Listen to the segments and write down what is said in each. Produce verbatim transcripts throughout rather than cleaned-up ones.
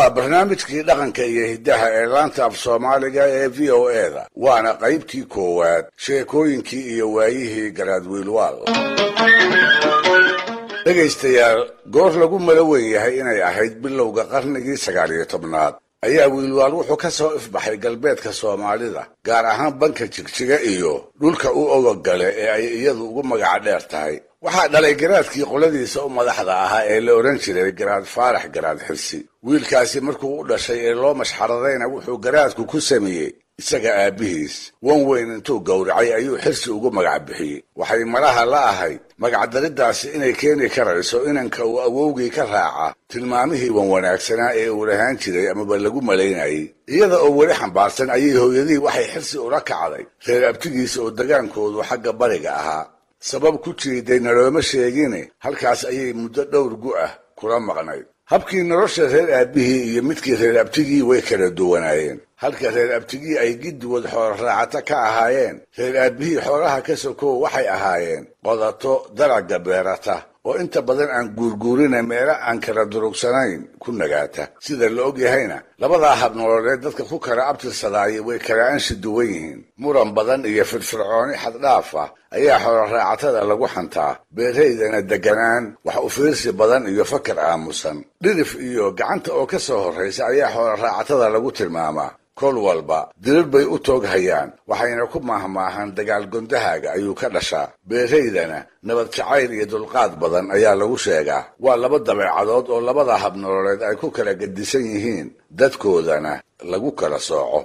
waa barnaamijkii dhaqanka iyo hiddaha ee laanta af soomaaliga ee v o e-da waana qaybtii koowaad sheekooyinkii iyo waayihii garaad wiilwaal. dhegaystayaal, goor lagu malo weyn yahay inay ahayd bilowga qarnigii sagaal iyo tobnaad ayaa wiilwaal wuxuu ka soo ifbaxay galbeedka soomaalida, gaar ahaan banka Jigjiga iyo dhulka u ogogale ee ay iyadu ugu magaca dheer tahay. waxaa dhalay garaadkii qoladiisa u madaxda ahaa ee la odhan jiray garaad faarax garaad xirsi. wiilkaasi markuu u dhashay ee loo mashxaradayna wuxuu garaadku ku sameeyey isaga aabbihiis. wan weyn intuu gowracay ayuu xirsi ugu magac bixiyey. waxay malaha la ahayd magacdariddaasi inay keeni karayso inanka uu awowgii ka raaca tilmaamihii wan wanaagsanaa ee uu lahaan jiray amaba lagu malaynayay. iyada oo weli xambaarsan ayay hooyadii waxay xirsi ula kacday reer abtigiisa oo dagaankoodu xagga bariga ahaa. sabab ku jiiday nalooma sheegine halkaas ayay muddo dhowr gu ah kula maqnayd. habkii nolosha reer aabbihii iyo midkii reer abtigii way kala duwanaayeen. halka reer abtigii ay giddigood xoolo raacata ka ahaayeen, reer aabbihii xoolaha ka sokow waxay ahaayeen qodato dalagga beerata oo inta badan aan guurguurina meelo aan kala durugsanayn ku nagaata. sida la og yahayna labadaa hab nololeed dadka ku kala abtirsadaayay way kala anshi duwan yihiin. muran badan iyo firfircooni xaddhaaf ah ayaa xoolo raacatada lagu xantaa, beeraydana deganaan, wax u fiirsi badan iyo fakar aamusan. dhirif iyo gacanta oo ka soo horraysa ayaa xoolo raacatada lagu tilmaamaa. kol walba dirir bay u tooghayaan, waxayna ku maahmaahan dagaal gondahaaga ayuu ka dhashaa. beeraydana nabad jacayl iyo dulqaad badan ayaa lagu sheegaa. waa laba dabeecadood oo labada hab nololeed ay ku kala gedisan yihiin, dadkoodana lagu kala sooco.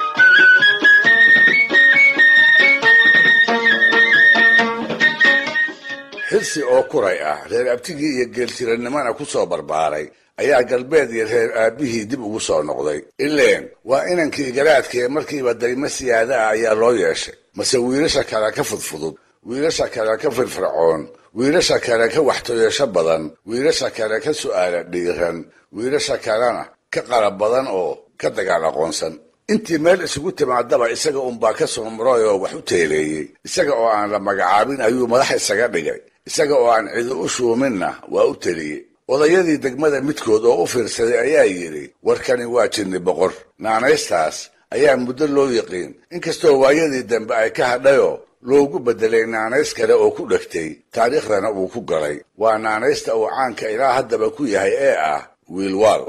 xirsi oo kuray ah, reer abtigii iyo geeltirannimana ku soo barbaaray, ayaa galbeed iyo reer aabbihii dib ugu soo noqday. ileen waa inankii garaadkee markiiba daymo siyaada ah ayaa loo yeeshay. mase wiilasha kale ka fudfudud, wiilasha kale ka firfircoon, wiilasha kale ka waxtoyasho badan, wiilasha kale ka su'aala dhiiran, wiilasha kalena ka qalab badan oo ka dagaal aqoonsan. intii meel isugu timaadaba isaga unbaa ka soo muray oo wax u teeleeyey. isaga oo aan la magacaabin ayuu madax isaga dhigay. isaga oo aan cidi u shuuminna waa u teliyey. odayadii degmada midkood oo u fiirsaday ayaa yidhi, warkani waa jinni boqor. naanaystaas ayaa muddo loo yiqiin, inkastoo waayadii dambe ay ka hadhayoo loogu beddelay naanays kale oo ku dhegtay, taariikhdana uu ku galay. waa naanaysta uu caanka ilaa haddaba ku yahay ee ah wiilwaal.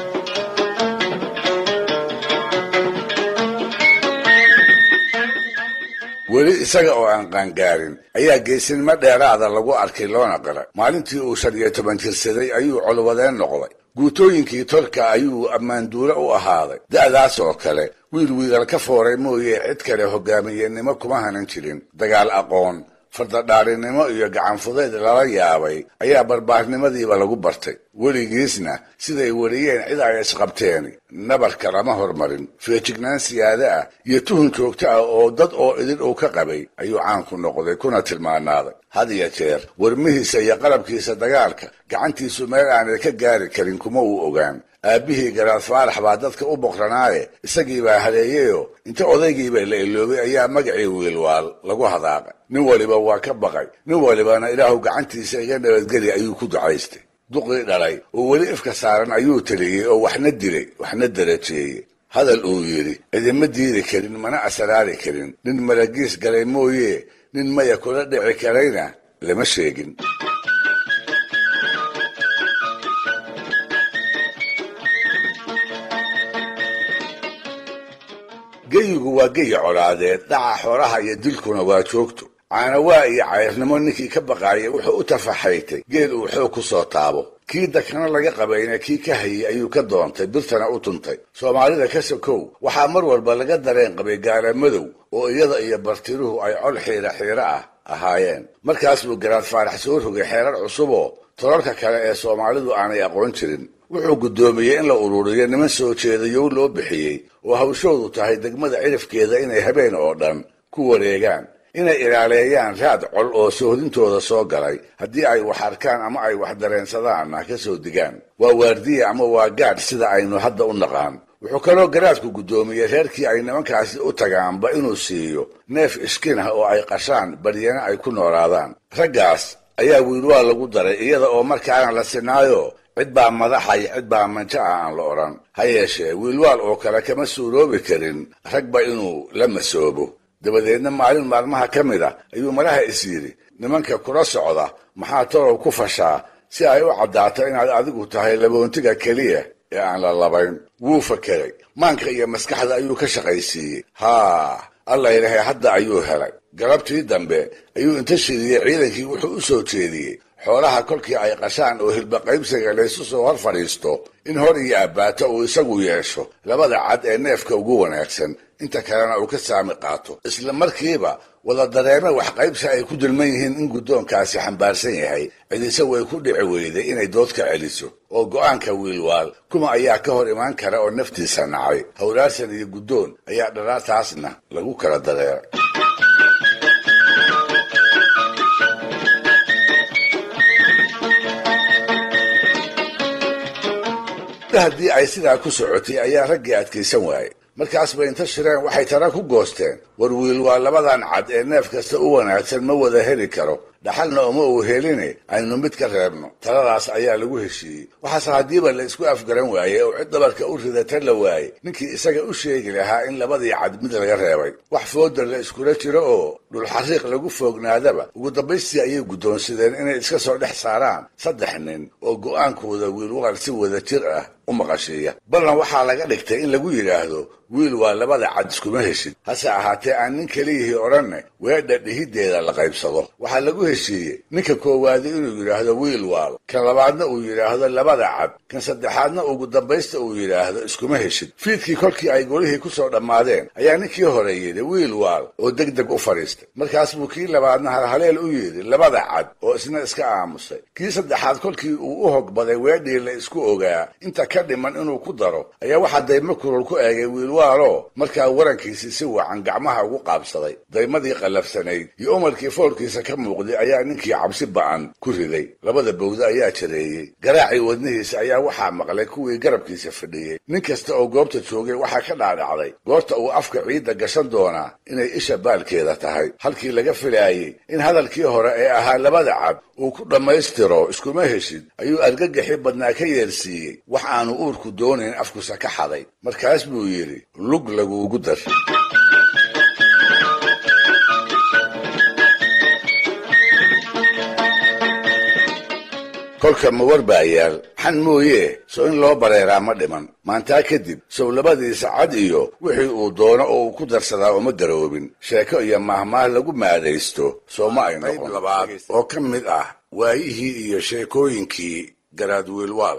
weli isaga oo aan qaangaarin ayaa geesinimo dheeraada lagu arkay loona qira. maalintii uu shan iyo toban jirsaday ayuu colwadeen noqday. guutooyinkii tolka ayuu ammaanduule u ahaaday. da'daas oo kale wiil wiilal ka fooray mooye cid kale hogaamiyennimo kuma hanan jirin. dagaal aqoon, fardadhaarinimo iyo gacanfudayd lala yaabay ayaa barbaarnimadiiba lagu bartay. weligiisna siday wariyeen cid ay isqabteen nabarka lama hormarin. feejignaan siyaada ah iyo tuhun joogto ah oo dad oo idin uu ka qabay ayuu caan ku noqday, kuna tilmaanaaday. had iyo jeer warmihiisa iyo qalabkiisa dagaalka gacantiisu meel aanay ka gaari karin kuma uu ogaan. aabbihii garaad faarax baa dadka u boqranaaye isagii baa haleeyeyoo inta odaygiiba la iloobay ayaa magacii wiilwaal lagu hadaaqay. nin waliba waa ka baqay, nin walibana ilaahu gacantiisa iga nabadgeli ayuu ku ducaystay. duqii dhalay oo weli ifka saaran ayuu taliyey oo waxna dilay waxna darajeeyey. hadal uu yidhi cidima diidi karin mana asaraari karin. nin malagiis galay mooye nin maya kula dhici karayna lama sheegin. geyigu waa geyi colaadeed, dhaca xoolaha iyo dilkuna waa joogto. caanawaa iyo cayrnimo ninkii ka baqaayay wuxuu u tafaxaytay geel uu xoog ku soo taabo. kii dakana laga qabayna kii ka hayay ayuu ka doontay, birtana u tuntay. soomaalida ka sokow waxaa mar walba laga dareen qabay gaara madow oo iyada iyo bartiruhu ay col xiira xiira ah ahaayeen. markaas buu garaad faarax soo rogay xeerar cusuboo tolalka kale ee soomaalidu aanay aqoon jirin. wuxuu guddoomiyey in la ururiyo niman soo jeedayow loo bixiyey oo hawshoodu tahay degmada cirifkeeda inay habeen oo dhan ku wareegaan, inay ilaaleeyaan raad col oo soohdintooda soo galay. haddii ay wax arkaan ama ay wax dareensadaanna ka soo digaan. waa waardiye ama waa gaadh sida aynu hadda u naqaan. wuxuu kaloo garaadku guddoomiyey reerkii ay nimankaasi u tagaanba inuu siiyo neef ishkin ah oo ay qashaan, baryana ay ku noolaadaan. raggaas ayaa wiilwaal lagu daray, iyada oo markaana la sinaayo cid baa madaxa iyo cid baa manjo ah aan la odhan ha yeeshee wiilwaal oo kale kama suuroobi karin ragba inuu la masoobo dabadeedna maalin maalmaha ka mid a ayuu malaha is yidhi nimanka kula socda maxaa torow ku fashaa si ay u caddaato inaad adigu tahay laboontiga keliya ee aan la labayn wuu fakeray maanka iyo maskaxda ayuu ka shaqaysiiyey haa alla ilahay hadda ayuu helay galabtii dambe ayuu inta shidiyey ciidankii wuxuu u soo jeediyey xoolaha kolkii ay qashaan oo hilba qaybsiga laysu soo hor fadhiisto in hor iyo abbaato uu isagu yeesho labada cad ee neefka ugu wanaagsan inta kalena uu ka saami qaato isla markiiba wada dareeme wax qaybsi ay ku dulman yihiin in guddoonkaasi xambaarsan yahay cidise way ku dhici weyday inay dood ka celiso oo go'aanka wiilwaal kuma ayaa ka hor imaan kara oo naftiisa nacay hawlaarsan iyo guddoon ayaa dharaartaasna lagu kala dareeray haddii ay sidaa ku socotay ayaa raggii adkaysan waayey markaas bay inta shireen waxay tara ku goosteen war wiilwaal labadan cad ee neef kasta u wanaagsan ma wada heli karo dhaxalna uma uu heline aynu mid ka reebno taladaas ayaa lagu heshiiyey waxaase haddiiba la isku afgaran waayey oo cid dabarka u ridata la waayey ninkii isaga u sheegi lahaa in labadii cad mid laga reebay wax foodar la iskula jiro oo dhulxariiq lagu foognaadaba ugu dambaystii ayay guddoonsadeen inay iska soo dhex saaraan saddex nin oo go'aankooda wiilwaal si wada jir ah u maqashiiya ballan waxaa laga dhigtay in lagu yidhaahdo wiil waa labada cad iskuma heshid hase ahaatee aan nin keliyihii odhanne weedha dhihiddeeda la qaybsado waxaa lagu heshiiyey ninka koowaadi inuu yidhaahdo wiil waal kan labaadna uu yidhaahdo labada cad kan saddexaadna ugu dambaysta uu yidhaahdo iskuma heshid fiidkii kolkii ay golihii ku soo dhammaadeen ayaa ninkii hore yidhi wiil waal oo deg deg u fadhiistay markaas buu kii labaadna halhaleel u yidhi labada cad oo isna iska aamusay kii saddexaad kolkii uu u hogbaday weedhii la isku ogaa inta ka dhiman inuu ku daro ayaa waxaa daymo kulul ku eegay wiilwaaloo markaa warankiisii si wacan gacmaha ugu qaabsaday daymadii qallafsanayd iyo umarkii foolkiisa ka muuqday ayaa ninkii cabsi ba'an ku riday labada bowda ayaa jareeyey garaacii wadnihiisa ayaa waxaa maqlay kuwii garabkiisa fadhiyey nin kasta oo goobta joogay waxaa ka dhaadhacday goorta uu afka ciidda gashan doonaa inay isha baalkeeda tahay halkii laga filaayey in hadalkii hore ee ahaa labada cad uu ku dhammaystiro iskuma heshid ayuu argagaxi badnaa ka yeelsiiyey wax aanu uurku doonayn afkusa ka xaday markaas buu yidhi lug laguugu dar kolka ma war baa yaal xan mooyee sow in loo bareeraa ma dhiman maantaa kadib sow labadiisa cad iyo wixii uu doono oo uu ku darsadaa uma daroobin sheeko iyo mahmaah lagu maadaysto soo ma ay noqon labaad oo ka mid ah waayihii iyo sheekooyinkii garaad wiilwaal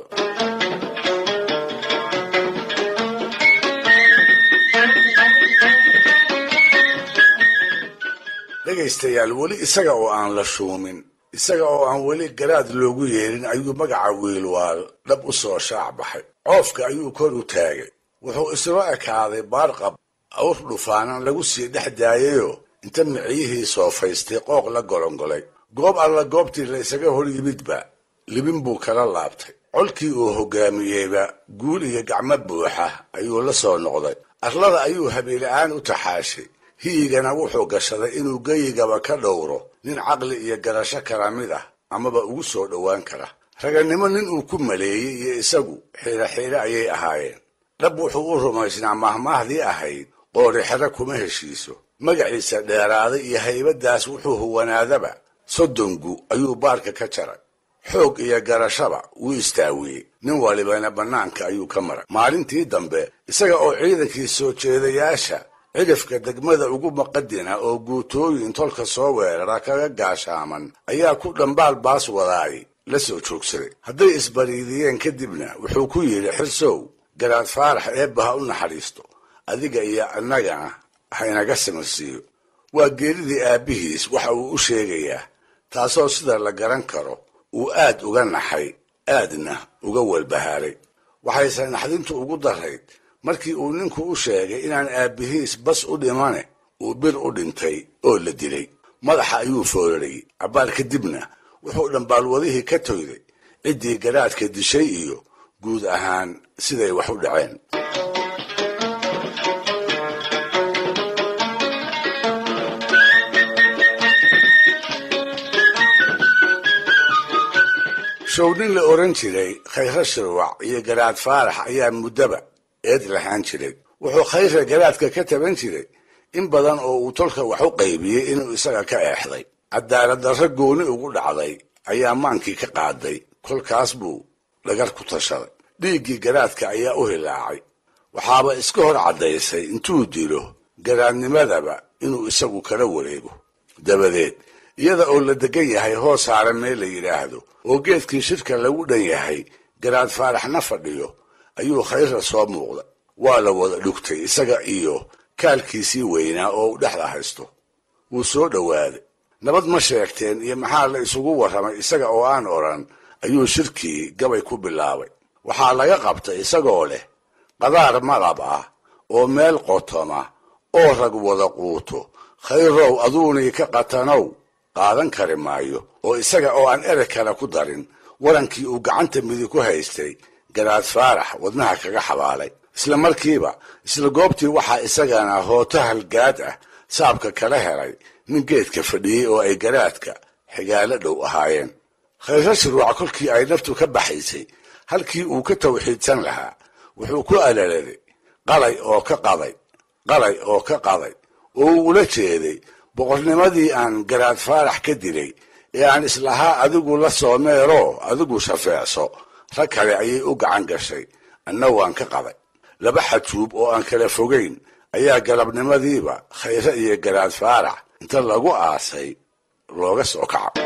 dhegaystayaal weli isaga oo aan la shuumin isaga oo aan weli garaad loogu yeerin ayuu magaca wiilwaal dhab u soo shaac baxay coofka ayuu kor u taagay wuxuu isla ekaaday baarqab awr dhufaanan lagu sii dhex daayayoo inta miciyihii soofaystay qooq la golongolay goob alla goobtii la isaga hor yimidba libin buu kala laabtay colkii uu hoggaamiyeyba guul iyo gacmo buuxa ayuu la soo noqday arlada ayuu habeela'aan u taxaashay hiyigana wuxuu gashaday inuu geyigaba ka dhowro nin caqli iyo garasho kala mid ah amaba ugu soo dhowaan kara ragannimo nin uu ku maleeyey iyo isagu xiiro xiiro ayay ahaayeen dhab wuxuu u rumaysnaa mahmaahdii ahayd qoorixero kuma heshiiso magaciisa dheeraaday iyo haybaddaas wuxuu huwanaadaba soddongu ayuu baarka ka jaray xoog iyo garashaba wuu istaawiyey nin walibana bannaanka ayuu ka maray maalintii dambe isaga oo ciidankii soo jeedayaasha cidhifka degmada ugu maqadina oo guutooyin tolka soo weerara kaga gaashaaman ayaa ku dhambaal baas wadaay la soo joogsaday hadday isbariidiyeen kadibna wuxuu ku yidhi xirsow garaad faarax eebba ha u naxariisto adiga iyo annagana haynaga samirsiiyo waa geeridii aabbihiis waxa uu u sheegayaa taasoo sida la garan karo uu aad uga naxay aadna uga walbahaaray waxayse naxdintu ugu darayd markii uu ninku u sheegay inaan aabbihiis bas u dhimane uu bir u dhintay oo la dilay madaxa ayuu foorarayey cabbaar kadibna wuxuu dhambaalwadihii ka toyday ciddii garaadka dishay iyo guud ahaan siday wax u dhaceen shownin la oran jiray khayra shirwac iyo garaad faarax ayaa muddaba eed lahaan jiray. wuxuu khayra garaadka ka taban jiray in badan oo uu tolka wax u qaybiyey inuu isaga ka eexday. cadaalad darro gooni ugu dhacday ayaa maankii ka qaaday. kolkaas buu dhagar ku tashaday. dhiiggii garaadka ayaa u hilaacay. waxaaba iska hor caddaysay intuu dilo garaadnimadaba inuu isagu kala wareego. dabadeed iyada oo la degan yahay hoos saaran meel la yidhaahdo oo geedkii shirka lagu dhan yahay garaad faaraxna fadhiyo ayuu khayra soo muuqda. waa la wada dhugtay isaga iyo kaalkiisii weynaa oo u dhexda haysto. wuu soo dhowaaday. nabad ma sheegteen iyo maxaa la isugu warramay isaga oo aan odhan ayuu shirkii gabay ku bilaabay. waxaa laga qabtay isagoo leh qadaar malab ah oo meel qotoma oo rag wada quuto khayrow aduunii ka qatanow qaadan kari maayo. oo isaga oo aan ereg kale ku darin warankii uu gacanta midig ku haystay garaad faarax wadnaha kaga xabaalay. isla markiiba isla goobtii waxaa isagana hooto halgaad ah saabka kala helay nin geedka fadhiyey oo ay garaadka xigaalo dhow ahaayeen. khayra shirwac kolkii ay naftu ka baxaysay halkii uu ka tawxiidsan lahaa wuxuu ku alaladay qalay oo ka qaday qalay oo ka qaday oo uu ula jeeday boqornimadii aan garaad faarax ka dilay ee aan islahaa adigu la soo meeroo adigu shafeecso rag kale ayay u gacan gashay. anna waan ka qaday. laba xajuub oo aan kala fogayn ayaa galabnimadiiba khayre iyo garaad faarax inta lagu aasay looga soo kaca.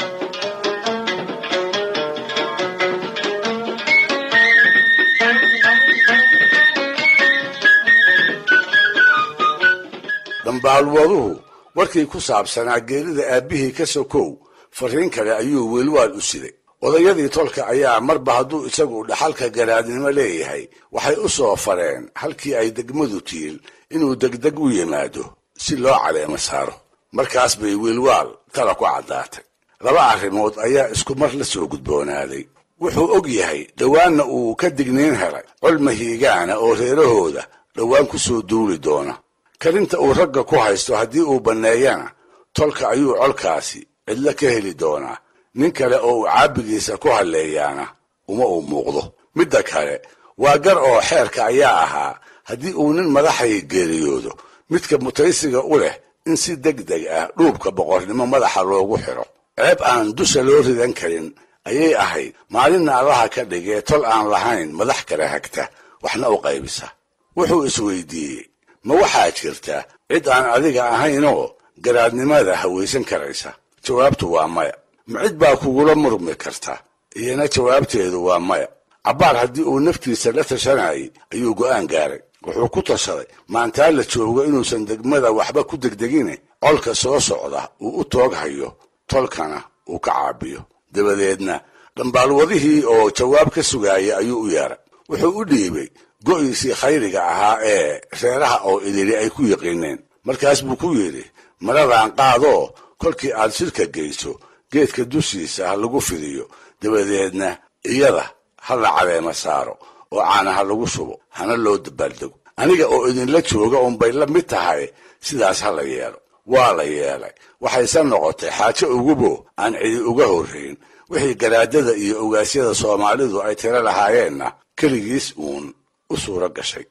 dambaalwaduhu warkii ku saabsanaa geerida aabbihii ka sokow fariin kale ayuu wiilwaal u siday. odayadii tolka ayaa marba hadduu isagu dhaxalka garaadnimo leeyahay waxay u soo fareen halkii ay degmadu tiil inuu degdeg u yimaado si loo caleemo saaro. markaas bay wiilwaal tala ku caddaatay. laba arrimood ayaa isku mar la soo gudboonaaday. wuxuu og yahay dhowaanna uu ka digniin helay col mahiigaana oo reerahooda dhowaan ku soo duuli doona. kalinta uu ragga ku haysto haddii uu banneeyana tolka ayuu colkaasi cidlo ka heli doonaa. nin kale oo uu caabigiisa ku halleeyaana uma uu muuqdo. midda kale waa gar oo xeerka ayaa ahaa haddii uu nin madaxay geeriyoodo midka mutaysiga u leh in si deg deg ah dhuubka boqornimo madaxa loogu xiro. ceeb aan dusha loo ridan karin ayay ahayd maalinna allaha ka dhigee tol aan lahayn madax kale hagta waxna u qaybisa. wuxuu isweydiiyey ma waxaa jirta cid aan adiga ahaynoo garaadnimada hawaysan karaysa? jawaabtu waa maya. ma cid baa kugula murmi karta? iyana jawaabteedu waa maya. cabbaar haddii uu naftiisa la tashanayay ayuu go'aan gaaray. wuxuu ku tashaday maantaa la joogo inuusan degmada waxba ku degdegine colka soo socda uu u toog hayo tolkana uu ka caabiyo. dabadeedna dhambaalwadihii oo jawaab ka sugaaya ayuu u yeeray. wuxuu u dhiibay go'iisii khayriga ahaa ee reeraha oo idili ay ku yiqiineen. markaas buu ku yidhi maradan qaadoo kolkii aad shirka geyso geedka dushiisa ha lagu fidiyo. dabadeedna iyada ha la caleema saaro oo caana ha lagu shubo hana loo dabaaldego. aniga oo idinla jooga unbay la mid tahay sidaas ha la yeelo. waa la yeelay. waxayse noqotay xaajo ugubo aan cidi uga horrayn. wixii garaadada iyo ogaasyada soomaalidu ay tiro lahaayeenna keligiis uun u suuro gashay.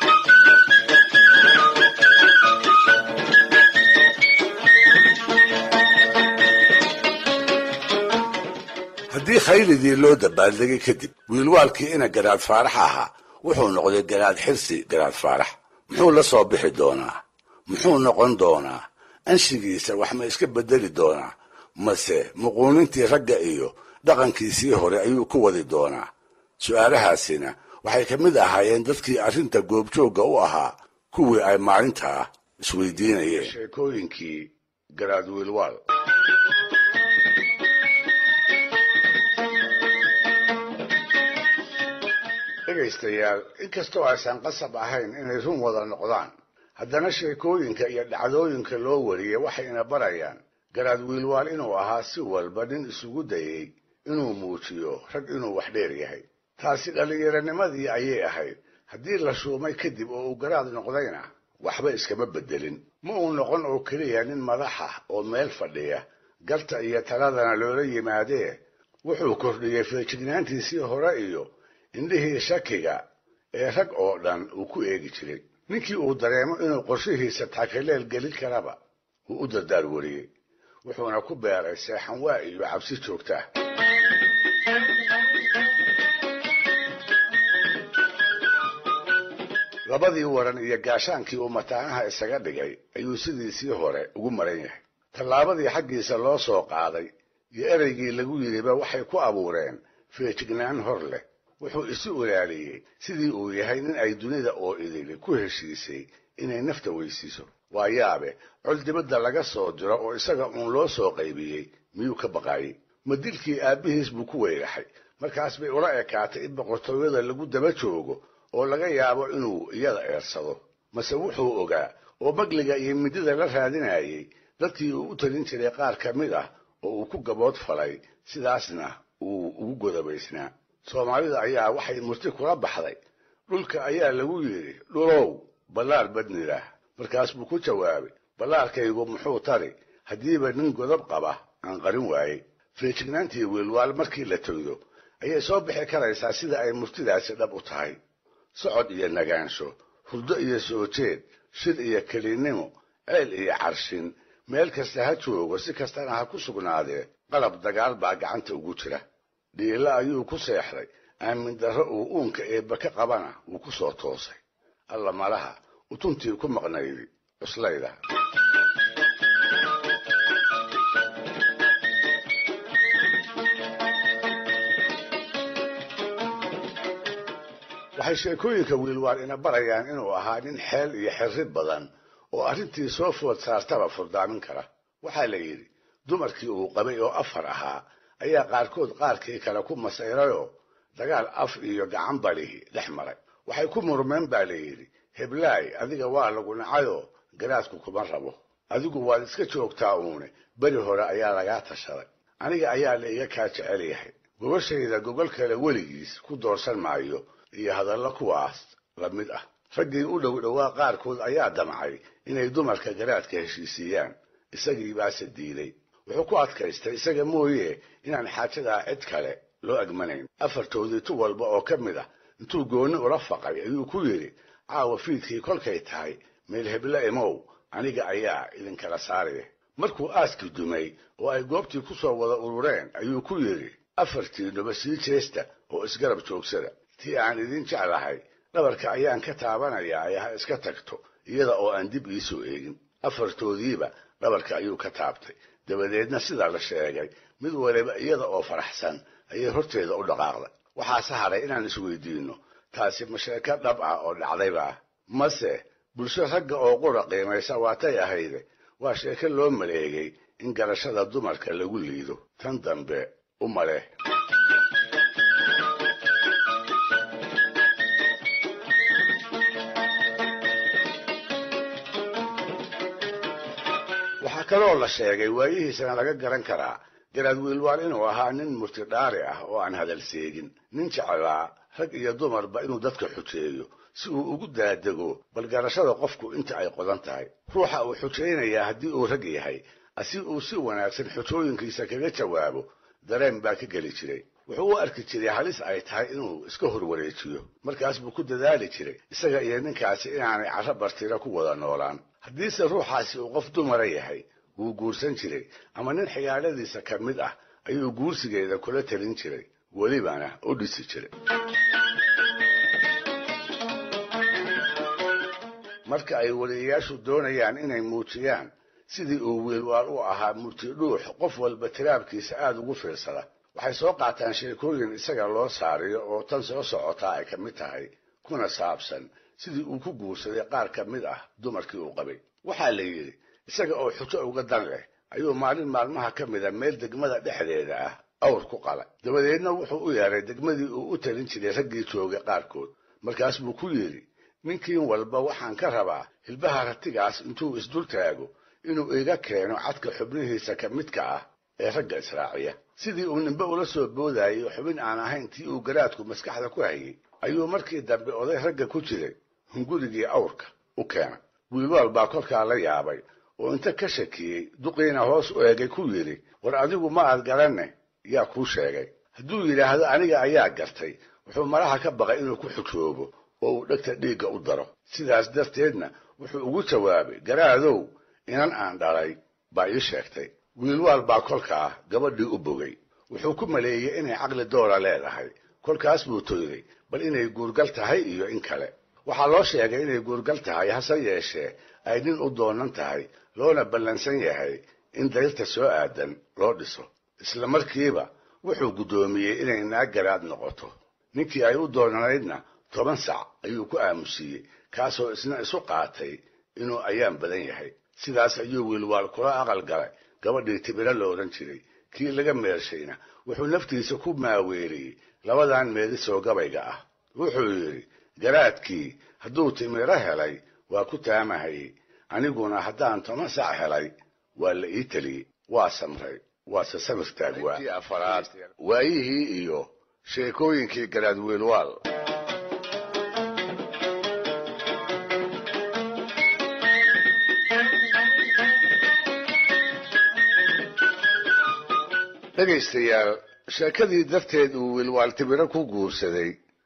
haddii khayridii loo dabaaldegay kadib wiilwaalkii ina garaad faarax ahaa wuxuu noqday garaad xirsi garaad faarax. muxuu la soo bixi doonaa? muxuu noqon doonaa? anshigiisa wax ma iska bedeli doonaa mase muquunintii ragga iyo dhaqankiisii hore ayuu ku wadi doonaa? su'aalahaasina waxay ka mid ahaayeen dadkii arrinta goobjoogga u ahaa kuwii ay maalintaa isweydiinayeen. sheekooyinkii garaad wiilwaal. dhegaystayaal inkastoo aysan qasab ahayn inay run wada noqdaan haddana sheekooyinka iyo dhacdooyinka loo wariyey waxayna barayaan garaad wiilwaal inuu ahaa si walba nin isugu dayey inuu muujiyo rag inuu wax dheer yahay. taasi dhallinyaranimadii ayay ahayd. haddii la shuumay kadib oo uu garaad noqdayna waxba iskama beddelin. ma uu noqon oo keliya nin madax ah oo meel fadhiya garta iyo taladana loola yimaadee wuxuu kordhiyey feejignaantiisii hore iyo indhihii shakiga ee rag oo dhan uu ku eegi jiray. ninkii uu dareemo inuu qorshihiisa takeleel gelin karaba wuu u dardaar wariyey, wuxuuna ku beeray seexanwaa iyo cabsi joogta ah. labadii waran iyo gaashaankii uu mataanaha isaga dhigay ayuu sidiisii hore ugu maran yahay. tallaabadii xaggiisa loo soo qaaday iyo ereygii lagu yidhiba waxay ku abuureen feejignaan hor leh. wuxuu isu ilaaliyey sidii uu yahay nin ay dunida oo idili ku heshiisay inay nafta weysiiso. waa yaabe col dibadda laga soo diro oo isaga uun loo soo qaybiyey miyuu ka baqaayey? ma dilkii aabbihiis buu ku weyraxay? markaas bay ula ekaatay in boqortooyada lagu daba joogo oo laga yaabo inuu iyada eersado. mase wuxuu ogaa oo bagliga iyo midida la raadinayay dadkii uu u talin jiray qaar ka mid ah oo uu ku gabood falay, sidaasna uu ugu godobaysnaa. soomaalida ayaa waxay murti kula baxday, dhulka ayaa lagu yidhi dhulow ballaar badnilah. markaas buu ku jawaabay, ballaarkaygu muxuu tari haddiiba nin godob qaba aan qarin waayey. feejignaantii wiilwaal markii la togdo ayay soo bixi karaysaa sida ay murtidaasi dhab u tahay. socod iyo nagaansho, hurdo iyo soo jeed, shir iyo kelinnimo, ceel iyo carshin, meel kasta ha joogo si kastana ha ku sugnaadee qalab dagaal baa gacanta ugu jira. dhiila ayuu ku seexday, aamin darro uu uunka eebba ka qabana wuu ku soo toosay. alla malaha utuntii ku maqnaydi cuslayda. waxay sheekooyinka wiilwaal ina barayaan inuu ahaa nin xeel iyo xirrid badan oo arrintii soo food saartaba furdaamin kara. waxaa la yidhi dumarkii uu qabay oo afar ahaa ayaa qaarkood qaarkii kale ku masayrayoo dagaal af iyo gacan balihi dhex maray. waxay ku murmeen baa la yidhi, heblaay adiga waa lagu nacayoo garaadku kuma rabo, adigu waad iska joogtaa uune beri hore ayaa lagaa tashaday, aniga ayaa la iga kaa jecel yahay, gogashayda gogol kale weligiis ku doorsan maayo, iyo hadallo kuwaas la mid ah. raggii u dhow dhowaa qaarkood ayaa damcay inay dumarka garaadka heshiisiiyaan, isagii baase diiday. wuxuu ku adkaystay isaga mooye inaan xaajadaa cid kale loo agmanayn. afartoodii tu walba oo ka mid ah intuu goonni ula faqay ayuu ku yidhi, caawa fiidkii kolkay tahay meel hebla imow, aniga ayaa idinkala saaraya. markuu aaskii dumay oo ay goobtii ku soo wada urureen ayuu ku yidhi, afartiinuba sii jeesta oo isgarab joogsada. tii aan idin jeclahay dhabarka ayaan ka taabanayaa ee ha iska tagto iyada oo aan dib iisoo eegin. afartoodiiba dhabarka ayuu ka taabtay. dabadeedna sida la sheegay mid waliba iyada oo faraxsan ayay horteeda u dhaqaaqday. waxaase hadhay inaan isweydiinno, taasi ma sheeko dhab ah oo dhacdayba ah mase bulsho ragga oo qura qiimaysa waatay ahayde waa sheeko loo maleegay in garashada dumarka lagu liido. tan dambe u male. waxaa kaloo la sheegay waayihiisana laga garan karaa garaad wiilwaal inuu ahaa nin murtidhaari ah oo aan hadal seegin, nin jeclaa rag iyo dumarba inuu dadka xujeeyo si uu ugu daadego bal garashada qofku inta ay qodan tahay. ruuxa uu xujaynayaa haddii uu rag yahay asi uu si wanaagsan xujooyinkiisa kaga jawaabo dareen baa ka geli jiray. wuxuu u arki jiray halis ay tahay inuu iska horwareejiyo, markaas buu ku dadaali jiray isaga iyo ninkaasi inaanay carro bartira ku wada noolaan. haddiise ruuxaasi uu qof dumara yahay wuu guursan jiray, ama nin xigaadhadiisa ka mid ah ayuu guursigeeda kula talin jiray, welibana u dhisi jiray. marka ay waliyayaashu doonayaan inay muujiyaan sidii uu wiilwaal u ahaa murtidhuux qof walba tiraabkiisa aada ugu fiirsada, waxay soo qaataan sheekooyin isaga loo saariyo oo tan soo socotaa ay ka mid tahay, kuna saabsan sidii uu ku guursaday qaar ka mid ah dumarkii uu qabay. waxaa la yidhi isaga oo xujo uga dan leh ayuu maalin maalmaha ka mida meel degmada dhexdeeda ah awr ku qalay. dabadeedna wuxuu u yeeray degmadii uu u talin jiray raggii joogay qaarkood. markaas buu ku yidhi, ninkiin walba waxaan ka rabaa hilbaha ratigaas intuu isdul taago inuu iga keeno cadka xubnihiisa ka midka ah ee ragga israaciya. sidii uu nimbe ula soo boodayay xubin aan ahayn tii uu garaadku maskaxda ku hayay ayuu markii dambe oday ragga ku jiray hungurigii awrka u keenay. wiilwaal baa kolkaa la yaabay oo inta ka shakiyey duqiina hoos u eegay ku yidhi, war adigu ma aad garanne yaa kuu sheegay hadduu yidhaahdo aniga ayaa gartay wuxuu malaha ka baqay inuu ku xujoobo oo uu dhegta dhiigga u daro sidaas darteedna wuxuu ugu jawaabay garaadow inan aan dhalay baa ii sheegtay wiilwaal baa kolkaa gabadhii u bogay wuxuu ku maleeyey inay caqli doora leedahay kolkaas buu toyday bal inay guurgal tahay iyo in kale waxaa loo sheegay inay guurgal tahay hase yeeshee ay nin u doonan tahay loona ballansan yahay in dayrta soo aadan loo dhiso isla markiiba wuxuu guddoomiyey inay naag garaad noqoto ninkii ay u doonanaydna toban sac ayuu ku aamusiiyey kaasoo isna isu qaatay inuu ayaan badan yahay sidaas ayuu wiilwaal kula aqal galay gabadhii Tibira la oran jiray kii laga meershayna wuxuu naftiisa ku maaweeliyey labadan meedisoo gabayga ah wuxuu yidhi garaadkii hadduu Timira helay waa ku taamahayey aniguna haddaan toban sac helay waa la ii taliyey waa samray waase samirtaag waa afaraad waayihii iyo sheekooyinkii garaad wiilwaal dhegaystayaal sheekadii darteed uu wiilwaal Tibira ku guursaday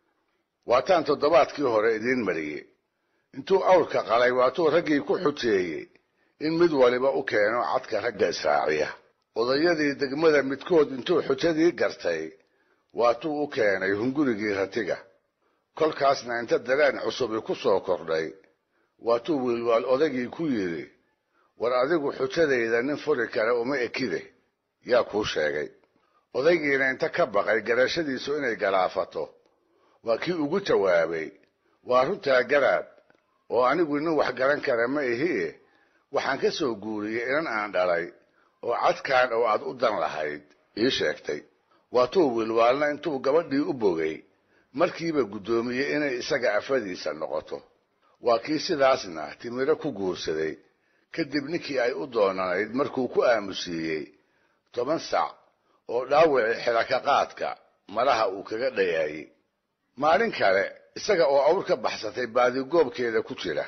waataan toddobaadkii hore idiin mariyey intuu awrka qalay waatuu raggii ku xujeeyey in mid waliba u keeno cadka ragga israaciya odayadii degmada midkood intuu xujadii gartay waatuu u keenay hungurigii ratiga kolkaasna inta dareen cusubi ku soo kordhay waatuu wiilwaal odagii ku yidhi war adigu xujadayda nin furi kale uma ekide yaa kuu sheegay odaygiina inta ka baqay garashadiisu inay galaafato waa kii ugu jawaabay waa runtaa garaad oo anigu nin wax garan kara ma ihie waxaan ka soo guuriyey inan aan dhalay oo cadkaan oo aad u dan lahayd ii sheegtay waatuu wiilwaalna intuu gabadhii u bogay markiiba guddoomiyey inay isaga afadiisa noqoto waa kii sidaasna Timira ku guursaday kadib ninkii ay u doonanayd markuu ku aamusiiyey toban sac oo dhaawacii xilaka qaadka malaha uu kaga dhayaayey maalin kale isaga oo awr ka baxsatay baadigoobkeeda ku jira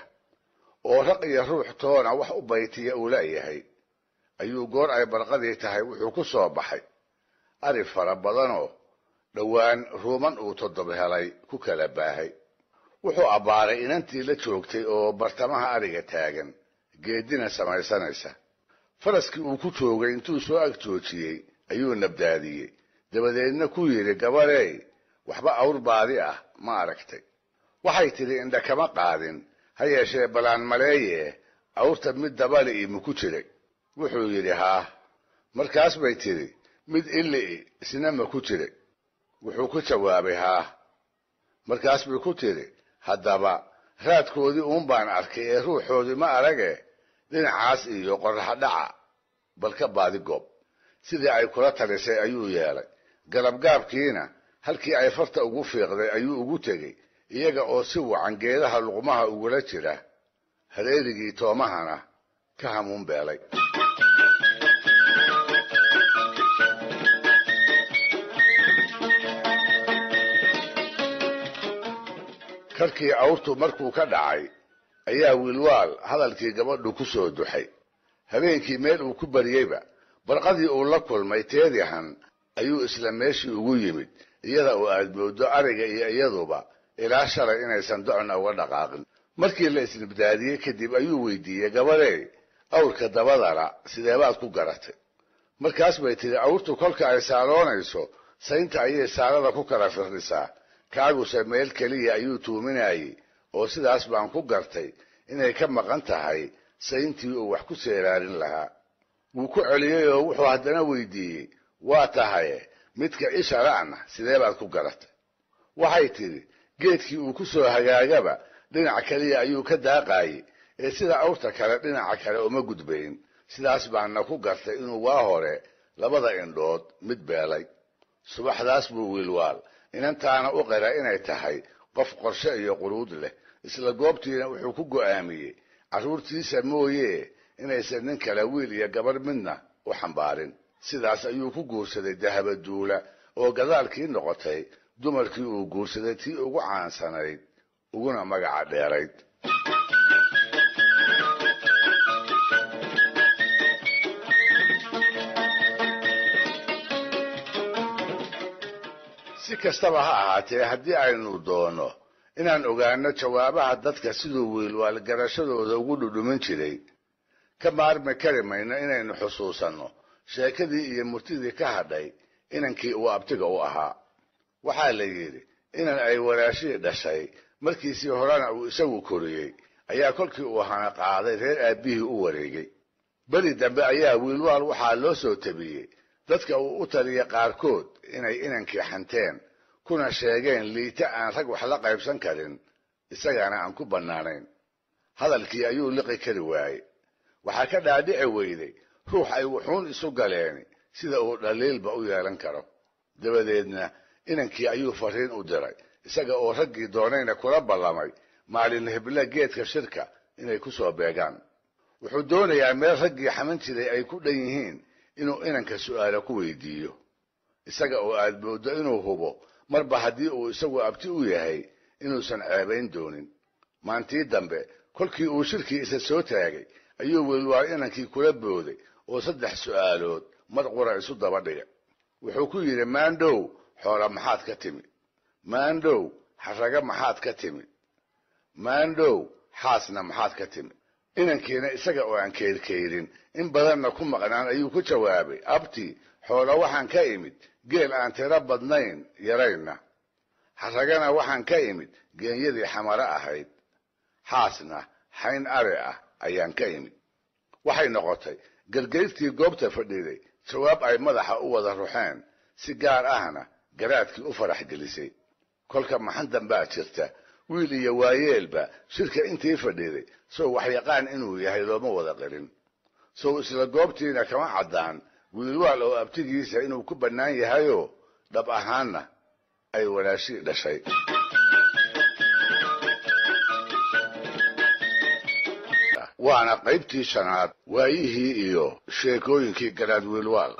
oo raq iyo ruux toona wax u baytiya uu leeyahay ayuu goor ay barqadii tahay wuxuu ku soo baxay ari fara badanoo dhowaan ruuman uu toddoba helay ku kala baahay wuxuu abbaaray inantii la joogtay oo bartamaha ariga taagan geedina samaysanaysa faraskii uu ku joogay intuu soo ag joojiyey ayuu nabdaadiyey dabadeedna ku yidhi gabarey waxba awr baadi ah ma aragtay waxay tidhi indha kama qaadin ha yeeshee balaan maleeye awrta mid dabali imu ku jiray wuxuu yidhi haa markaas bay tidhi mid illi isna ma ku jiray wuxuu ku jawaabay haa markaas bay ku tidhi haddaba raadkoodii uun baan arkay ee ruuxoodii ma arage dhinacaas iyo qorraxa dhaca bal ka baadi goob sidii ay kula talisay ayuu yeelay galabgaabkiina halkii ay farta ugu fiiqday ayuu ugu tegey iyaga oo si wacan geedaha luqmaha ugula jira hareerigii toomahana ka hamuun beelay karkii awrtu markuu ka dhacay ayaa wiilwaal hadalkii gabadhu ku soo duxay habeenkii meel uu ku bariyeyba barqadii uu la kulmay teedihan ayuu isla meeshii ugu yimid iyada oo aad moodo ariga iyo iyaduba ilaa shalay inaysan docna uga dhaqaaqin markii la isnibdaadiyey kadib ayuu weydiiyey gabadhey awrka dabadana sideebaad ku garatay markaas bay tidhi awrtu kolka ay saaloonayso saynta ayay saalada ku kala firdhisaa kaaguse meel keliya ayuu tuuminayey oo sidaas baan ku gartay inay ka maqan tahay sayntii uu wax ku seeraarin lahaa wuu ku celiyey oo wuxuu haddana weydiiyey waa tahaye midka isha la'na sidee baad ku garatay waxay tidhi geedkii uu ku soo hagaagaba dhinac kaliya ayuu ka daaqaayey ee sida awrta kale dhinaca kale uma gudbayn sidaas baana ku gartay inuu waa hore labada indhood mid beelay subaxdaas buu wiilwaal inantaana u qira inay tahay qof qorshe iyo quruud leh isla goobtiina wuxuu ku go'aamiyey carruurtiisa mooye inaysan nin kale wiil iyo gabarh midna u xambaarin sidaas ayuu ku guursaday dahabaduula oo gadaalkii noqotay dumarkii uu guursaday tii ugu caansanayd uguna magaca dheerayd si kastaba ha ahaatee haddii aynu doono inaan ogaano jawaabaha dadka siduu wiilwaal garashadooda ugu dhudhumin jiray ka maarmi kari mayno inaynu xusuusanno sheekadii iyo murtidii ka hadhay inankii uu abtiga u ahaa. waxaa la yidhi inan ay walaashii dhashay markiisii horena uu isagu koriyey ayaa kolkii uu hana qaaday reer aabbihii u wareegay. beri dambe ayaa wiilwaal waxaa loo soo tabiyey dadka uu u taliya qaarkood inay inankii xanteen kuna sheegeen liita aan rag wax la qaybsan karin isagana aan ku bannaanayn. hadalkii ayuu liqi kari waayey. waxaa ka dhaadhici weyday ruux ay wuxuun isu galeen sida uu dhaliilba u yeelan karo. dabadeedna inankii ayuu fariin u diray isaga oo raggii doonayna kula ballamay maalin hebla geedka shirka inay ku soo beegaan. wuxuu doonayaa meel raggii xaman jiray ay ku dhan yihiin inuu inanka su'aalo ku weydiiyo isaga oo aad mooddo inuu hubo marba haddii uu isagu abti u yahay inuusan ceebayn doonin. maantii dambe kolkii uu shirkii isa soo taagay ayuu wiilwaal inankii kula booday oo saddex su'aalood mar qura isu daba dhigay. wuxuu ku yidhi maandhow xoola maxaad ka timi, maandhow xarraga maxaad ka timi, maandhow xaasna maxaad ka timi. inankiina isaga oo aan keyrkayrin in badanna ku maqnaan ayuu ku jawaabay abti xoola waxaan ka imid geel aan tiro badnayn yarayna, xarragana waxaan ka imid geenyadii xamaro ahayd, xaasna xayn ari ah ayaan ka imid. waxay noqotay gargayrtii goobta fadhiday jawaab ay madaxa u wada ruxeen si gaar ahna garaadkii u farax gelisay. kolka maxan dambaa jirta wiil iyo waayeelba shirka intii fadhiday soo waxyaqaan inuu yahay looma wada qirin. sow isla goobtiina kama caddaan wiilwaal oo abtigiisa inuu ku bannaan yahayoo dhab ahaanna ay walaashii dhashay. waana qaybtii shanaad waayihii iyo sheekooyinkii garaad wiilwaal.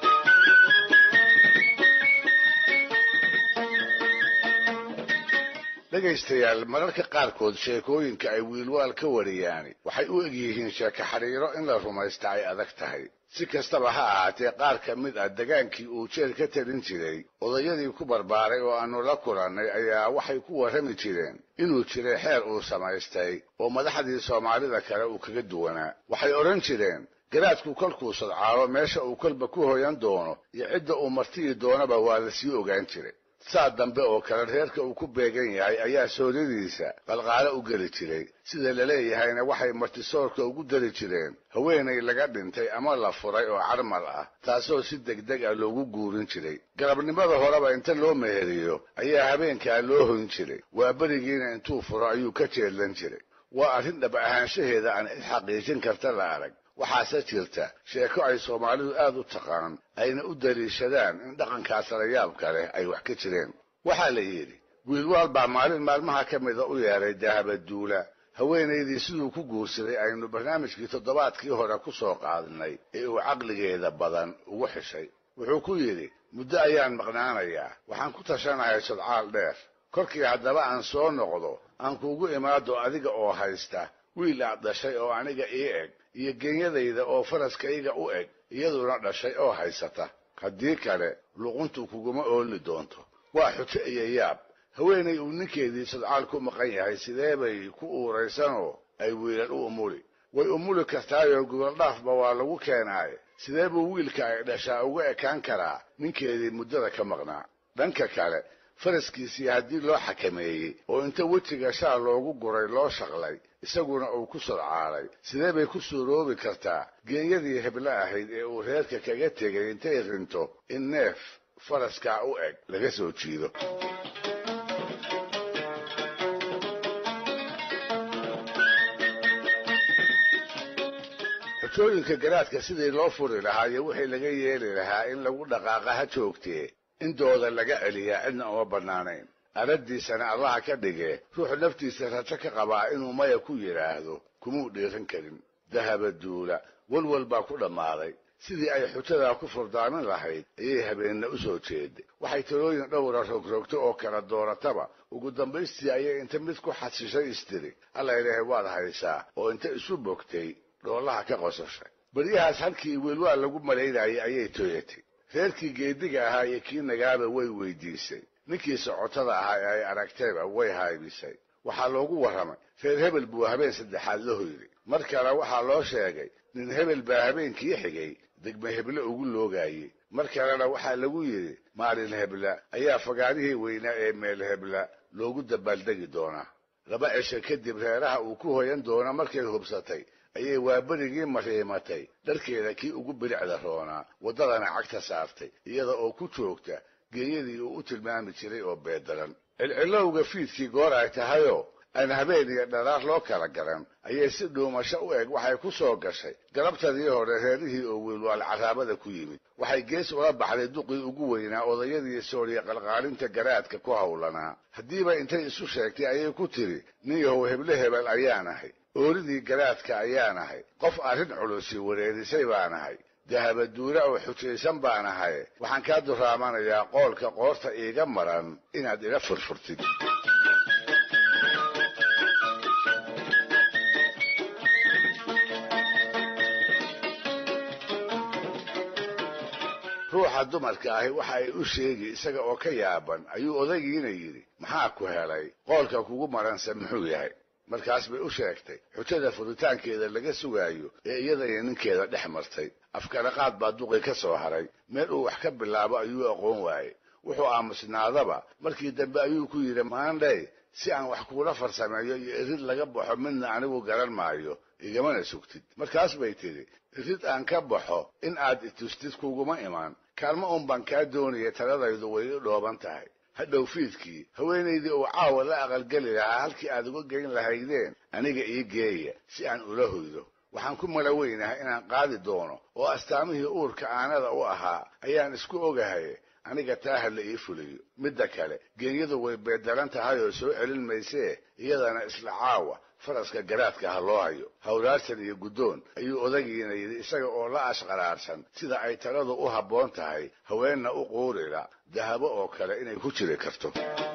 dhegaystayaal mararka qaarkood sheekooyinka ay wiilwaal ka wariyaani waxay u egyihiin sheeko xariiro in la rumaysta ay adag tahay. si kastaba ha ahaatee qaar ka mid ah degaankii uu jeel ka talin jiray odayadii ku barbaaray oo aanu la kulannay ayaa waxay ku warrami jireen inuu jiray xeer uu samaystay oo madaxdii soomaalida kale uu kaga duwanaa. waxay odhan jireen garaadku kolkuu sadcaalo meesha uu kolba ku hoyan doono iyo cidda uu martiyi doonaba waa la sii ogaan jiray. saa dambe oo kale reerka uu ku beegan yahay ayaa sooradiisa qalqaalo u geli jiray. sida la leeyahayna waxay martisoorka ugu dari jireen haweenay laga dhintay ama la furay oo carmal ah taasoo si degdeg ah loogu guurin jiray. galabnimada horeba inta loo meheriyo ayaa habeenkaa loo hoyn jiray. waa berigiina intuu furo ayuu ka jeedlan jiray. waa arrin dhab ahaanshaheeda aan cid xaqiijin karta la arag. waxaase jirta sheeko ay soomaalidu aad u taqaan ayna u daliishadaan in dhaqankaas layaabka leh ay wax ka jireen. waxaa la yidhi wiilwaal baa maalin maalmaha ka mida u yeedhay dahabaduula haweenaydii siduu ku guursaday aynu barnaamijkii toddobaadkii hore ku soo qaadnay ee uu caqligeeda badan ugu xishay. wuxuu ku yidhi muddo ayaan maqnaanayaa, waxaan ku tashanahay sodcaal dheer. kolkii haddaba aan soo noqdo aan kuugu imaado adiga oo haysta wiil aad dhashay oo aniga ii eg iyo genyadayda oo faraskayga u eg iyaduna dhashay oo haysata. haddii kale luquntu kuguma ooli doonto. waa xujo iyo yaab. haweenay uu ninkeedii sadcaal ku maqan yahay sidee bay ku uuraysanoo ay wiilal u umuli. way umuli kartaayoo gogoldhaafba waa lagu keenaaye sidee buu wiilka ay dhashaa uga ekaan karaa ninkeedii muddada ka maqnaa. dhanka kale faraskiisii haddii loo xakameeyey oo inta wejiga shaal loogu guray loo shaqlay isaguna uu ku sadcaalay sidee bay ku suuroobi kartaa geenyadii hebla ahayd ee uu reerka kaga tegay intay rinto in neef faraskaa u eg laga soo jiido. xujooyinka garaadka sidii loo furi lahaa iyo wixii laga yeeli lahaa in lagu dhaqaaqa ha joogtee in dooda laga celiyaa cidna uma bannaanayn. aragdiisana allaha ka dhige ruux naftiisa rajo ka qabaa inuu maya ku yidhaahdo kumuu dhiiran karin. dahabaduula walwal baa ku dhammaaday. sidii ay xujadaa ku furdaamin lahayd ayay habeenna u soo jeeday. waxay talooyin dhowra rogrogto oo kala doorataba ugu dambaystii ayay inta mid ku xasishay istiri alla ilaahay waad haysaa oo inta isu bogtay dhoolaha ka qosashay. baryahaas halkii wiilwaal lagu malaynayay ayay tooyatay. reerkii geediga ahaa iyo kii nagaaba way weydiisay ninkii socotada ahaa ee ay aragtayba way haybisay waxaa loogu warramay reer hebel buu habeen saddexaad la hoyday mar kale waxaa loo sheegay nin hebel baa habeenkii xigay degme heble ugu loogaayey mar kalena waxaa lagu yidhi maalin hebla ayaa fagaarihii weynaa ee meel hebla loogu dabaaldegi doonaa laba cisho kadib reeraha uu ku hoyan doono markay hubsatay ayay waaberigii mariimatay dharkeeda kii ugu bilicda roonaa waddadana cagta saartay iyada oo ku joogta geeyadii uu u tilmaami jiray oo beedaran cilcilowga fiidkii goor ay tahayoo aan habeen iyo dharaar loo kala garan ayay si dhuumasho u eg waxay ku soo gashay galabtadii hore reerihii oo wiilwaal carraabada ku yimid waxay gees ula baxday duqii ugu weynaa odayadii sooriya qalqaalinta garaadka ku hawlanaa haddiiba intay isu sheegtay ayay ku tidhi nin yahow heble hebel ayaan ahay ooridii garaadka ayaan ahay qof arrin culusi wareerisay baan ahay dahaba duura oo xujaysan baan ahay waxaan kaa duraamanayaa qoolka qoorta iiga maran inaad ila furfurtid ruuxa dumarka ahi waxa ay u sheegi isaga oo ka yaaban ayuu odaygiina yidhi maxaa ku helay qoolka kugu maranse muxuu yahay markaas bay u sheegtay xujada furitaankeeda laga sugaayo ee iyada iyo ninkeeda dhex martay afkaraqaad baa duqi ka soo haray meel uu wax ka bilaabo ayuu aqoon waayey wuxuu aamusnaadaba markii dambe ayuu ku yidhi maandhay si aan wax kuula farsameeyo iyo irid laga baxo midna anigu garan maayo igamana sugtid markaas bay tidhi irid aan ka baxo in aad itustid kuguma imaan kaalmo un baan kaa doonaya taladaydu way i dhooban tahay hadhow fiidkii haweenaydii uu caawa la aqalgeli lahaa halkii aad uga geyn lahaydeen aniga ii geeya si aan ula hoydo waxaan ku mala weynahay inaan qaadi doono oo astaamihii uurka aanada u ahaa ayaan isku ogahay aniga taa ha la ii fuliyo midda kale geeyadu way beedaran tahay oo soo celin maysee iyadana isla caawa faraska garaadka ha loo hayo hawraarsan iyo guddoon ayuu odagiina yidhi isaga oo la ashqaraarsan sida ay taladu u habboon tahay haweenna u quurila dahabo oo kale inay ku jiri karto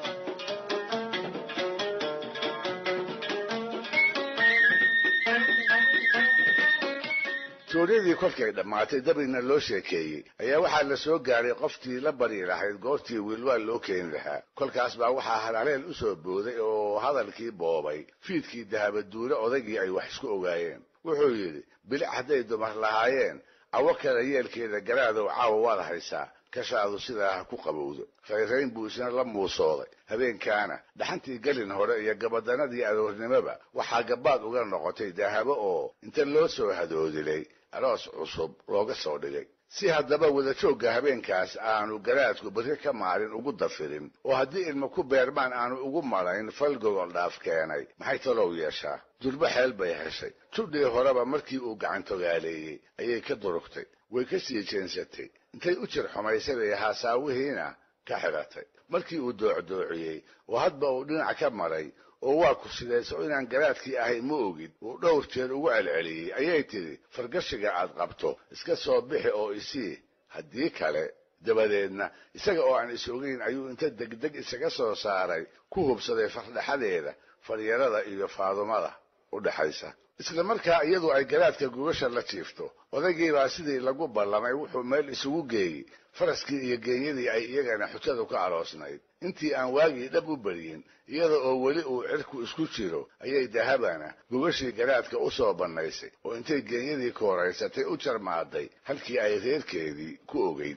suuryadii kolkay dhammaatay dabina loo sheekeeyey ayaa waxaa la soo gaaray qoftii la bari lahayd goortii wiilwaal loo keeni lahaa kolkaas baa waxaa halhaleel u soo booday oo hadalkii boobay fiidkii dahabaduule odaygii ay wax isku ogaayeen wuxuu yidhi bilic hadday dumar lahaayeen cawo kale yeelkeeda garaadow caawa waad haysaa kashaadu sidaa ha ku qabowdo rayrayn buu isna la muusooday habeenkaana dhaxantii gelin hore iyo gabadanadii aroornimoba waxaa gabaad uga noqotay dahabo oo inta loo soo hadoodilay aroos cusub looga soo dhigay si haddaba wadajoogga habeenkaas aanu garaadku berri ka maalin ugu dafirin oo haddii ilma ku beermaan aanu ugu malayn fal gogol dhaaf keenay maxay talow yeeshaa durbo xeel bay heshay tudhii horeba markii uu gacantogaaleeyey ayay ka durugtay way ka sii jeensatay intay u jir xumaysay bay haasaawihiina ka xidhatay markii uu doocdoociyey oo hadba uu dhinac ka maray oo waa ku sidayso inaan garaadkii ahay ma ogid uu dhowr jeer ugu celceliyey ayay tidhi fargashiga aad qabto iska soo bixi oo isii haddii kale dabadeedna isaga oo aan is ogeyn ayuu inta degdeg isaga soo saaray ku hubsaday fardhaxadeeda faryarada iyo faadumada u dhaxaysa isla markaa iyadu ay garaadka gubasha la jiifto odaygii baa sidii lagu ballamay wuxuu meel isugu geeyey faraskii iyo geeyadii ay iyagana xujadu ka aroosnayd intii aan waagii dhab u baryin iyada oo weli uu cirku isku jiro ayay dahabana gubashii garaadka u soo bannaysay oo intay geeyadii kooraysatay u jarmaaday halkii ay reerkeedii ku ogeyd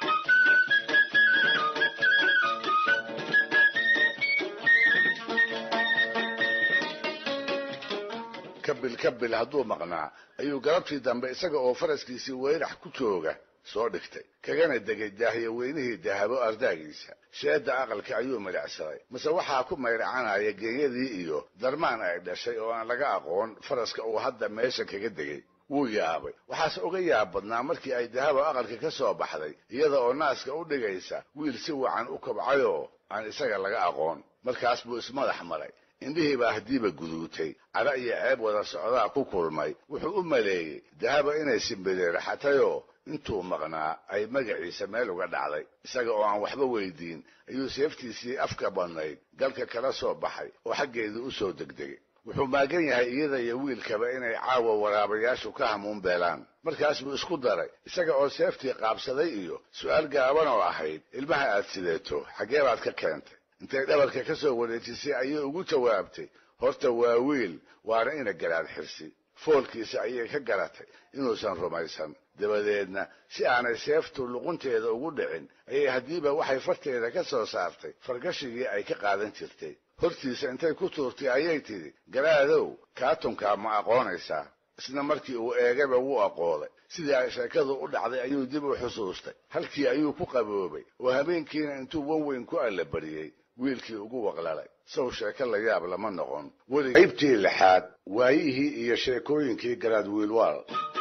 kabil kabil hadduu maqnaa ayuu galabtii dambe isaga oo faraskiisii weyrax ku jooga soo dhigtay kagana degay daahiya weynihii dahabo ardaagiisa sheedda aqalka ayuu midhacsaday mase waxaa ku mayracanaya geeyadii iyo darmaan ay dhashay oo aan laga aqoon faraska uu hadda meesha kaga degay wuu yaabay waxaase uga yaab badnaa markii ay dahabo aqalka ka soo baxday iyada oo naaska u dhigaysa wiil si wacan u kobcayoo aan isaga laga aqoon markaas buu ismadax maray indhihii baa haddiiba guduutay cara iyo ceeb wada socdaa ku kulmay wuxuu u maleeyey dahaba inay simbireeraxatayoo intuu maqnaa ay magaciisa meel uga dhacday isaga oo aan waxba weydiin ayuu seeftiisii afka badnayd galka kala soo baxay oo xaggeedii u soo degdegay wuxuu maagan yahay iyada iyo wiilkaba inay caawa waraabayaashu ka hamuun beelaan markaas buu isku daray isaga oo seeftii qaabsaday iyo su'aal gaaban oo ahayd ilmaha aad sideeto xaggee baad ka keentay intay dhabarka ka soo wareejisay ayay ugu jawaabtay horta waa wiil waana ina garaad xirsi foolkiisa ayay ka garatay inuusan rumaysan dabadeedna si aanay seeftu luqunteeda ugu dhicin ayay haddiiba waxay farteeda ka soo saartay fargashigii ay ka qaadan jirtay hortiisa intay ku tuurtay ayay tidhi garaadow kaatunkaa ma aqoonaysaa isna markii uu eegaba wuu aqooday sidii ay sheekadu u dhacday ayuu dib u xusuustay halkii ayuu ku qaboobay oo habeenkiina intuu wan weyn ku allabariyey wiilkii ugu waqlalay sow sheeko la yaab lama noqon weli qaybtii lixaad waayihii iyo sheekooyinkii garaad wiilwaal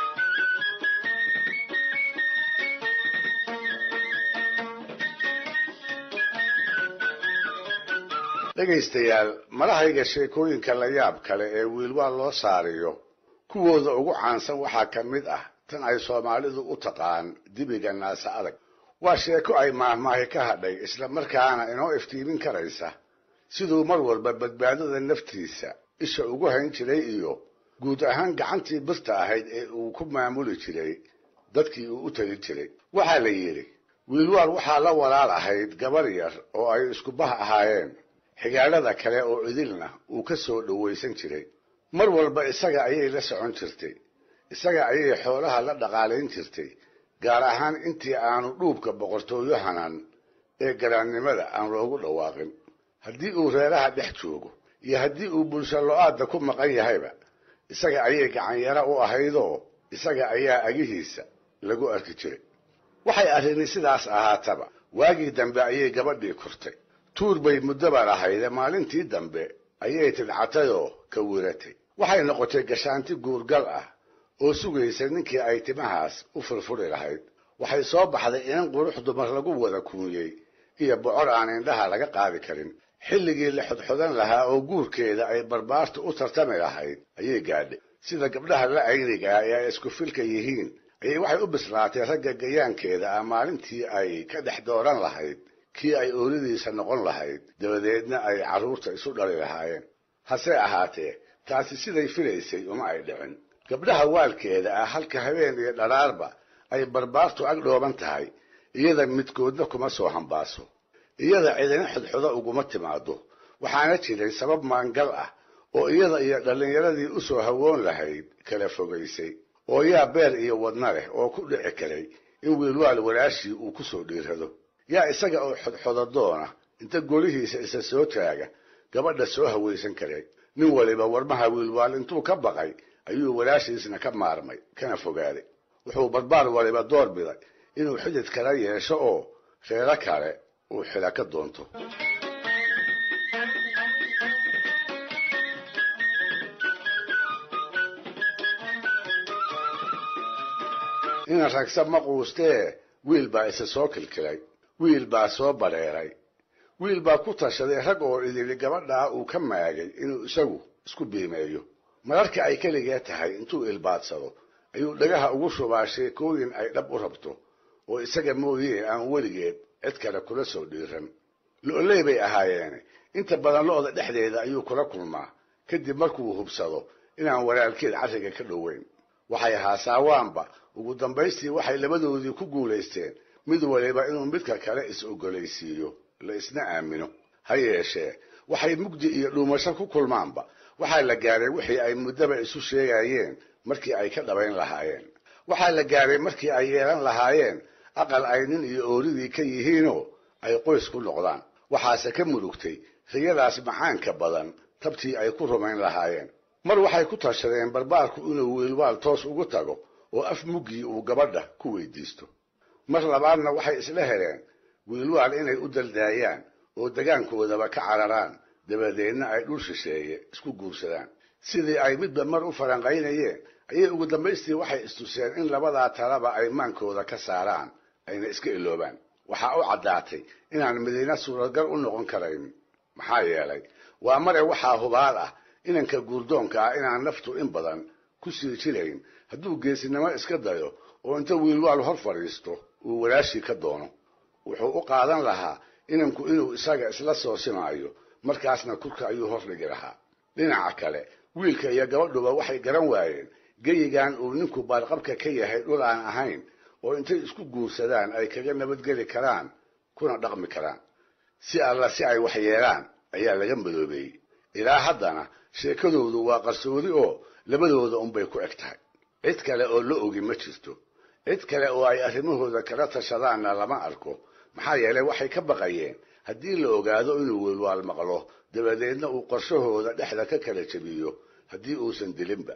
dhegaystayaal malahayga sheekooyinka la yaab kale ee wiilwaal loo saariyo kuwooda ugu caansan waxaa ka mid ah tan ay soomaalidu u taqaan dibiga naasa adag waa sheeko ay maahmaahi ka hadhay isla markaana inoo iftiimin karaysa siduu mar walba badbaadada naftiisa isha ugu hayn jiray iyo guud ahaan gacantii birta ahayd ee uu ku maamuli jiray dadkii uu u tali jiray waxaa la yidhi wiilwaal waxaa la walaal ahayd gabar yar oo ay isku bah ahaayeen xigaalada kale oo idilna uu ka soo dhowaysan jiray mar walba isaga ayay la socon jirtay isaga ayay xoolaha la dhaqaalayn jirtay gaar ahaan intii aanu dhuubka boqortooyo hanan ee garaannimada aan loogu dhawaaqin haddii uu reeraha dhex joogo iyo haddii uu bulsho lo-aadda ku maqan yahayba isaga ayay gacanyaro u ahaydoo isaga ayaa agihiisa lagu arki jiray waxay arrini sidaas ahaataba waagii dambe ayay gabadhii kortay tuur bay muddoban ahayde maalintii dambe ayay tidcatayoo ka wiratay waxay noqotay gashaanti guurgal ah oo sugaysa ninkii ay timahaas u furfuri lahayd waxay soo baxday inan qurux dumar lagu wada kuunyey iyo bocor aan indhaha laga qaadi karin xilligii la xodxodan lahaa oo guurkeeda ay barbaarta u tartami lahayd ayay gaadhay sida gabdhaha la ayniga ah ee ay isku filka yihiin ayay waxay u bislaatay ragga gayaankeeda ah maalintii ay ka dhex dooran lahayd kii ay oolidiisa noqon lahayd dabadeedna ay carruurta isu dhali lahaayeen hase ahaatee taasi siday filaysay uma ay dhicin gabdhaha waalkeeda ah halka habeen iyo dharaarba ay barbaartu ag dhooban tahay iyada midkoodna kuma soo hambaaso iyada cidina xodxodo uguma timaado waxaana jiray sabab maangal ah oo iyada iyo dhallinyaradii u soo hawoon lahayd kala fogaysay oo yaa beer iyo wadna leh oo ku dhici karay in wiilwaal walaashii uu ku soo dhiirado yaa isaga oo xodxodo doona inta golihiisa isa soo taaga gabadha soo hawaysan karay nin waliba warmaha wiilwaal intuu ka baqay ayuu walaashiisna ka maarmay kana fogaaday wuxuu barbaar waliba door biday inuu xidid kala yeesho oo reero kale uu xila ka doonto ina ragsa ma quustee wiil baa isa soo kilkilay wiil baa soo bareeray wiil baa ku tashaday rag oo idili gabadhaa uu ka maagay inuu isagu isku biimeeyo mararka ay keligee tahay intuu ilbaadsado ayuu dhagaha ugu shubaa sheekooyin ay dhab u rabto oo isaga mooyee aan weligeed cid kale kula soo dhiiran lo-oley bay ahaayeene inta badan lo-da dhexdeeda ayuu kula kulmaa kadib markuu hubsado inaan walaalkeed carriga ka dhoweyn waxay haasaawaanba ugu dambaystii waxay labadoodii ku guulaysteen mid waliba inuu midka kale is-ogolaysiiyo la isna aamino ha yeeshee waxay mugdi iyo dhuumasho ku kulmaanba waxaa la gaaray wixii ay muddaba isu sheegayeen markii ay ka dhabayn lahaayeen waxaa la gaaray markii ay yeelan lahaayeen aqal ay nin iyo ooridii ka yihiinoo ay qoys ku noqdaan waxaase ka murugtay riyadaas macaanka badan tabtii ay ku rumayn lahaayeen mar waxay ku tashadeen barbaarku inuu wiilwaal toos ugu tago oo af muggii uu gabadha ku weydiisto mar labaadna waxay isla heleen wiilwaal inay u daldaayaan oo degaankoodaba ka cararaan dabadeedna ay dhul shisheeye isku guursadaan sidii ay midba mar u faranqaynayeen ayay ugu dambaystii waxay istuseen in labadaa talaba ay maankooda ka saaraan ayna iska iloobaan waxaa u caddaatay inaan midina suuragal u noqon karayn maxaa yeelay waa mare waxaa hubaal ah inanka guurdoonka ah inaan naftu in badan ku sii jilayn hadduu geesinimo iska dayo oo inta wiilwaal hor fadhiisto uu walaashii ka doono wuxuu u qaadan lahaa inanku inuu isaga isla soo simaayo markaasna kurka ayuu hor dhigi lahaa dhinaca kale wiilka iyo gabadhuba waxay garan waayeen geyigan uu ninku baalqabka ka yahay dhul aan ahayn oo intay isku guursadaan ay kaga nabadgeli karaan kuna dhaqmi karaan si alla si ay wax yeelaan ayaa laga madoobeeyey ilaa haddana sheekadoodu waa qarsoodi oo labadooda unbay ku eg tahay cid kale oo la ogi ma jirto cid kale oo ay arrimahooda kala tashadaanna lama arko maxaa yeelay waxay ka baqayeen haddii la ogaado inuu wiilwaal maqlo dabadeedna uu qorshahooda dhexda ka kala jabiyo haddii uusan dilinba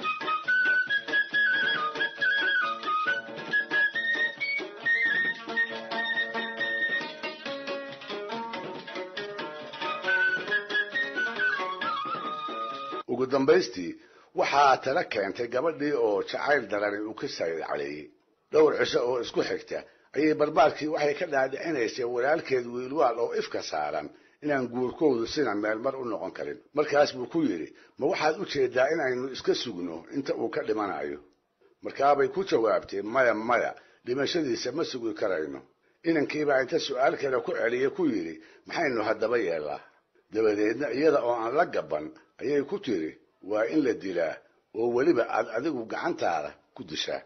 ugu dambaystii waxaa tala keentay gabadhii oo jacayl darani uu ka saayid caleeyey dhowr cisho oo isku xigta ayay barbaarkii waxay ka dhaadhicinaysay walaalkeed wiilwaal oo ifka saaran inaan guurkoodu sina meel mar u noqon karin markaas buu ku yidhi ma waxaad u jeedaa inaynu iska sugno inta uu ka dhimanayo markaabay ku jawaabtay maya maya dhimashadiisa ma sugi karayno inankiibaa inta su'aal kale ku celiya ku yidhi maxaynu haddaba yeellaa dabadeedna iyada oo aan la gaban ayay ku tiri waa in la dilaa oo weliba aad adigu gacantaada ku dishaa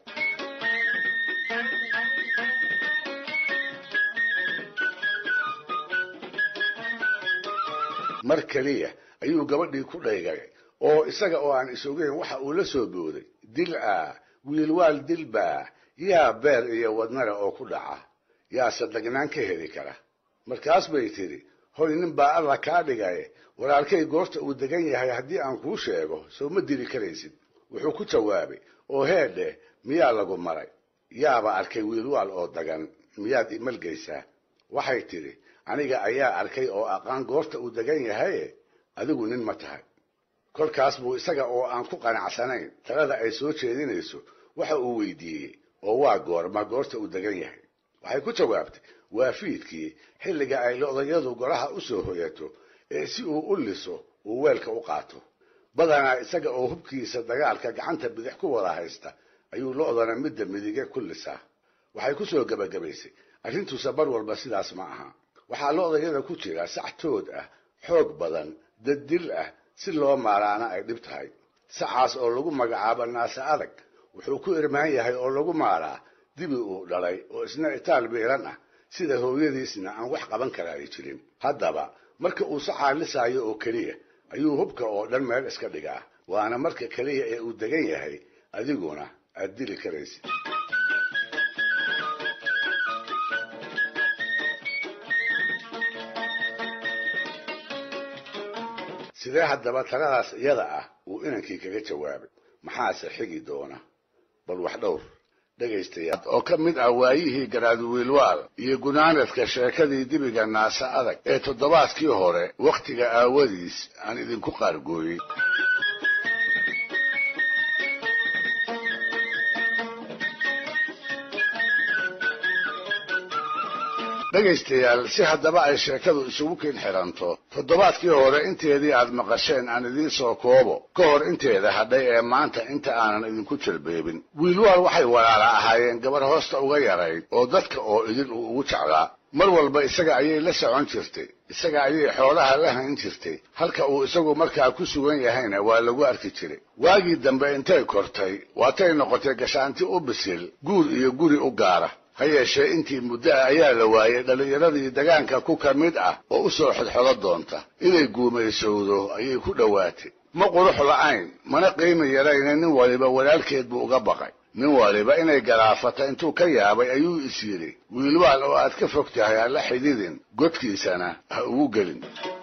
mar kaliya ayuu gabadhii ku dhaygay oo isaga oo aan isogeyn waxa uu la soo booday dil ah wiilwaal dilbaa yaa beer iyo wadnara oo ku dhaca yaa sadagnaan ka heli kara markaas bay tiri hoy nin baa alla kaa dhigay walaalkay goorta uu degan yahay haddii aan kuu sheego soo ma dili karaysid wuxuu ku jawaabay oo heedhe miyaa lagu maray yaaba arkay wiilwaal oo dagan miyaad imalgaysaa waxay tiri aniga ayaa arkay oo aqaan goorta uu degan yahay adigu nin ma tahay kolkaas buu isaga oo aan ku qanacsanayn talada ay soo jeedinayso waxa uu weydiiyey oo waa goorma goorta uu degan yahay waxay ku jawaabtay waa fiidkii xilliga ay lo'dayadu golaha u soo hoyato ee si uu u liso uu weelka u qaato badanaa isaga oo hubkiisa dagaalka gacanta bidix ku wada haysta ayuu lo'dana midda midige ku lisaa waxay ku soo gabagabaysay arrintuusa bar walba sidaas ma aha waxaa lo'dayada ku jira sac tood ah xoog badan dad dil ah si loo maaraana ay dhib tahay sacaas oo lagu magacaabo naasa adag wuxuu ku irmaan yahay oo lagu maaraa dibi uu dhalay oo isna itaal biiran ah sida hooyadiisna aan wax qaban kara ay jirin haddaba marka uu sacaa lisaayo oo keliya ayuu hubka oo dhan meel iska dhigaa waana marka keliya ee uu degan yahay adiguna aad dili karaysid sidee haddaba taladaas iyada ah uu inankii kaga jawaabay maxaase xigi doona bal wax dhowr dhegaystayaal oo ka mid ah waayihii garaad wiilwaal iyo gunaanadka sheekadii dibiga naasa adag ee toddobaadkii hore wakhtiga aawadiis aan idinku qaargooyey dhegaystayaal si haddaba ay sheekadu isugu kin xiranto toddobaadkii hore inteedii aad maqasheen aan idiin soo koobo ka hor inteeda hadhay ee maanta inta aanan idinku jalbeebin wiilwaal waxay walaala ahaayeen gabar hoosta uga yarayd oo dadka oo idin uu ugu jeclaa mar walba isaga ayay la socon jirtay isaga ayay xoolaha la hayn jirtay halka uu isagu markaa ku sugan yahayna waa lagu arki jiray waagii dambe intay kortay waatay noqotay gashaanti u bisil guur iyo guri u gaara ha yeeshee intii muddo ah ayaa la waayey dhallinyaradii degaanka ku ka mid ah oo u soo xodxodo doonta inay guumaysowdo ayay ku dhowaatay ma qurux la'ayn mana qiimi yarayna nin waliba walaalkeed buu uga baqay nin waliba inay garaafata intuu ka yaabay ayuu is yidhi wiilwaal oo aad ka fog tahay ha la xididin godkiisana ha ugu gelin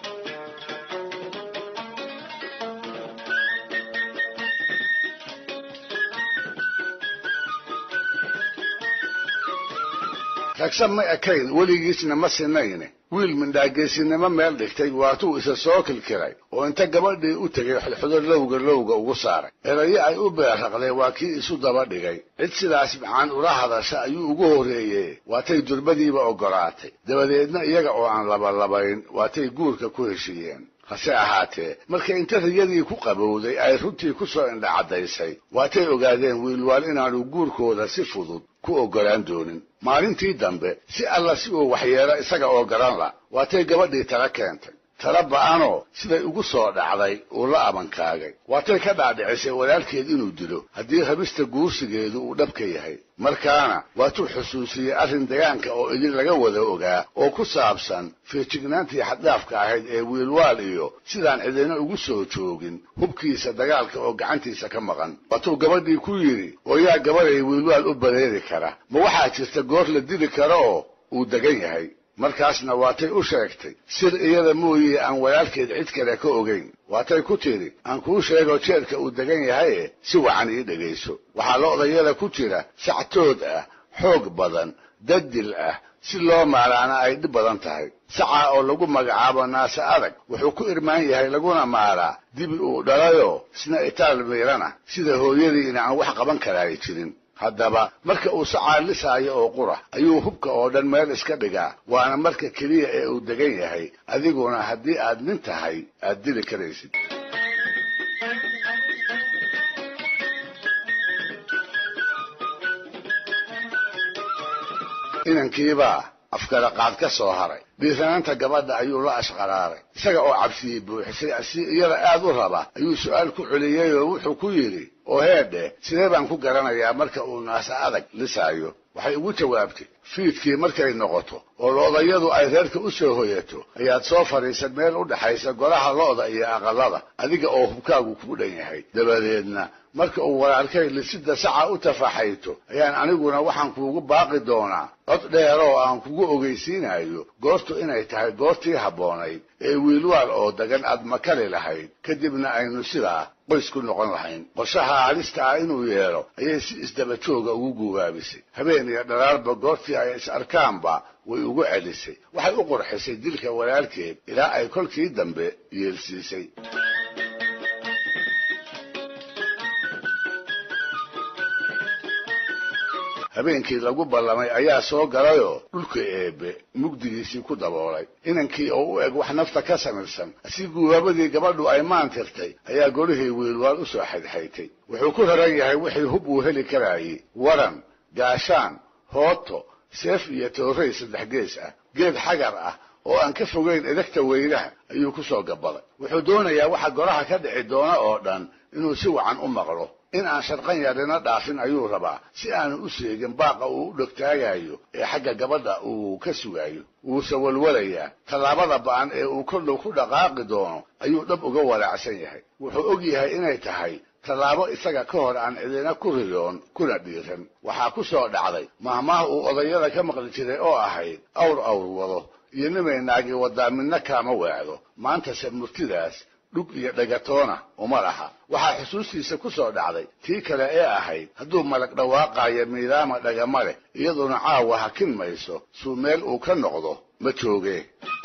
ragsan ma ekayn weligiisna ma sinayne wiil mindhaageesinimo meel dhigtay waatuu isa soo kilkiray oo inta gabadhii u tegay xilxudo lowga lowga ugu saaray erayo ay u beerraqday waa kii isu daba dhigay cid sidaas macaan ula hadasha ayuu ugu horreeyey waatay durbadiiba oggolaatay dabadeedna iyaga oo aan labalabayn waatay guurka ku heshiiyeen hase ahaatee markay inta riyadii ku qabowday ay runtii ku soo indhacaddaysay waatay ogaadeen wiilwaal inaanu guurkooda si fudud ku oggolaan doonin maalintii dambe si alla si uu waxyeelo isaga oo garan la waatay gabadhii tala keentay talaba'anoo siday ugu soo dhacday uu la abankaagay waatay ka dhaadhicisay walaalkeed inuu dilo haddii habista guursigeedu uu dhabka yahay markaana waatuu xusuusiyey arrin degaanka oo idin laga wada ogaa oo ku saabsan feejignaantii xaddaafka ahayd ee wiilwaal iyo sidaan cidina ugu soo joogin hubkiisa dagaalka oo gacantiisa ka maqan waatuu gabadhii ku yidhi oo yaa gabaday wiilwaal u bareeri kara ma waxaa jirta goor la dili karo oo uu degan yahay markaasna waatay u sheegtay sir iyada mooyee aan walaalkeed cid kale ka ogayn waatay ku tidhi aan kuu sheego jeerka uu degan yahaye si wacan ii dhegayso waxaa lo'dayada ku jira sactood ah xoog badan dadil ah si loo maalaana ay dhib badan tahay sacaa oo lagu magacaabo naase adag wuxuu ku irmaan yahay laguna maalaa dibi uu dhalayoo isna itaal miirana sida hooyadiina aan wax qaban karaay jirin haddaba marka uu sacaa lisaayo oo qura ayuu hubka oo dhan meel iska dhigaa waana marka keliya ee uu degan yahay adiguna haddii aad nin tahay aad dili karaysid inankiibaa afkala qaad ka soo haray dhiiranaanta gabadha ayuu la ashqaraaray isaga oo cabsiyey buuxisay si iyada aad u raba ayuu su'aal ku celiyey oo wuxuu ku yidhi oo heedhe sidee baan ku garanayaa marka uu naase adag lisaayo waxay ugu jawaabtay fiidkii markay noqoto oo lo'dayadu ay reerka u soo hoyato ayaad soo fadhiisan meel u dhaxaysa golaha lo'da iyo aqallada adiga oo hubkaagu kuu dhan yahay dabadeedna marka uu walaalkay lisida saca u tafaxayto ayaan aniguna waxaan kuugu baaqi doonaa cod dheer oo aan kugu ogeysiinayo goortu inay tahay goortii habboonayd ee wiilwaal oo degan aad makali lahayd kadibna aynu sidaa qoys ku noqon lahayn qorshaha halista ah inuu yeelo ayay si isdaba jooga ugu guubaabisay habeen iyo dharaarba goortii ay is arkaanba way ugu celisay waxay u qurxisay dilka walaalkeed ilaa ay kolkii dambe yeelsiisay habeenkii lagu ballamay ayaa soo galayoo dhulka eebbe mugdigiisii ku daboolay inankii oo u eg wax nafta ka samirsan si guubaabadii gabadhu ay maantirtay ayaa golihii wiilwaal u soo xadxaytay wuxuu ku raran yahay wixii hub uu heli karaayey waran gaashaan hooto seef iyo toorey saddex gees ah geed xagar ah oo aan ka fogayn edagta weynaha ayuu ku soo gabaday wuxuu doonayaa waxa golaha ka dhici doona oo dhan inuu si wacan u maqlo in aan sharqan yarina dhaafin ayuu rabaa si aanu u seegin baaqa uu u dhogtaagayo ee xagga gabadha uu ka sugayo wuuse walwalayaa tallaabada ba'an ee uu koldhow ku dhaqaaqi doono ayuu dhab uga walaacsan yahay wuxuu og yahay inay tahay tallaabo isaga ka hor aan cidina ku riyoon kuna dhiiran waxaa ku soo dhacday mahmaah uu odayada ka maqli jiray oo ahayd awr awr wado iyo nimay naagi wadaa midna kaama weecdo maantase murtidaas dhug iyo dhagatoona uma laha waxaa xusuustiisa ku soo dhacday tii kale ee ahayd hadduu malag dhawaaqaayo miidaama dhagama leh iyaduna caawa hakin mayso suu meel uu ka noqdo ma joogee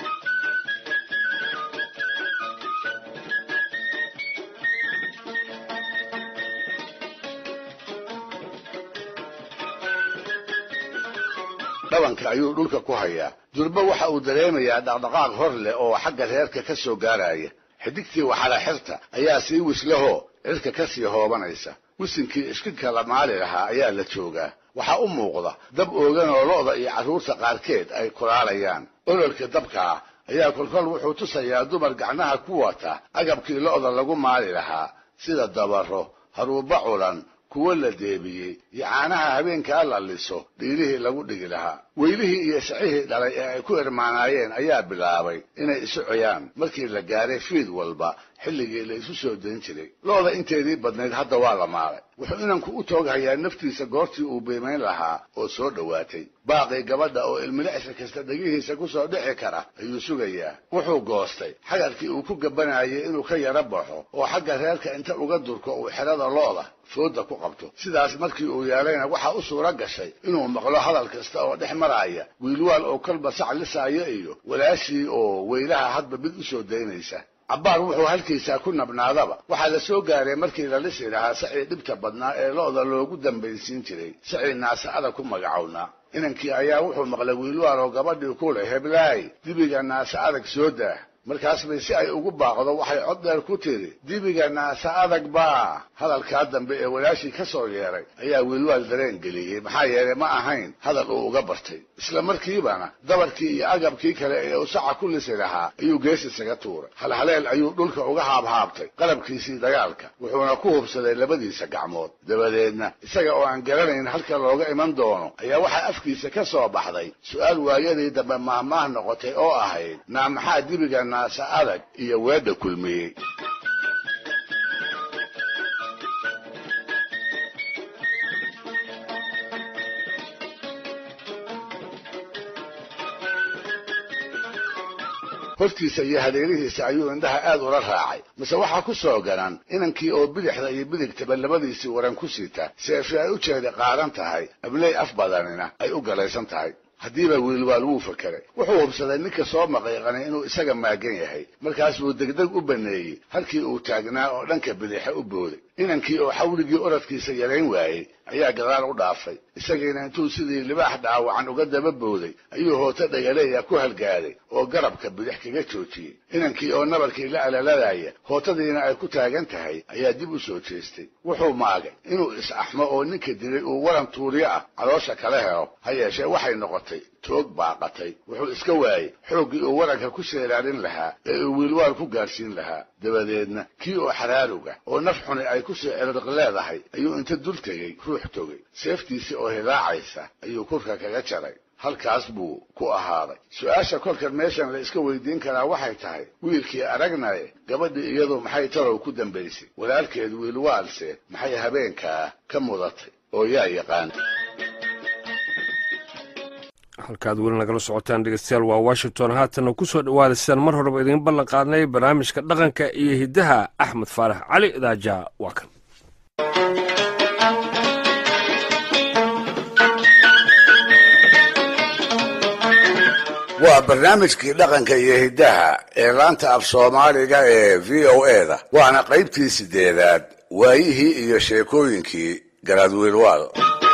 dhabanka ayuu dhulka ku hayaa durba waxa uu dareemayaa dhaqdhaqaaq hor leh oo xagga reerka ka soo gaaraya xidigtii waxala xirta ayaa sii wislahoo cirka ka sii hoobanaysa wisinkii ishkinka la maali lahaa ayaa la joogaa waxaa u muuqda dab oogan oo lo'da iyo carruurta qaarkeed ay kulaalayaan ololka dabkaa ayaa kolkol wuxuu tusayaa dumar gacnaha ku wata agabkii lo'da lagu maali lahaa sida dabaro haruuba culan kuwa la deebiyey iyo caanaha habeenkaa la liso dhiilihii lagu dhigi lahaa weylihii iyo sicihii dhalay ee ay ku irmaanaayeen ayaa bilaabay inay isu coyaan markii la gaaray fiid walba xilligii la isu soo dayn jiray lo'da inteedii badnayd hadda waa la maalay wuxuu inanku u tooghayaa naftiisa goortii uu biimayn lahaa oo soo dhowaatay baaqii gabadha oo ilmilicsa kasta dhegihiisa ku soo dhici kara ayuu sugayaa wuxuu goostay xagarkii uu ku gabanayay inuu ka yaro baxo oo xagga reerka inta uga durko uu xerada lo'da fooda ku qabto sidaas markii uu yeelayna waxaa u suura gashay inuu maqlo hadal kasta oo dhex maraya wiilwaal oo kolba sac lisaayo iyo walaashii oo weylaha hadba mid u soo daynaysa cabbaar wuxuu halkiisaa ku nabnaadaba waxaa la soo gaaray markii la lisi lahaa sacii dhibta badnaa ee lo'da loogu dambaysiin jiray sacii naasa'ada ku magacownaa inankii ayaa wuxuu maqlay wiilwaal oo gabadhii ku leh heblaay dibiga naase adag soo daah markaas bay si ay ugu baaqdo waxay cod dheer ku tiri dibiga naasa adag baa hadalkaa dambe ee walaashii ka soo yeeray ayaa wiilwaal dareen geliyey maxaa yeelay ma ahayn hadal uu uga bartay isla markiibana dabarkii iyo agabkii kale ee uu saca ku lisi lahaa ayuu gees isaga tuuray halhaleel ayuu dhulka uga haabhaabtay qalabkiisii dagaalka wuxuuna ku hubsaday labadiisa gacmood dabadeedna isaga oo aan garanayn halka looga iman doono ayaa waxaa afkiisa ka soo baxday su'aal waayadii dambe maahmaah noqotay oo ahayd naa maxaa dibiga naasa adag iyo weedha kulmiyey hortiisa iyo hadeerihiisa ayuu indhaha aad ula raacay mise waxaa ku soo garan inankii oo bidixda iyo bidigtaba labadiisii waran ku siita seefi ay u jeeda qaaran tahay abley af badanina ay u galaysan tahay haddiiba wiilwaal wuu fakeray wuxuu hubsaday ninka soo maqiiqanay inuu isaga maagan yahay markaasuu degdeg u baneeyey halkii uu taagnaa oo dhanka bidixa u booday inankii oo xawligii oradkiisa yarayn waayey ayaa gadaal u dhaafay isagiina intuu sidii libaax dhaawacan uga daba booday ayuu hooto dhagaleeya ku halgaaday oo garabka bidix kaga joojiyey inankii oo nabarkii la alaladaya hootadiina ay ku taagan tahay ayaa dib u soo jeestay wuxuu maagay inuu is-axmo oo ninka dilay uu waran tuuriyo ah caloosha kala helo ha yeeshee waxay noqotay toog baaqatay wuxuu iska waayey xooggii uu waranka ku seelaalin lahaa ee uu wiilwaal ku gaadhsiin lahaa dabadeedna kii oo xaraaruga oo naf xuni ay ku soo cirriq leedahay ayuu inta dul tegey ruux togay seeftiisii oo hilaacaysa ayuu kurka kaga jaray halkaas buu ku ahaaday su-aasha kolkan meeshan la iska weydiin karaa waxay tahay wiilkii aragnaye gabadhii iyadu maxay tarow ku dambaysay walaalkeed wiilwaalse maxay habeenkaa ka mudatay oo yaa yaqaan halkaad weli nagala socotaan dhegeystayaal waa washington haatana ku soo dhawaada sidaan mar horeba idiin ballan qaadnay barnaamijka dhaqanka iyo hiddaha axmed faarax cali daaja waa kan waa barnaamijkii dhaqanka iyo hiddaha ee laanta af soomaaliga ee v o e da waana qaybtii sideedaad waayihii iyo sheekooyinkii garaad wiilwaal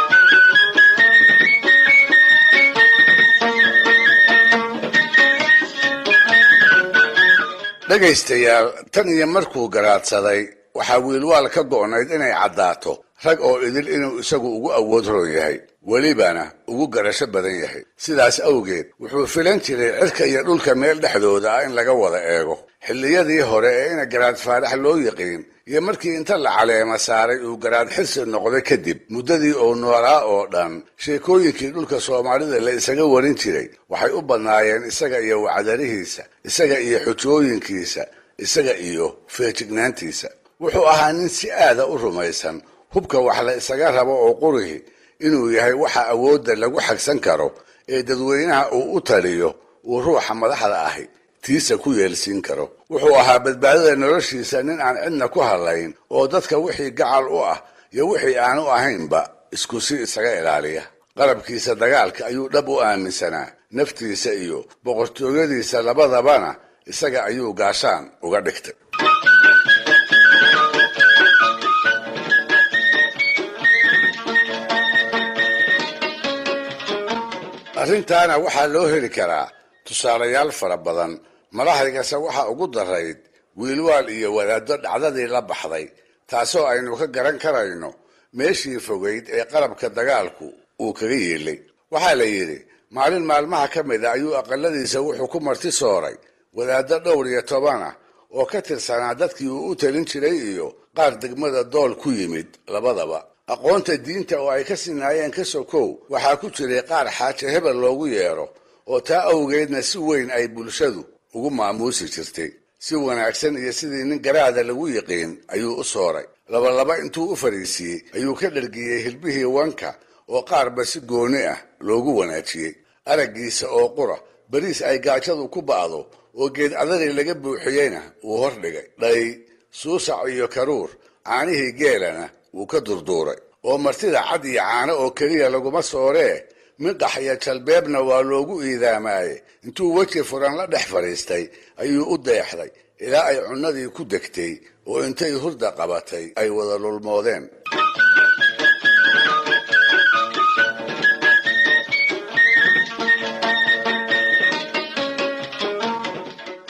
dhegaystayaal tan iyo markuu garaadsaday waxaa wiilwaal ka go'nayd inay caddaato rag oo idil inuu isagu ugu awood roon yahay welibana ugu garasho badan yahay sidaas awgeed wuxuu filan jiray cirka iyo dhulka meel dhexdooda ah in laga wada eego xilliyadii hore ee ina garaad faarax loo yiqiin iyo markii inta la caleema saaray uu garaad xirsi noqday kadib muddadii uu noolaa oo dhan sheekooyinkii dhulka soomaalida la isaga warin jiray waxay u badnaayeen isaga iyo wacdarihiisa isaga iyo xujooyinkiisa isaga iyo feejignaantiisa wuxuu ahaa nin si aada u rumaysan hubka wax la isaga rabo oo qurihi inuu yahay waxa awoodda lagu xagsan karo ee dadweynaha uu u taliyo uu ruuxa madaxda ahi tiisa ku yeelsiin karo wuxuu ahaa badbaadada noloshiisa nin aan cidna ku hadlayn oo dadka wixii gacal u ah iyo wixii aan u ahaynba isku si isaga ilaaliya qalabkiisa dagaalka ayuu dhab u aaminsanaa naftiisa iyo boqortooyadiisa labadabana isaga ayuu gaashaan uga dhigtay arrintaana waxaa loo heli karaa tusaalayaal fara badan madaxdigase waxaa ugu darayd wiilwaal iyo wadaaddo dhacdadii la baxday taasoo aynu ka garan karayno meeshii fogayd ee qalabka dagaalku uu kaga yeelay waxaa la yidhi maalin maalmaha ka mid a ayuu aqaladiisa wuxuu ku marti sooray wadaaddo dhowr iyo toban ah oo ka tirsanaa dadkii uu u talin jiray iyo qaar degmada dool ku yimid labadaba aqoonta diinta oo ay ka sinaayeen ka sokow waxaa ku jiray qaar xaaje hebel loogu yeedho oo taa awgeedna si weyn ay bulshadu ugu maamuusi jirtay si wanaagsan iyo sidii nin garaada lagu yiqiin ayuu u sooray labalaba intuu u fariisiiyey ayuu ka dhergiyey hilbihii wanka oo qaarba si gooni ah loogu wanaajiyey araggiisa oo qura bariis ay gaajadu ku ba'do oo geed adari laga buuxiyeyna uu hor dhigay dhay suusac iyo karuur caanihii geelana wuu ka durduuray oo martida cad iyo caano oo keliya laguma sooree midhax iyo jalbeebna waa loogu iidaamaaye intuu weji furan la dhex fadhiistay ayuu u deexday ilaa ay cunnadii ku degtay oo intay hurda qabatay ay wada lulmoodeen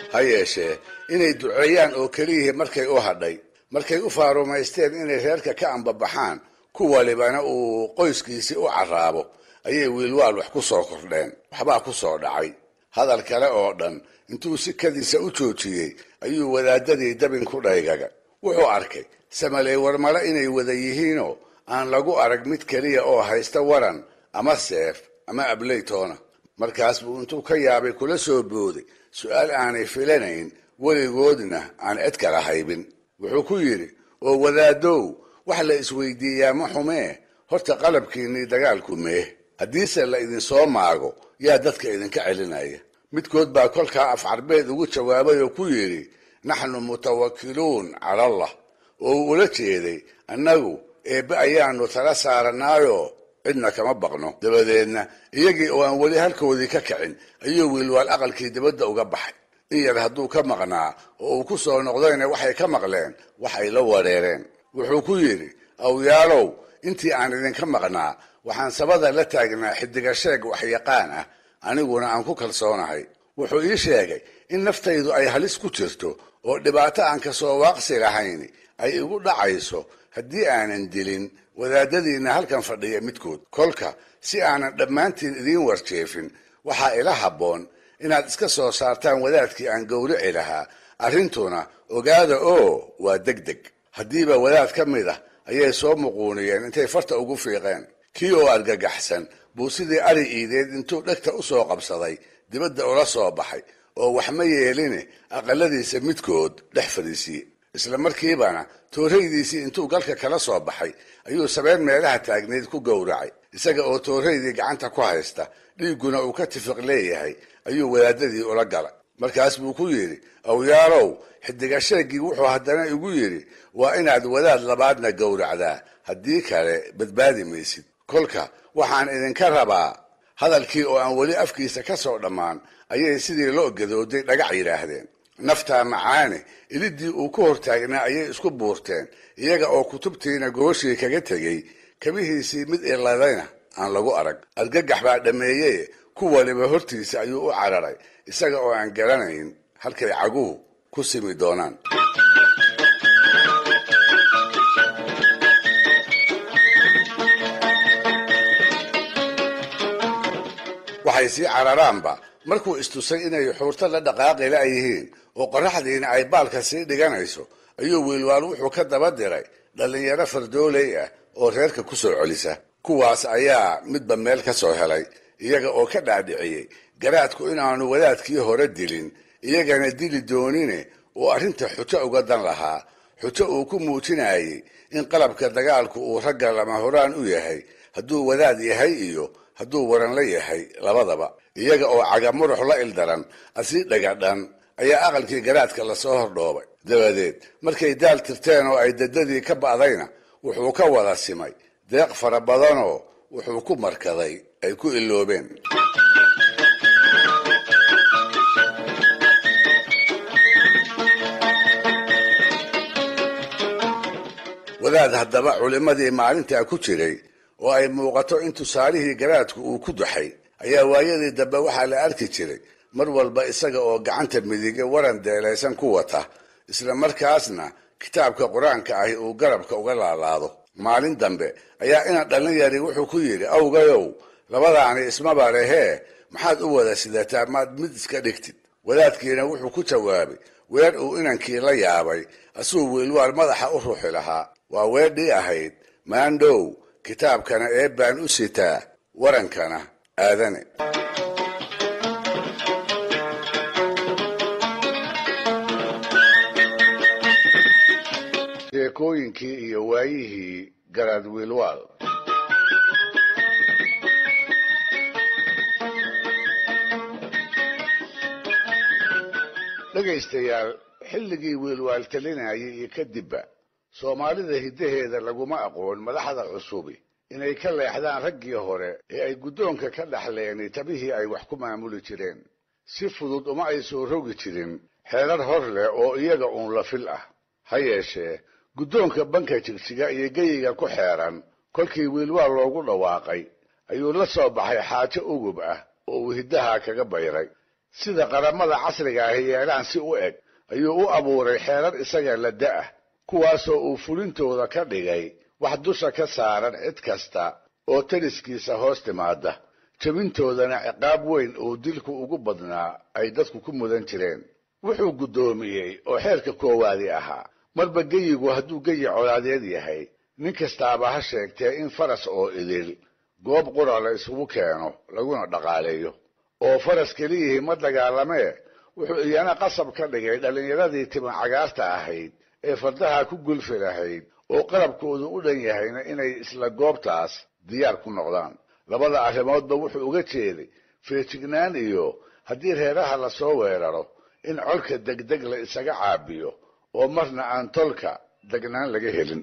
ha yeeshee inay duceeyaan oo keliyihii markay u hadhay markay u faarumaysteen inay reerka ka ambabaxaan ku walibana uu qoyskiisii u carraabo ayay wiilwaal wax ku soo kordheen waxbaa ku soo dhacay hadal kale oo dhan intuu sikadiisa u joojiyey ayuu wadaadadii dabin ku dhaygaga wuxuu arkay samaley warmale inay wada yihiinoo aan lagu arag mid keliya oo haysta waran ama seef ama ableytoona markaas buu intuu ka yaabay kula soo booday su'aal aanay filanayn weligoodna aan cid kala haybin wuxuu ku yidhi oo wadaadow wax la isweydiiyaa ma xumee horta qalabkiinnii dagaalku mee haddiise la idinsoo maago yaa dadka idinka celinaya midkood baa kolkaa af carbeed ugu jawaabay oo ku yidhi naxnu mutawakkiluun cala allah oo uu ula jeeday annagu eebbe ayaannu tala saaranaayoo cidna kama baqno dabadeedna iyagii oo aan weli halkoodii ka kicin ayuu wiilwaal aqalkii dibadda uga baxay in yar hadduu ka maqnaa oo uu ku soo noqdayna waxay ka maqleen waxay la wareereen wuxuu ku yidhi awyaalow intii aan idinka maqnaa waxaan sabada la taagnaa xidiga sheeg waxyaqaan ah aniguna aan ku kalsoonahay wuxuu ii sheegay in naftaydu ay halis ku jirto oo dhibaato aan ka soo waaqsi lahayn ay igu dhacayso haddii aanan dilin wadaadadiinna halkan fadhiya midkood kolka si aanan dhammaantiin idiin warjeefin waxaa ila habboon inaad iska soo saartaan wadaadkii aan gowrici lahaa arrintuna ogaada oo waa deg deg haddiiba wadaad ka mid ah ayay soo muquuniyeen intay farta ugu fiiqeen kii oo argagaxsan buu sidii ari iideed intuu dhegta u soo qabsaday dibadda ula soo baxay oo wax ma yeeline aqaladiisa midkood dhex fadhiisiye isla markiibana tooraydiisii intuu galka kala soo baxay ayuu sabeen meelaha taagnayd ku gowracay isaga oo tooraydii gacanta ku haysta dhiigguna uu ka tifiq leeyahay ayuu wadaadadii ula galay markaas buu ku yidhi awyaalow xidiga sheeggii wuxuu haddana igu yidhi waa inaad wadaad labaadna gowracdaa haddii kale badbaadi maysid kolka waxaan idinka rabaa hadalkii oo aan weli afkiisa ka soo dhammaan ayay sidii loo gadooday dhagax yidhaahdeen naftaa macaane ilidii uu ku hortaagnaa ayay isku buurteen iyaga oo kutubtiina gooshii kaga tegey kabihiisii mid iladayna aan lagu arag argagax baa dhammeeyee ku waliba hortiisa ayuu u cararay isaga oo aan garanayn halkay caguhu ku simi doonaan waxay sii cararaanba markuu istusay inay xuurto la dhaqaaqi la'yihiin oo qorraxdiina ay baalka sii dhiganayso ayuu wiilwaal wuxuu ka daba diray dhallinyaro fardooley ah oo reerka ku soo celisa kuwaas ayaa midba meel ka soo helay iyaga oo ka dhaadhiciyey garaadku inaanu wadaadkii hore dilin iyagana dili doonine oo arrinta xujo uga dan lahaa xujo uu ku muujinayay in qalabka dagaalku uu ragga lama horaan u yahay hadduu wadaad yahay iyo hadduu waran la yahay labadaba iyaga oo cagamurux la ildaran asii dhagadhan ayaa aqalkii garaadka lasoo hordhoobay dabadeed markay daal tirteen oo ay dadadii ka ba'dayna wuxuu ka wada simay deeq fara badanoo wuxuu ku markaday ay ku iloobeen wadaad haddaba culimmadii maalintaa ku jiray oo ay muuqato in tusaalihii garaadku uu ku duxay ayaa waayadii dambe waxaa la arki jiray mar walba isaga oo gacanta midige waran deelaysan ku wata isla markaasna kitaabka qur-aanka ahi uu garabka uga laalaado maalin dambe ayaa ina dhallin yari wuxuu ku yidhi awgayow labadaani ismaba lehee maxaad u wada sidataa maad mid iska dhigtid wadaadkiina wuxuu ku jawaabay weer uu inankii la yaabay asuu wiilwaal madaxa u ruuxi lahaa waa weedhii ahayd maandhow kitaabkana eebbaan u sitaa warankana aadane sheekooyinkii iyo waayihii garaad wiilwaal dhegaystayaal xilligii wiilwaal talinayay iyo kadibba soomaalida hiddaheeda laguma aqoon madaxda cusubi inay ka leexdaan raggii hore ee ay guddoonka ka dhaxleen tabihii ay wax ku maamuli jireen si fudud uma ay soo rogi jirin xeerar hor leh oo iyaga uun la fil ah ha yeeshee guddoonka banka jigjiga iyo geyiga ku xeeran kolkii wiilwaal loogu dhawaaqay ayuu la soo baxay xaajo ugub ah oo uu hiddaha kaga bayray sida qaramada casriga ahi yeelaan si u eg ayuu u abuuray xeerar isaga la da'ah kuwaasoo uu fulintooda ka dhigay wax dusha ka saaran cid kasta oo taliskiisa hoos timaada jabintoodana ciqaab weyn oo dilku ugu badnaa ay dadku ku mudan jireen wuxuu guddoomiyey oo xeerka koowaadi ahaa marba geyigu hadduu geyi colaadeed yahay nin kastaaba ha sheegtee in faras oo idil goob qura la isugu keeno laguna dhaqaaleeyo oo faras keliyihii ma dagaalamee wuxuu iyana qasab ka dhigay dhallinyaradii timan cagaarta ahayd ee fardaha ku gulfi lahayd oo qalabkoodu u dhan yahayna inay isla goobtaas diyaar ku noqdaan labada arrimoodba wuxuu uga jeeday feejignaan iyo haddii reeraha la soo weeraro in colka degdeg la isaga caabiyo oo marna aan tolka degnaan laga helin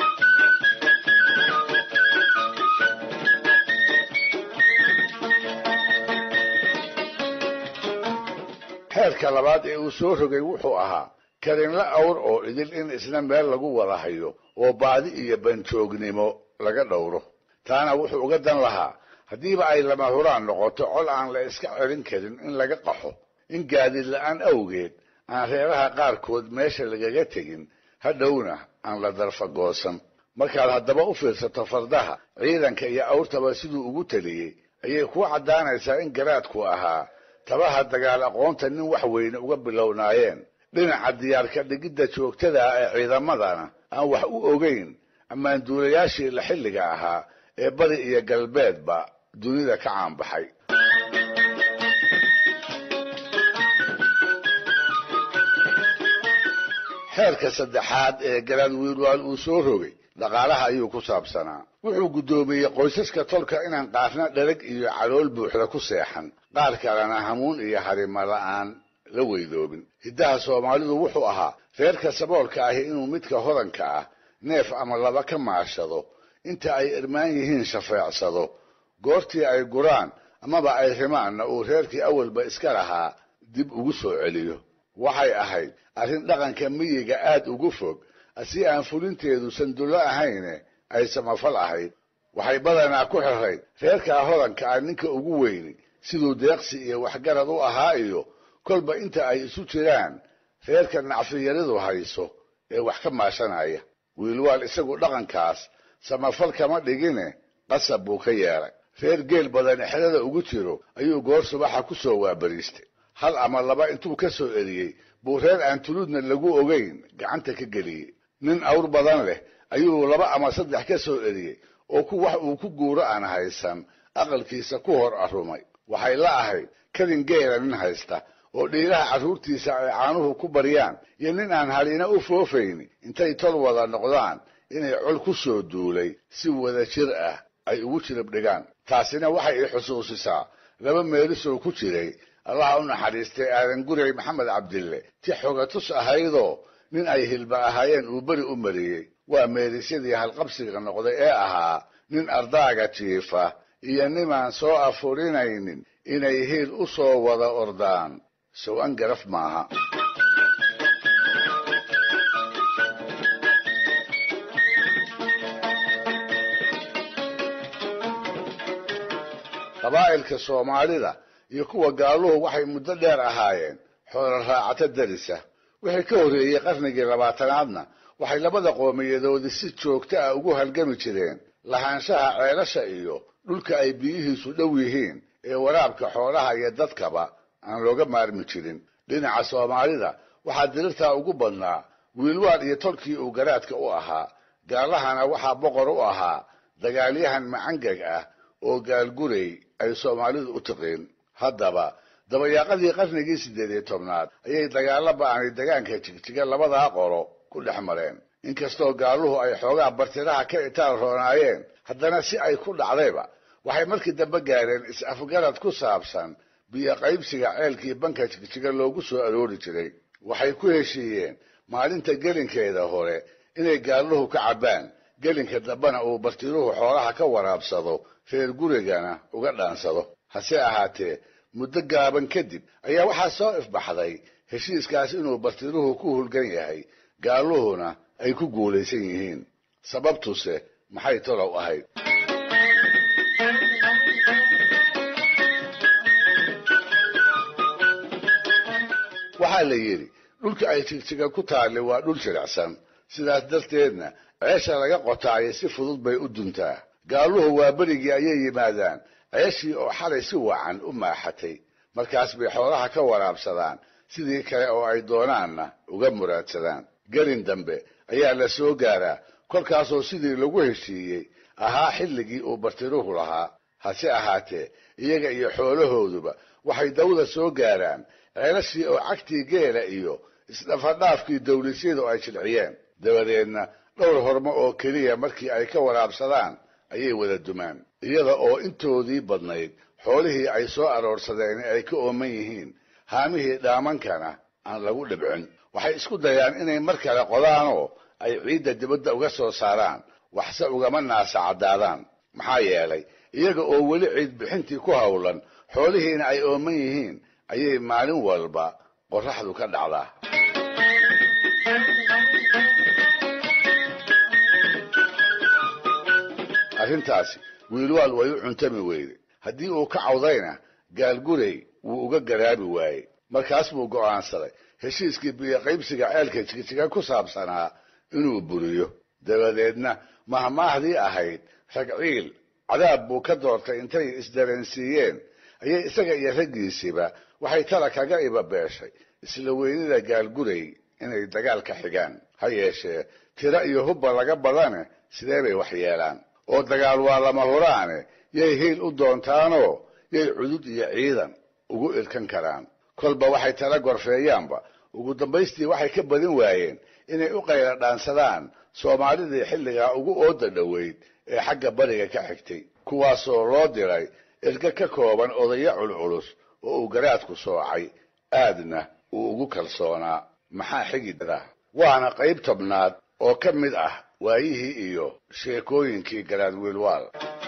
xeerka labaad ee uu soo rogay wuxuu ahaa karinla awr oo idil in isna meel lagu wada hayo oo baadi iyo banjoognimo laga dhowro taana wuxuu uga dan lahaa haddiiba ay lama huraan noqoto col aan la iska celin karin in laga qaxo in gaadiid la'aan awgeed aan reeraha qaarkood meesha lagaga tegin hadhowna aan la darfagoosan markaad haddaba u fiirsato fardaha ciidanka iyo awrtaba siduu ugu taliyey ayay kuu caddaanaysaa in garaadku ahaa tabaha dagaal aqoonta nin wax weyne uga bilownaayeen dhinaca diyaarka dhigidda joogtada ah ee ciidamadana aan wax u ogeyn ammaanduulayaashii la xilliga ahaa ee bari iyo galbeedba dunida ka caanbaxay xeerka saddexaad ee garaad wiilwaal uu soo rogay dhaqaalaha ayuu ku saabsanaa wuxuu guddoomiyey qoysaska tolka inaan qaarna dherag iyo calool buuxda ku seexan qaar kalena hamuun iyo harimo la'aan la weydoobin hiddaha soomaalidu wuxuu ahaa reerka saboolka ahi inuu midka hodanka ah neef ama laba ka maashado inta ay irmaan yihiin shafeecsado goortii ay guraan amaba ay rimaanna uu reerkii awalba iska lahaa dib ugu soo celiyo waxay ahayd arrin dhaqanka miyiga aad ugu fog si aan fulinteedu sandullo ahayne ay samafal ahayd waxay badanaa ku xirrayd reerkaa hodanka ah ninka ugu weyni siduu deeqsi iyo waxgarad u ahaa iyo kolba inta ay isu jiraan reerka nacfiyaridu hayso ee wax ka maashanaya wiilwaal isagu dhaqankaas samafal kama dhigine qasab buu ka yeelay reer geel badan xerada ugu jiro ayuu goor subaxa ku soo waabariistay hal ama laba intuu ka soo eriyey buu reer aan tuludna lagu ogeyn gacanta ka geliyey nin awr badan leh ayuu laba ama saddex ka soo eriyey oo ku wax uu ku guuro aan haysan aqalkiisa ku hor arumay waxay la ahayd kadin geela nin haysta oo dhiiraha carruurtiisa ay caanuhu ku baryaan iyo nin aan halina u foofayni intay tol wada noqdaan inay col ku soo duulay si wada jir ah ay ugu jirib dhigaan taasina waxay i xusuusisaa laba meelisoo ku jiray allaha u naxariistay aadan gurey maxamed cabdille ti xogatus ahaydoo nin ay hilba ahaayeen uu beri u mariyey waa meelisyadii halqabsiga noqday ee ahaa nin ardaaga jiifa iyo nimaan soo afurinaynin inay hiil u soo wada ordaan sow-an garaf maaha qabaa'ilka soomaalida iyo kuwa gaaluhu waxay muddo dheer ahaayeen xoolo raacato darisa wixii ka horreeyey qarnigii labaatanaadna waxay labada qoomiyadoodii si joogto ah ugu halgami jireen lahaanshaha ceelasha iyo dhulka ay biyihiisu dhow yihiin ee waraabka xoolaha iyo dadkaba aan looga maarmi jirin dhinaca soomaalida waxaa dirirtaa ugu badnaa wiilwaal iyo tolkii uu garaadka u ahaa gaalahana waxaa boqor u ahaa dagaalyahan macangag ah oo gaalgurey ay soomaalidu u tiqiin haddaba dabayaaqadii qarnigii siddeed iyo tobnaad ayay dagaalla ba'anay degaanka jigjiga labadaa qolo ku dhex mareen inkastoo gaaluhu ay xoogaa bartiraha ka itaal roonaayeen haddana si ay ku dhacdayba waxay markii dambe gaareen is-afgarad ku saabsan biyo qaybsiga ceelkii banka jigjiga loogu soo aroori jiray waxay ku heshiiyeen maalinta gelinkeeda hore inay gaaluhu ka cabbaan gelinka dambena uu bartiruhu xoolaha ka waraabsado reer gurigana uga dhaansado hase ahaatee muddo gaaban kadib ayaa waxaa soo ifbaxday heshiiskaas inuu bartiruhu ku hulgan yahay gaaluhuna ay ku guulaysan yihiin sababtuse maxay tolow ahayd waxaa la yidhi dhulka ay jigjiga ku taalli waa dhul jilicsan sidaas darteedna ceesha laga qotaayo si fudud bay u duntaa gaaluhu waa berigii ayay yimaadaan ceeshii oo xalay si wacan u maaxatay markaas bay xoolaha ka waraabsadaan sidii kale oo ay doonaanna uga muraadsadaan gelin dambe ayaa la soo gaaraa kolkaasoo sidii lagu heshiiyey ahaa xilligii uu bartiruhu lahaa hase ahaatee iyaga iyo xoolahooduba waxay dawda soo gaaraan ceelashii oo cagtii geela iyo isdhafadhaafkii dawlisyadu ay jilciyeen dabadeedna dhowr hormo oo keliya markii ay ka waraabsadaan ayay wada dumaan iyada oo intoodii badnayd xoolihii ay soo aroorsadeen ay ka ooman yihiin haamihii dhaamankana aan lagu dhibcin waxay isku dayaan inay mar kale qodaanoo ay ciidda dibadda uga soo saaraan waxse ugama naasacadaadaan maxaa yeelay iyaga oo weli ciid bixintii ku howlan xoolihiina ay ooman yihiin ayay maalin walba qorraxdu ka dhacdaa arrintaasi wiilwaal way u cuntami weyday haddii uu ka cawdayna gaalgurey wuu uga garaabi waayey markaas buu go'aansaday heshiiskii biyo qaybsiga ceelka jigjiga ku saabsanaa inuu buriyo dabadeedna mahmaahdii ahayd ragciil cadaab buu ka doortay intay isdareensiiyeen ayay isaga iyo raggiisiiba waxay tala kaga ibabeeshay isla weynida gaalgurey inay dagaal ka xigaan ha yeeshee tiro iyo hubba laga badane sidee bay wax yeelaan oo dagaal waa lama huraane yay hiil u doontaanoo yay cudud iyo ciidan ugu irkan karaan kolba waxay tala gorfeeyaanba ugu dambaystii waxay ka badin waayeen inay u qayla dhaansadaan soomaalidii xilligaa ugu ooda dhoweyd ee xagga bariga ka xigtay kuwaasoo loo diray erga ka kooban odayo culculus oo uu garaadku soocay aadna uu ugu kalsoonaa maxaa xigi dara waana qayb tobnaad oo ka mid ah waayihii iyo sheekooyinkii garaad wiilwaal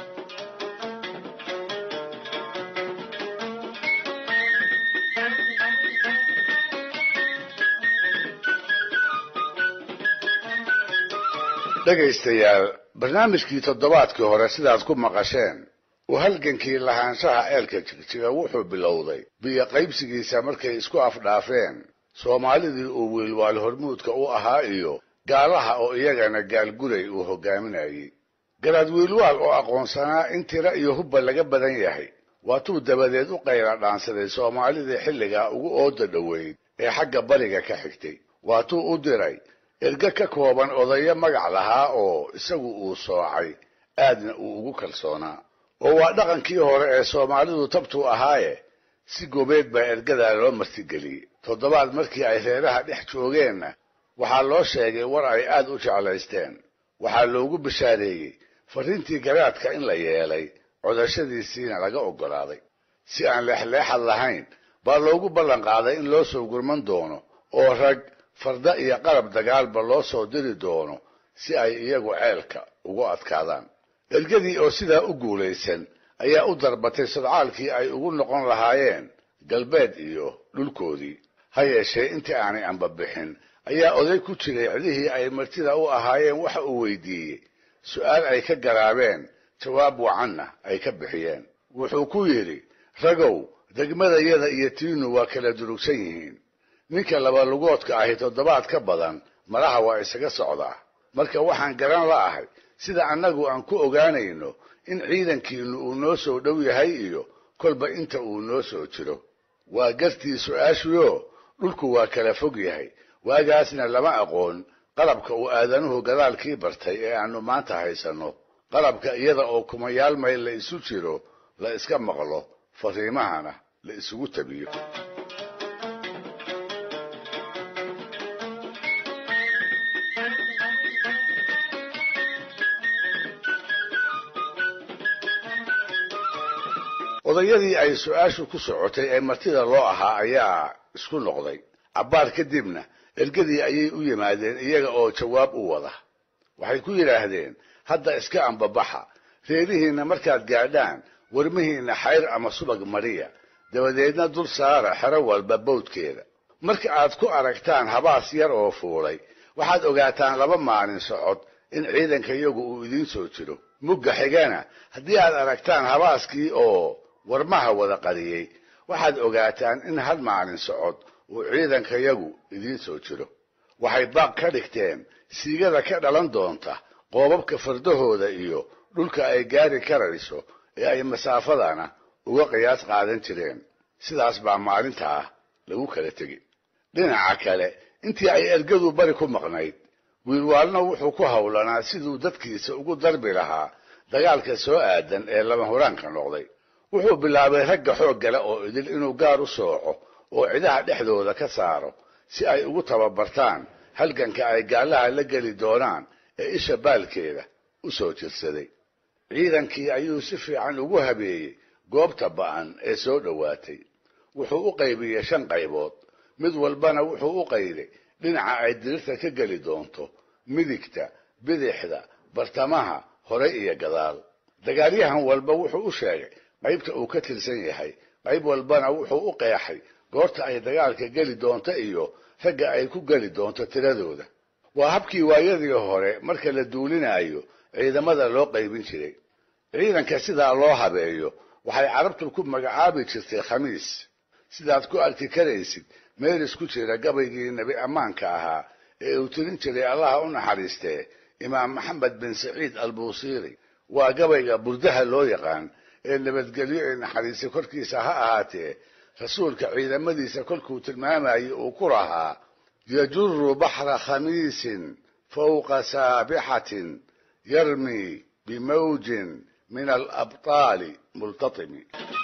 dhegaystayaal barnaamijkii toddobaadkii hore sidaad ku maqasheen uu halgankii lahaanshaha ceelka jigjiga wuxuu bilowday biyo qaybsigiisa markay isku afdhaafeen soomaalidii uu wiilwaal hormuudka u ahaa iyo gaalaha oo iyagana gaalgurey uu hogaaminayey garaad wiilwaal oo aqoonsanaa in tiro iyo hubba laga badan yahay waatuu dabadeed u qayla dhaansaday soomaalidii xilligaa ugu ooda dhoweyd ee xagga bariga ka xigtay waatuu u diray erga ka kooban odayo magac lahaa oo isagu uu soocay aadna uu ugu kalsoonaa oo waa dhaqankii hore ee soomaalidu tabtuu ahaaye si gobeed baa ergadaa loo martigeliyey toddobaad markii ay reeraha dhex joogeenna waxaa loo sheegay war ay aad u jeclaysteen waxaa loogu bishaareeyey farriintii garaadka in la yeelay codashadiisiina laga oggolaaday si aan leexleexad lahayn baa loogu ballan qaaday in loo soo gurman doono oo rag farda iyo qalab dagaalba loo soo diri doono si ay iyagu ceelka ugu adkaadaan ergadii oo sidaa u guulaysan ayaa u darbatay sodcaalkii ay ugu noqon lahaayeen galbeed iyo dhulkoodii ha yeeshee intii aanay anbabixin ayaa oday ku jiray cidihii ay martida u ahaayeen waxa uu weydiiyey su'aal ay ka garaabeen jawaab wacanna ay ka bixiyeen wuxuu ku yidhi ragow degmadayada iyo tiinu waa kala durugsan yihiin ninka laba lugoodka ahi toddobaad ka badan malaha waa isaga socdaa marka waxaan garan la'ahay sida annagu aan ku ogaanayno in ciidankiinnu uu noo soo dhow yahay iyo kolba inta uu noo soo jiro waa gartii su'aashuyo dhulku waa kala fog yahay waagaasna lama aqoon qalabka uu aadanuhu gadaalkii bartay ee aannu maanta haysanno qalabka iyada oo kumayaal mayl la isu jiro la iska maqlo fariimahana la isugu tabiyo odayadii ay su'aashu ku socotay ee martida loo ahaa ayaa isku noqday cabbaar kadibna ergadii ayay u yimaadeen iyaga oo jawaab u wada waxay ku yidhaahdeen hadda iska ambabaxa reerihiinna markaad gaadhaan warmihiinna xayr ama subag mariya dabadeedna dul saara xero walba bawdkeeda marka aad ku aragtaan habaas yar oo fuulay waxaad ogaataan laba maalin socod in ciidanka iyagu uu idiin soo jiro mugga xigana haddii aad aragtaan habaaskii oo warmaha wada qariyey waxaad ogaataan in hal maalin socod uu ciidankayagu idiin soo jiro waxay baaq ka dhigteen siigada ka dhalan doonta qoobabka fardahooda iyo dhulka ay gaari karayso ee ay masaafadana uga qiyaas qaadan jireen sidaas baa maalintaa lagu kala tegi dhinaca kale intii ay ergadu bari ku maqnayd wiilwaalna wuxuu ku hawlanaa siduu dadkiisa ugu darbi lahaa dagaalka soo aadan ee lama huraanka noqday wuxuu bilaabay ragga xoog gale oo idil inuu gaar u sooco oo cidaha dhexdooda ka saaro si ay ugu tababartaan halganka ay gaalaha la geli doonaan ee isha baalkeeda u soo jirsaday ciidankii ayuu si fiican ugu habeeyey goobta ba'an ee soo dhowaatay wuxuu u qaybiyey shan qaybood mid walbana wuxuu u qayday dhinaca ay dirirta ka geli doonto midigta bidixda bartamaha hore iyo gadaal dagaalyahan walba wuxuu u sheegay qaybta uu ka tirsan yahay qayb walbana wuxuu u qeexay goorta ay dagaalka geli doonto iyo ragga ay ku geli doonto tiradooda waa habkii waayadii hore marka la duulinayo ciidamada loo qaybin jiray ciidanka sidaa loo habeeyo waxay carabtu ku magacaabi jirtay khamiis sidaad ku arki karaysid meeris ku jira gabaygii nebi ammaanka ahaa ee uu tirin jiray allaha u naxariistee imaam maxamed bin saciid albuusiiri waa gabayga burdaha loo yaqaan ee nabadgelyo ee naxariisi korkiisa ha ahaatee rasuulka ciidamadiisa kolkuu tilmaamayay uu ku lahaa yajuru baxra khamiisin fawqa saabixatin yarmi bimawjin min alabtaali multatimi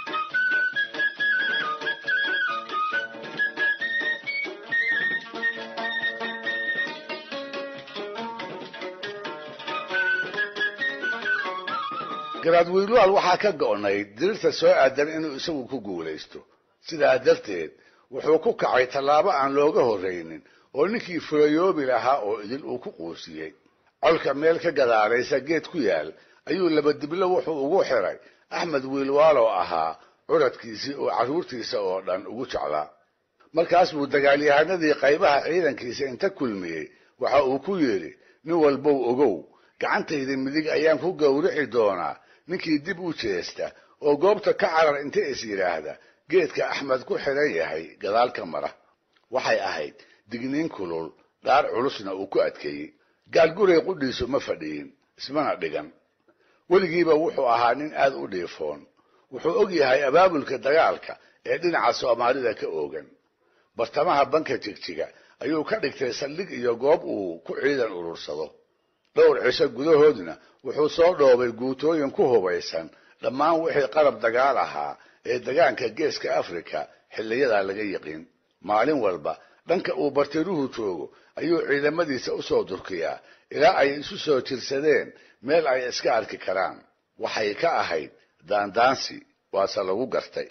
garaad wiilwaal waxaa ka go'nayd dirirta soo aadan inuu isagu ku guulaysto sidaa darteed wuxuu ku kacay tallaabo aan looga horraynin oo ninkii fulayoobi lahaa oo idil uu ku quusiyey colka meel ka gadaalaysa geed ku yaal ayuu labadiblo wuxuu ugu xiray axmed wiilwaal oo ahaa curadkiisii oo carruurtiisa oo dhan ugu jeclaa markaas buu dagaalyahanadii qaybaha ciidankiisa inta kulmiyey waxa uu ku yidhi nin walbow ogow gacantayda midig ayaan ku gowrici doonaa ninkii dib u jeesta oo goobta ka carar inta is yidhaahda geedka axmed ku xiran yahay gadaal ka mara waxay ahayd digniin kulul dhaar culusna uu ku adkeeyey gaalguray qudhiisu ma fadhiyin ismana dhigan weligiiba wuxuu ahaa nin aad u dhiifoon wuxuu og yahay abaabulka dagaalka ee dhinaca soomaalida ka oogan bartamaha banka jigjiga ayuu ka dhigtay saldhig iyo goob uu ku ciidan urursado dhowr cisho gudahoodna wuxuu soo dhoobay guutooyin ku hubaysan dhammaan wixii qalab dagaal ahaa ee degaanka geeska afrika xilliyadaa laga yiqiin maalin walba dhanka uu bartiruhu joogo ayuu ciidamadiisa u soo durkiyaa ilaa ay isu soo jirsadeen meel ay iska arki karaan waxay ka ahayd daandaansi waase lagu gartay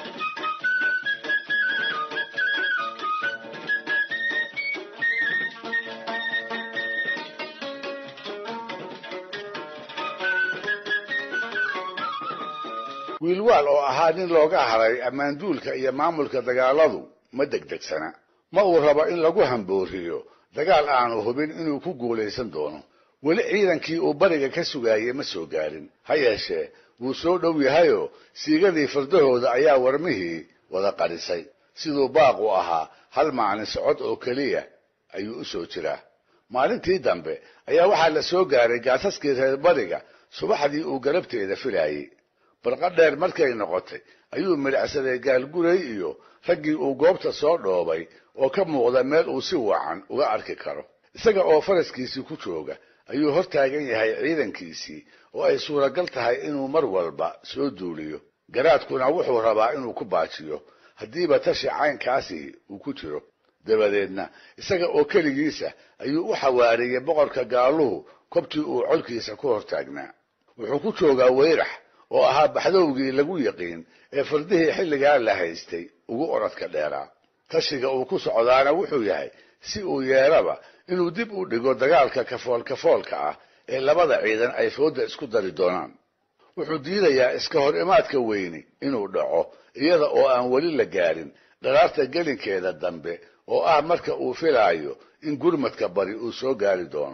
wiilwaal oo ahaa nin looga haray ammaanduulka iyo maamulka dagaaladu ma degdegsana ma uu rabo in lagu hambooriyo dagaal aanu hubin inuu ku guulaysan doono weli ciidankii uu bariga ka sugaayey ma soo gaarin ha yeeshee wuu soo dhow yahayoo siigadii fardahooda ayaa warmihii wada qarisay siduu baaqu ahaa hal maalin socod oo keliya ayuu u soo jiraa maalintii dambe ayaa waxaa la soo gaaray gaasaskii reer bariga subaxdii uu galabteeda filaayey barqa dheer markay noqotay ayuu midhacsaday gaalguray iyo raggii uu goobta soo dhoobay oo ka muuqda meel uu si wacan uga arki karo isaga oo faraskiisii ku jooga ayuu hor taagan yahay ciidankiisii oo ay suuragal tahay inuu mar walba soo duuliyo garaadkuna wuxuu rabaa inuu ku baajiyo haddiiba tashi caynkaasi uu ku jiro dabadeedna isaga oo keligiisa ayuu u xawaariyey boqorka gaaluhu kobtii uu colkiisa ku hor taagnaa wuxuu ku joogaa weyrax oo ahaa baxdowgii lagu yaqiin ee fardihii xilligaa la haystay ugu orodka dheeraa tashiga uu ku socdaana wuxuu yahay si uu yeelaba inuu dib u dhigo dagaalka kafoolkafoolka ah ee labada ciidan ay fooda isku dari doonaan wuxuu diidayaa iska hor imaadka weyni inuu dhaco iyada oo aan weli la gaarin dharaarta gelinkeeda dambe oo ah marka uu filaayo in gurmadka bari uu soo gaari doono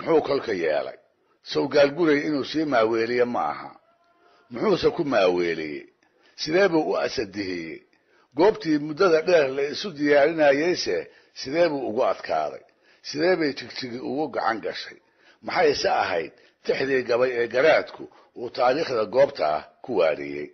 muxuu kolka yeelay sow gaalguray inuu sii maaweeliye ma aha muxuuse ku maaweeliyey sidee buu u asadihiyey goobtii muddada dheer la isu diyaarinayeyse sidee buu ugu adkaaday sidee bay jigjigi ugu gacan gashay maxayse ahayd tixdii gabay ee garaadku uu taariikhda goobta ah ku waariyey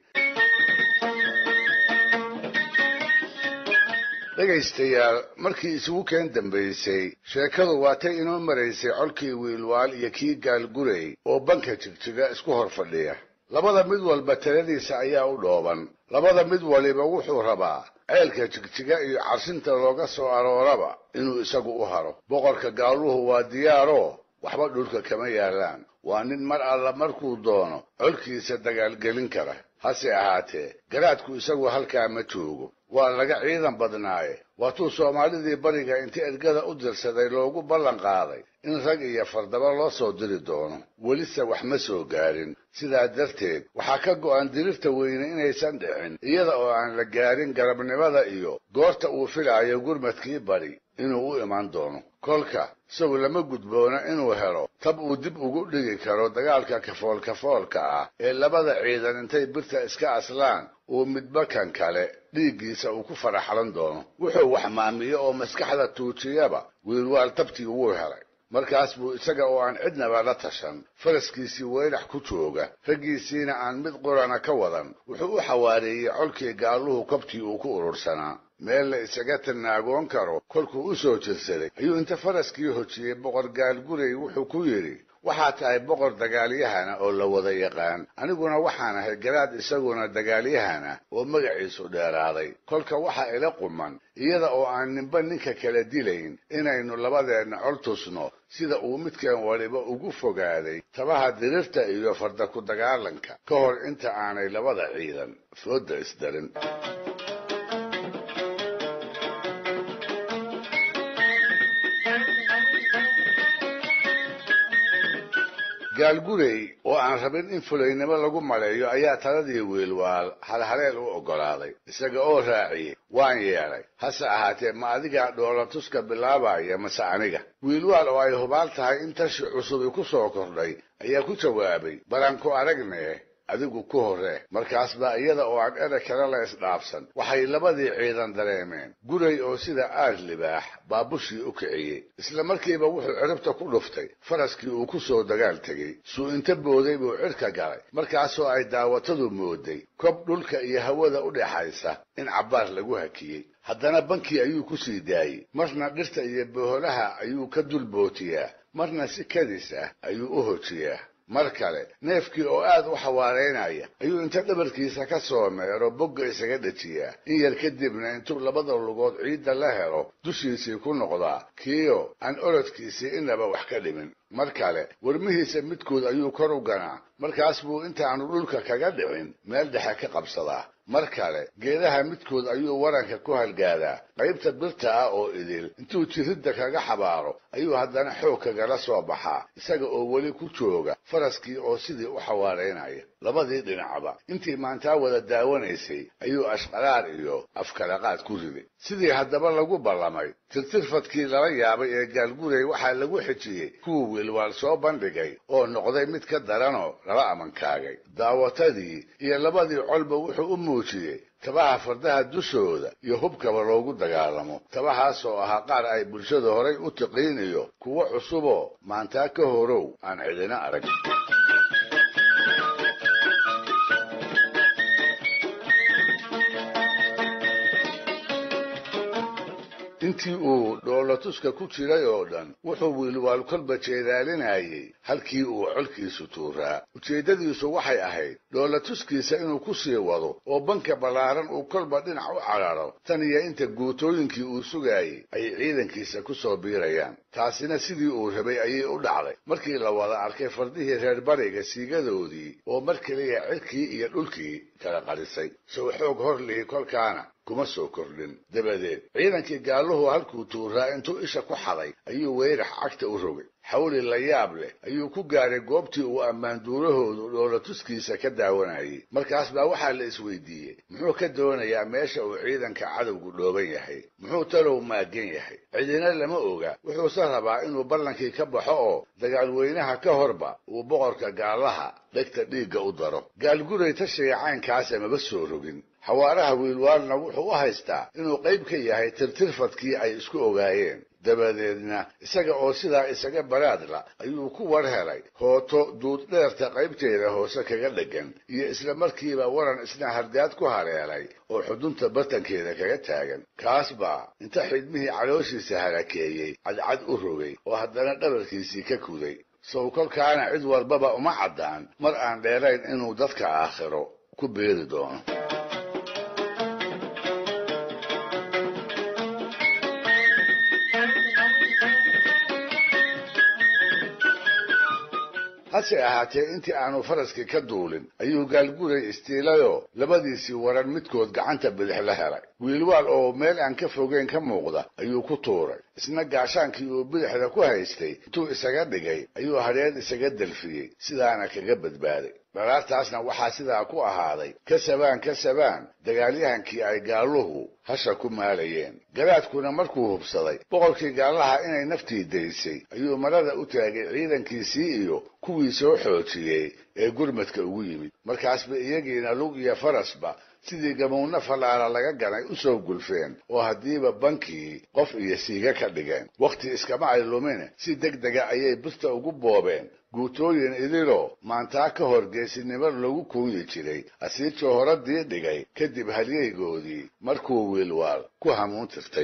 dhegaystayaal markii isugu keen dambaysay sheekadu waatay inoo maraysay colkii wiilwaal iyo kii gaalguray oo banka jigjiga isku hor fadhiya labada mid walba taladiisa ayaa u dhooban labada mid waliba wuxuu rabaa ceelka jigjiga iyo carsinta looga soo arooraba inuu isagu u haro boqorka gaaluhu waa diyaaroo waxba dhulka kama yaalaan waa nin mar alla markuu doono colkiisa dagaalgelin kara hase ahaatee garaadku isagu halkaa ma joogo waa laga ciidan badnaaye waatuu soomaalidii bariga inta ergada u dirsaday loogu ballan qaaday in rag iyo fardaba loo soo diri doono welise wax ma soo gaarin sidaa darteed waxaa ka go'an dirirta weyne inaysan dhicin iyada oo aan la gaarin garabnimada iyo goorta uu filaayo gurmadkii bari inuu u iman doono kolka isagu lama gudboona inuu helo tab uu dib ugu dhigi karo dagaalka kafoolkafoolka ah ee labada ciidan intay birta iska aslaan uu midba kan kale dhiiggiisa uu ku faraxlan doono wuxuu wax maamiyo oo maskaxda tuujiyaba wiilwaal tabtii wuu helay markaas buu isaga oo aan cidnaba la tashan faraskiisii weylax ku jooga raggiisiina aan mid qurana ka wadan wuxuu u xawaareeyey colkii gaaluhu kobtii uu ku urursanaa meel la isaga tanaagoon karo kolkuu u soo jirsaday ayuu inta faraskii hojiyey boqor gaalguray wuxuu ku yidhi waxaa tahay boqor dagaalyahana oo la wada yaqaan aniguna waxaan ahay garaad isaguna dagaalyahana oo magaciisu dheeraaday kolka waxa ila quman iyada oo aan ninba ninka kala dilayn inaynu labadeenna col tusno sida uu midkan waliba ugu fogaaday tabaha dirirta iyo farda ku dagaalanka ka hor inta aanay labada ciidan fooda isdarin gaalguray oo aan rabin in fulaynimo lagu maleeyo ayaa taladii wiilwaal halhaleel u oggolaaday isaga oo raaciyey waan yeelay hase ahaatee ma adigaa dhoolatuska bilaabaya mase aniga wiilwaal oo ay hubaal tahay in tashi cusubi ku soo kordhay ayaa ku jawaabay balan ku aragnee adigu ku horree markaas baa iyada oo aan ereg kale la isdhaafsan waxay labadii ciidan dareemeen guray oo sida aad libaax baabushii u kiciyey isla markiiba wuxuu ciribta ku dhuftay faraskii uu ku soo dagaal tegey suu inta booday buu cirka galay markaasoo ay daawatadu mooday kob dhulka iyo hawada u dhexaysa in cabbaar lagu hakiyey haddana bankii ayuu ku sii daayey marna dhirta iyo boholaha ayuu ka dul bootiyaa marna si kadis ah ayuu u hojiyaa mar kale neefkii oo aad u xawaaraynaya ayuu inta dhabarkiisa ka soo meero bogga isaga dhajiyaa in yar kadibna intuu labada lugood ciidda la helo dushiisii ku noqdaa kiyo aan orodkiisii inaba wax ka dhimin mar kale warmihiisa midkood ayuu kor u ganaa markaas buu intaanu dhulka kaga dhicin meel dhexe ka qabsadaa mar kale geedaha midkood ayuu waranka ku halgaadaa qaybta birta ah oo idil intuu jiridda kaga xabaaro ayuu haddana xoog kagala soo baxaa isaga oo weli ku jooga faraskii oo sidii u xawaaraynaya labadii dhinacba intii maantaa wada daawanaysay ayuu ashqaraar iyo afkalaqaad ku riday sidii haddaba lagu ballamay tirtirfadkii lala yaabay ee gaalguray waxaa lagu xijiyey kuwii wiilwaal soo bandhigay oo noqday mid ka daranoo lala amankaagay daawatadii iyo labadii colba wuxuu u muujiyey tabaha fardaha dushooda iyo hubkaba loogu dagaalamo tabahaasoo ahaa qaar ay bulshada horay u tiqiin iyo kuwo cusuboo maantaa ka horow aan cidina arag intii uu dhoolatuska ku jiray oo dhan wuxuu wiilwaal kolba jeedaalinayay halkii uu colkiisu tuuraa ujeeddadiisu waxay ahayd dhoolatuskiisa inuu ku sii wado oo banka ballaaran uu kolba dhinac u cararo tan iyo inta guutooyinkii uu sugaayey ay ciidankiisa ku soo biirayaan taasina sidii uu rabay ayay u dhacday markii la wada arkay fardihii reer bariga siigadoodii oo mar keliya cirkii iyo dhulkii kala qarisay sow xoog hor lihi kolkaana kuma soo kordhin. dabadeed ciidankii gaalluhu halkuu tuuraa intuu isha ku xaday ayuu weyrax cagta u rogay. xawli la yaab leh ayuu ku gaaray goobtii uu ammaanduulahoodu dhoola tuskiisa ka daawanayay. markaas baa waxaa la isweydiiyey muxuu ka doonayaa meesha uu ciidanka cadowgu dhooban yahay, muxuu talow maagan yahay. cidina lama oga. wuxuuse rabaa inuu ballankii ka baxo oo dagaalweynaha ka horba uu boqorka gaallaha dhegta dhiigga u daro. gaalguray tashiga caynkaas amaba soo rogin. xawaaraha wiilwaalna wuxuu u haystaa inuu qayb ka yahay tirtirfadkii ay isku ogaayeen. dabadeedna isaga oo sidaa isaga baraadla ayuu ku war helay hooto duuddheerta qaybteeda hoose kaga dheggan iyo isla markiiba waran isna hardaad ku haleelay oo xudunta bartankeeda kaga taagan. kaas baa inta xidmihii calooshiisa harakeeyey cadcad u rogay oo haddana dhabarkiisii ka kuday. sow kolkaana cid walbaba uma caddaan mar aan dheerayn inuu dadka aakhiro ku beeri doono. hase ahaatee intii aanu faraskii ka duulin ayuu gaalguray istiilayoo labadiisii waran midkood gacanta bidix la helay. wiilwaal oo meel aan ka fogeyn ka muuqda ayuu ku tuuray. isna gaashaankii uu bidixda ku haystay intuu isaga dhigay ayuu hadheed isaga delfiyey, sidaana kaga badbaaday. dharaartaasna waxaa sidaa ku ahaaday kasabaan kasabaan dagaalyahankii ay gaalluhu hasha ku maalayeen. garaadkuna markuu hubsaday boqorkii gaallaha inay naftii daysay ayuu marada u taagay ciidankiisii iyo kuwii soo xoojiyey ee gurmadka ugu yimid. markaasba iyagiina lug iyo farasba sidii gamuunna fallaara laga ganay u soo gulfeen oo haddiiba bankii qof iyo siiga ka dhigeen. wakhti iskama ay lumine si degdega ayay birta ugu boobeen guutooyin idiloo maantaa ka hor geesinimo lagu kuuyi jiray asii joohoradii dhigay kadib halyeygoodii markuu wiilwaal ku hamuun tirtay.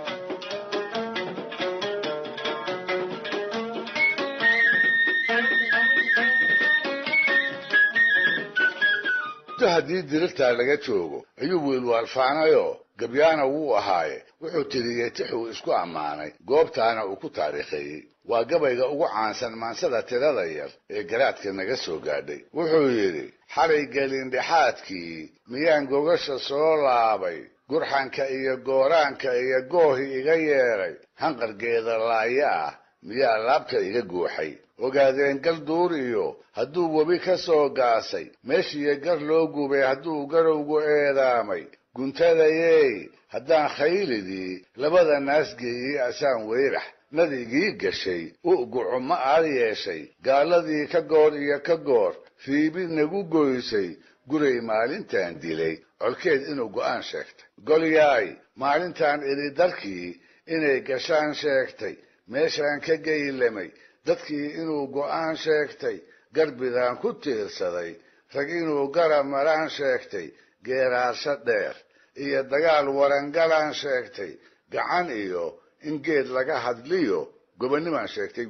haddii dirirtaa laga joogo ayuu wiilwaal faanayoo gabyaana wuu ahaaye wuxuu tiriyey tixuu isku ammaanay goobtaana uu ku taariikheeyey. waa gabayga ugu caansan maansada tirada yar ee garaadka naga soo gaadhay. wuxuu yidhi xalay gelindhexaadkii miyaan gogasha soo laabay, gurxanka iyo gooraanka iyo goohi iga yeedhay, hanqargeeda laaya ah miyaa laabta iga guuxay. ogaadeen gal duur iyo hadduu webi ka soo gaasay, meeshiiyo gar loo gubay hadduu garowgu eedaamay. guntadayey haddaan khaylidii labada naas geeyey asaan weyrax nadigii gashay u guco ma aad yeeshay. gaaladii ka goor iyo ka goor fiibid nagu goysay, guray maalintaan dilay colkeed inuu go'aan sheegtay. golyaay maalintaan idhi darkii inay gashaan sheegtay, meeshaan ka geylamay dadkii inuu go'aan sheegtay. garbidaan ku tiirsaday rag inuu garab maraan sheegtay, geeraarsho dheer iyo dagaal warangalaan sheegtay, gacan iyo in geed laga hadliyo gobonnimaan sheegtay.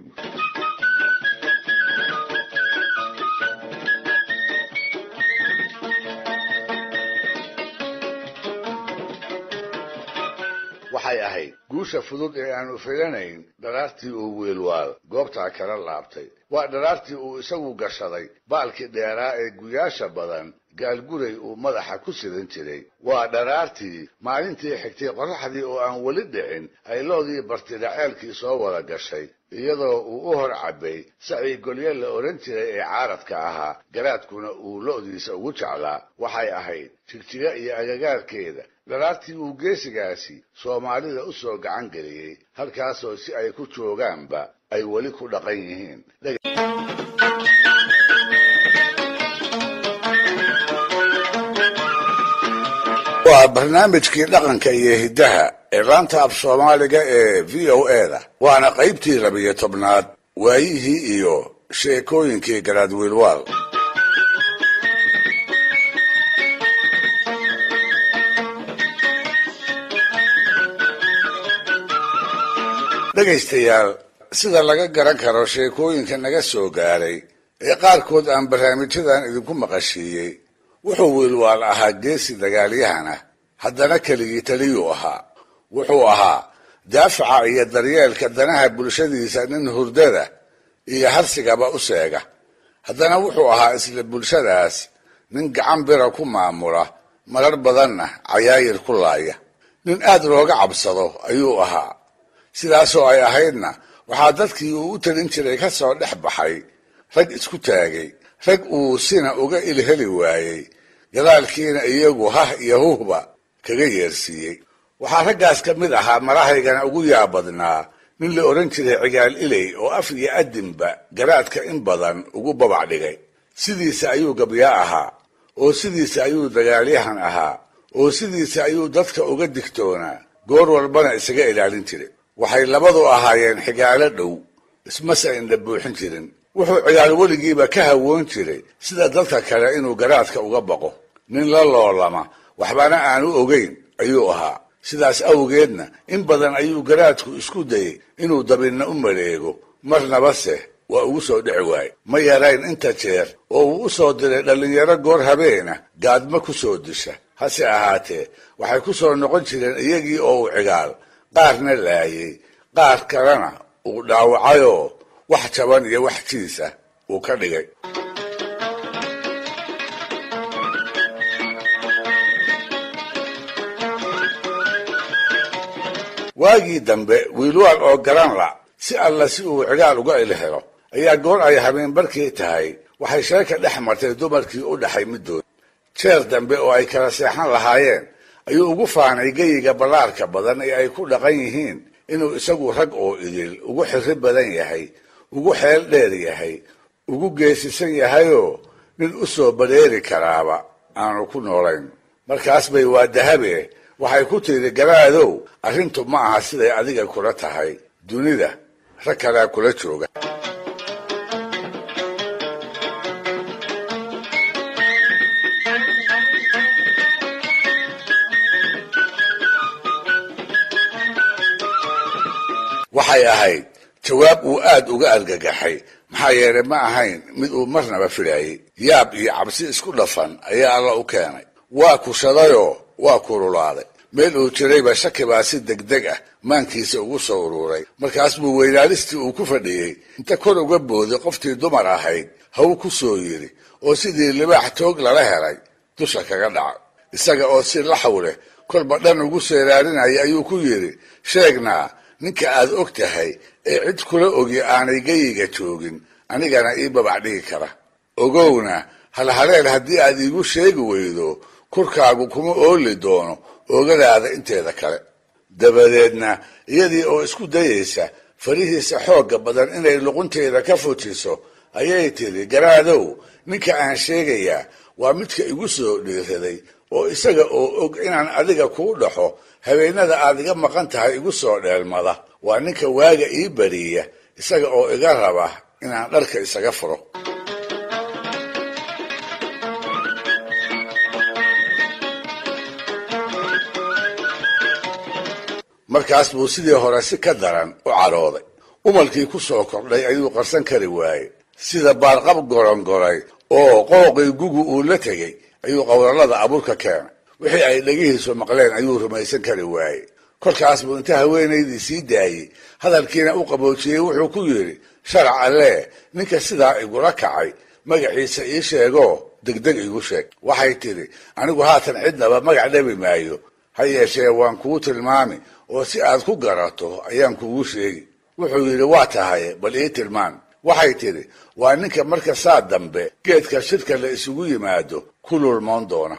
waxay ahayd guusha fudud ee aanu filanayn dharaartii uu wiilwaal goobtaa kala laabtay. waa dharaartii uu isagu gashaday baalkii dheeraa ee guyaasha badan gaalguray uu madaxa ku sidan jiray. waa dharaartii maalintii xigtay qorraxdii oo aan weli dhicin ay loodii bartidhaceelkii soo wada gashay, iyadoo uu u hor cabbay sacii golye la odhan jiray ee caaradka ahaa. garaadkuna uu lo'diisa ugu jeclaa. waxay ahayd jigjiga iyo agagaarkeeda dharaartii uu geesigaasi soomaalida u soo gacan geliyey, halkaasoo si ay ku joogaanba ay weli ku dhaqan yihiin. waa barnaamijkii dhaqanka iyo hiddaha ee laanta af soomaaliga ee v o e da, waana qaybtii labiyo tobnaad waayihii iyo sheekooyinkii garaad wiilwaal. dhegaystayaal, sida laga garan karo sheekooyinka naga soo gaaray ee qaarkood aan barnaamijyadan idinku maqashiiyey, wuxuu wiilwaal ahaa geesi dagaalyahan ah, haddana keligii taliyuu ahaa. wuxuu ahaa daafaca iyo daryeelka danaha bulshadiisa nin hurdada iyo harsigaba u seega. haddana wuxuu ahaa isla bulshadaas nin gacan bira ku maamula marar badanna cayaayir ku laaya nin aad looga cabsado ayuu ahaa sidaasoo ay ahaydna waxaa dadkii uu u talin jiray ka soo dhex baxay rag isku taagay rag uu sina uga ilheli waayey gadaalkiina iyagu hah iyo huhba kaga yeersiiyey waxaa raggaas ka mid ahaa marahaygana ugu yaabadnaa nin la odhan jiray cigaal iley oo af iyo adinba garaadka in badan ugu babac dhigay sidiisa ayuu gabyaa ahaa oo sidiisa ayuu dagaalyahan ahaa oo sidiisa ayuu dadka uga digtoonaa goor walbana isaga ilaalin jiray waxay labadu ahaayeen xigaalo dhow ismase indha buuxin jirin wuxuu cigaal weligiiba ka hawoon jiray sida dadka kale inuu garaadka uga baqo nin la loolama waxbana aanu ogeyn ayuu ahaa sidaas awgeedna in badan ayuu garaadku isku dayey inuu dabinna u maleego marnabase waa ugu soo dhici waaye ma yarayn inta jeer oo uu u soo diray dhallinyaro goor habeena gaadma ku soo disha hase ahaatee waxay ku soo noqon jireen iyagii oo uu cigaal qaarna laayey qaar kalena uu dhaawacayoo wax jaban iyo wax jiisa uu ka dhigay waagii dambe wiilwaal oo garan la si alla si uu cigaal uga ilhelo ayaa goor ay habeen barkii tahay waxay sheeka dhex martay dumarkii u dhaxay middood jeer dambe oo ay kala seexan lahaayeen ayuu ugu faanay geyiga ballaarka badan ee ay ku dhaqan yihiin inuu isagu rag oo idil ugu xirri badan yahay ugu xeel dheer yahay ugu geesisan yahayoo nin u soo badheeri karaaba aanu ku noolayn markaas bay waa dahabe waxay ku tiri garaadow arrintu ma aha siday adiga kula tahay dunida rag kalaa kula jooga waxay ahayd jawaab uu aad uga argagaxay maxaa yeelay ma ahayn mid uu marnaba filaayey yaab iyo cabsi isku dhafan ayaa alla u keenay waa kushadayoo waa kululaaday meel uu jirayba shaki baa si degdeg ah maankiisa ugu soo uruuray markaas buu weynaalistii uu ku fadhiyey inta kor uga booday qoftii dumar ahayd haw ku soo yidhi oo sidii libaax toog lala helay dusha kaga dhaca isaga oo si laxaw leh kolba dhan ugu seeraarinaya ayuu ku yidhi sheegnaa ninka aad og tahay ee cid kula ogi aanay geyiga joogin anigana ii babac dhigi kara ogowna halhaleel haddii aad iigu sheegi weydo kurkaagu kuma ooli doono oogadaada inteeda kale dabadeedna iyadii oo isku dayaysa farihiisa xoogga badan inay luqunteeda ka fujiso ayay tidhi garaadow ninka aan sheegayaa waa midka igu soo dhiiraday oo isaga oo og inaan adiga kuu dhaxo habeenada aad iga maqan tahay igu soo dheelmada waa ninka waaga ii bariya isaga oo iga raba inaan dharka isaga furo markaas buu sidii hore si ka daran u cadhooday umalkii ku soo kordhay ayuu qarsan kari waayey sida baarqab gorongolay oo qooqii gugu uu la tegey ayuu qowrallada abuurka keenay wixii ay dhegihiisu maqleen ayuu rumaysan kari waayey kolkaas buu inta haweenaydii sii daayey hadalkiina u qaboojiyey wuxuu ku yidhi sharac allee ninka sidaa igula kacay magaciisa ii sheegoo degdeg igu sheeg waxay tidhi anigu haatan cidnaba magac dhabi maayo ha yeeshee waan kuu tilmaami oo si aad ku garato ayaan kugu sheegi wuxuu yidhi waa tahay bal ii tilmaan waxay tidhi waa ninka marka saa dambe geedka shirka la isugu yimaado ku lulmoon doona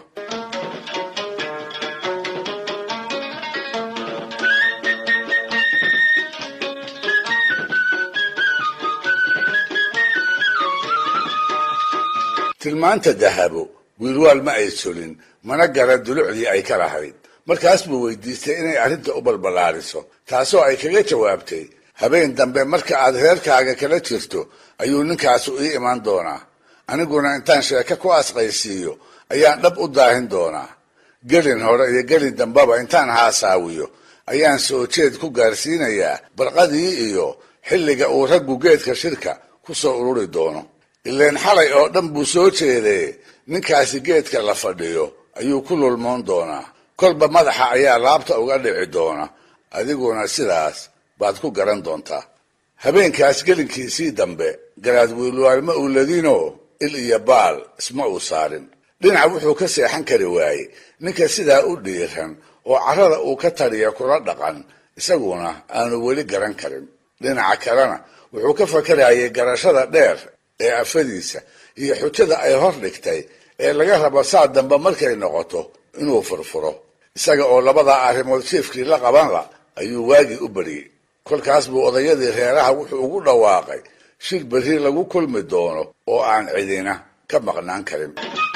tilmaanta dahabo wiilwaal ma ay solin mana garan dulucdii ay ka lahayd markaas buu weydiistay inay arrinta u balballaariso taasoo ay kaga jawaabtay habeen dambe marka aad reerkaaga kala jirto ayuu ninkaasu ii iman doonaa aniguna intaan sheeko ku asqaysiiyo ayaan dhab u daahin doonaa gelin hore iyo gelin dambeba intaan haasaawiyo ayaan soo jeed ku gaarsiinayaa barqadii iyo xilliga uu raggu geedka shirka ku soo ururi doono ileen xalay oo dhan buu soo jeedee ninkaasi geedka la fadhiyo ayuu ku lulmoon doonaa kolba madaxa ayaa laabta uga dhici doona adiguna sidaas baad ku garan doontaa habeenkaas gelinkiisii dambe garaad wiilwaal ma uu ladinoo il iyo baal isma uu saarin dhinac wuxuu ka seexan kari waayey ninka sidaa u dhiiran oo carrada uu ka taliya kula dhaqan isaguna aanu weli garan karin. dhinaca kalena wuxuu ka fakarayay garashada dheer ee afadiisa iyo xujada ay hor dhigtay ee laga rabo saa dambe markay noqoto inuu furfuro. isaga oo labadaa arrimood jiefkii la qabanla ayuu waagii u bariyey. kolkaas buu odayadii reeraha wuxuu ugu dhawaaqay shir berri lagu kulmi doono oo aan cidina ka maqnaan karin.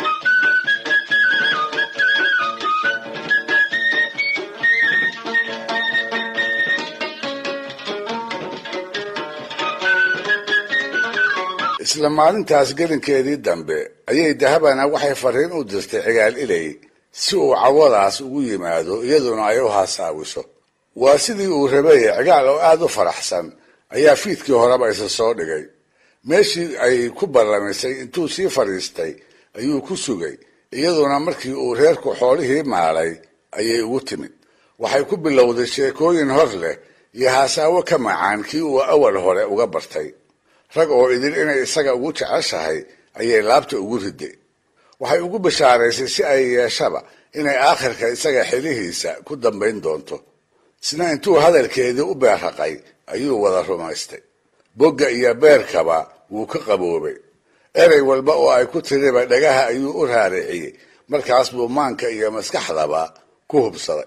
isla maalintaas gelinkeedii dambe ayay dahabana waxay fariin u dirtay cigaal ilay si uu cawadaas ugu yimaado iyaduna ay u haasaawiso. waa sidii uu rabay. cigaal oo aad u faraxsan ayaa fiidkii horeba isa soo dhigay. meeshii ay ku ballamisay intuu sii fadhiistay ayuu ku sugay. iyaduna markii uu reerku xoolihii maalay ayay ugu timid. waxay ku bilowday sheekooyin hor leh iyo haasaawo ka macaan kii uu awal hore uga bartay. rag oo idin inay isaga ugu jeceshahay ayay laabta ugu riday. waxay ugu bashaaraysay si ay yeeshaba inay aakhirka isaga xilihiisa ku dambayn doonto. isna intuu hadalkeedii u beerraqay ayuu wada rumaystay. bogga iyo beerkaba wuu ka qaboobay. erey walba oo ay ku tiriba dhagaha ayuu u raariciyey. markaas buu maanka iyo maskaxdaba ku hubsaday.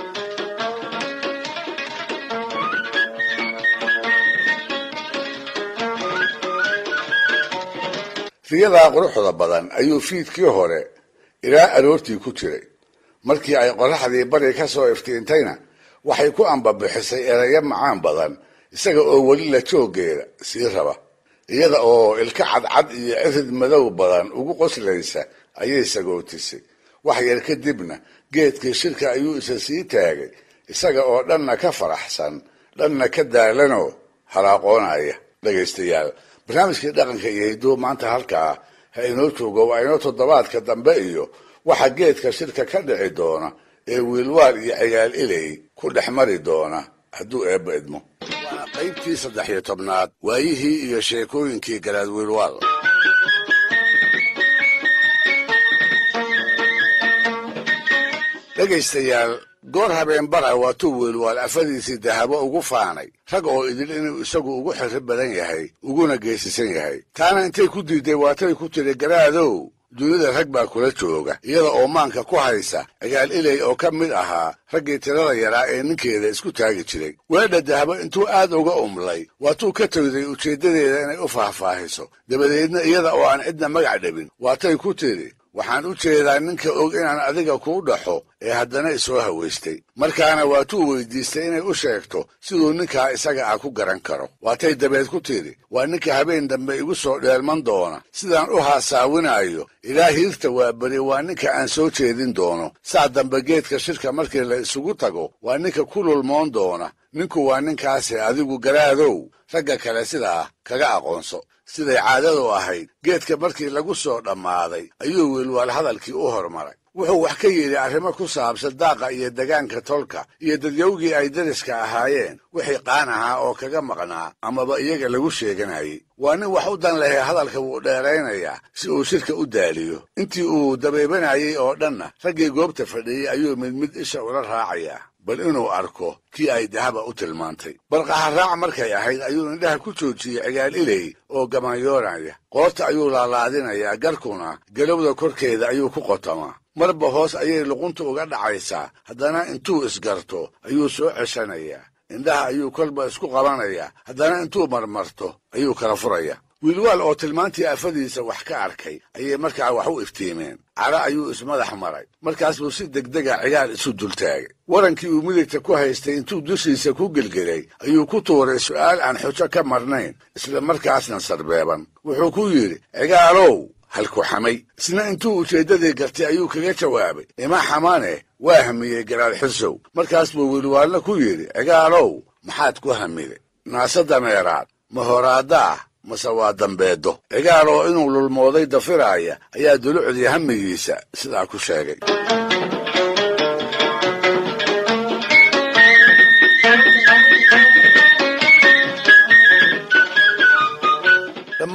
riyadaa quruxda badan ayuu fiidkii hore ilaa aroortii ku jiray. markii ay qorraxdii bari ka soo iftiintayna waxay ku ambabixisay erayo macaan badan isaga oo weli la jooggeeda sii raba. iyada oo ilka cadcad iyo cirid madow badan ugu qoslaysa ayay sagootisay. wax yar kadibna geedkii shirka ayuu isa sii taagay isaga oo dhanna ka faraxsan dhanna ka daalanoo halaaqoonaya. dhegaystayaal, barnaamijkii dhaqanka iyo hidduu maanta halkaa ha inoo joogo. waa inoo toddobaadka dambe iyo waxa geedka shirka ka dhici doona ee wiilwaal iyo cigaal ilay ku dhex mari doona hadduu eebba idmo. waana qaybtii saddex iyo tobnaad waayihii iyo sheekooyinkii garaad wiilwaal. dhegaystayaal, goor habeen bara waatuu wiilwaal afadiisii dahabo ugu faanay rag oo idil inuu isagu ugu xirri badan yahay uguna geesisan yahay. taana intay ku diiday waatay ku tiri garaadow dunida rag baa kula jooga. iyada oo maanka ku haysa cigaal ilay oo ka mid ahaa raggii tirada yaraa ee ninkeeda isku taagi jiray. weedha dahabo intuu aad uga umlay waatuu ka tagday ujeeddadeeda inay u faahfaahiso. dabadeedna iyada oo aan cidna magac dhabin waatay ku tiri waxaan u jeedaa ninka og inaan adiga kuu dhaxo ee haddana isoo hawaystay. markaana waatuu weydiistay inay u sheegto siduu ninkaa isaga ah ku garan karo. waatay dabeed ku tidhi waa ninka habeen dambe igu soo dheelman doona. sidaan u haasaawinayo ilaa hiirta waa beri waa ninka aan soo jeedin doono. saa dambe geedka shirka markii la isugu tago waa ninka ku lulmoon doona. ninku waa ninkaase adigu garaadow ragga kale sidaa kaga aqoonso. siday caadadu ahayd geedka markii lagu soo dhammaaday ayuu wiilwaal hadalkii u hormaray. wuxuu wax ka yidhi arrimo ku saabsan daaqa iyo degaanka tolka iyo dadyowgii ay dariska ahaayeen wixii qaan ahaa oo kaga maqnaa amaba iyaga lagu sheeganayay. waa nin wax u dan lehee hadalka wuu dheeraynayaa si uu shirka u daaliyo. intii uu dabaybanayay oo dhanna raggii goobta fadhiyey ayuu mid mid isha ula raacayaa bal inuu arko kii ay dahaba u tilmaantay. barqaha raac markay ahayd ayuu indhaha ku joojiyey cigaal ilay oo gamanyoonaya. qoorta ayuu laalaadinayaa. garkuna galowda korkeeda ayuu ku qotamaa. marba hoos ayay luqunta uga dhacaysaa. haddana intuu isgarto ayuu soo ceshanayaa. indhaha ayuu kolba isku qabanayaa. haddana intuu marmarto ayuu kala furayaa. wiilwaal oo tilmaantii afadiisa wax ka arkay ayay markaa wax u iftiimeen. cara ayuu ismadax maray. markaas buu si degdega cigaal isu dultaagay. warankii uu midigta ku haystay intuu dushiisa ku gelgelay ayuu ku tuuray su'aal aan xujo ka marnayn isla markaasna sarbeeban. wuxuu ku yidhi cigaalow halku xamay. isna intuu ujeeddadii gartay ayuu kaga jawaabay ima xamane waa hamiyey garaad xirsow. markaas buu wiilwaalna ku yidhi cigaalow maxaad ku hamiday? naase dameeraad ma horaaddaah mase waa dambeeddo? cigaal oo inuu lulmooday dafiraaya ayaa dulucdii hamigiisa sidaa ku sheegay.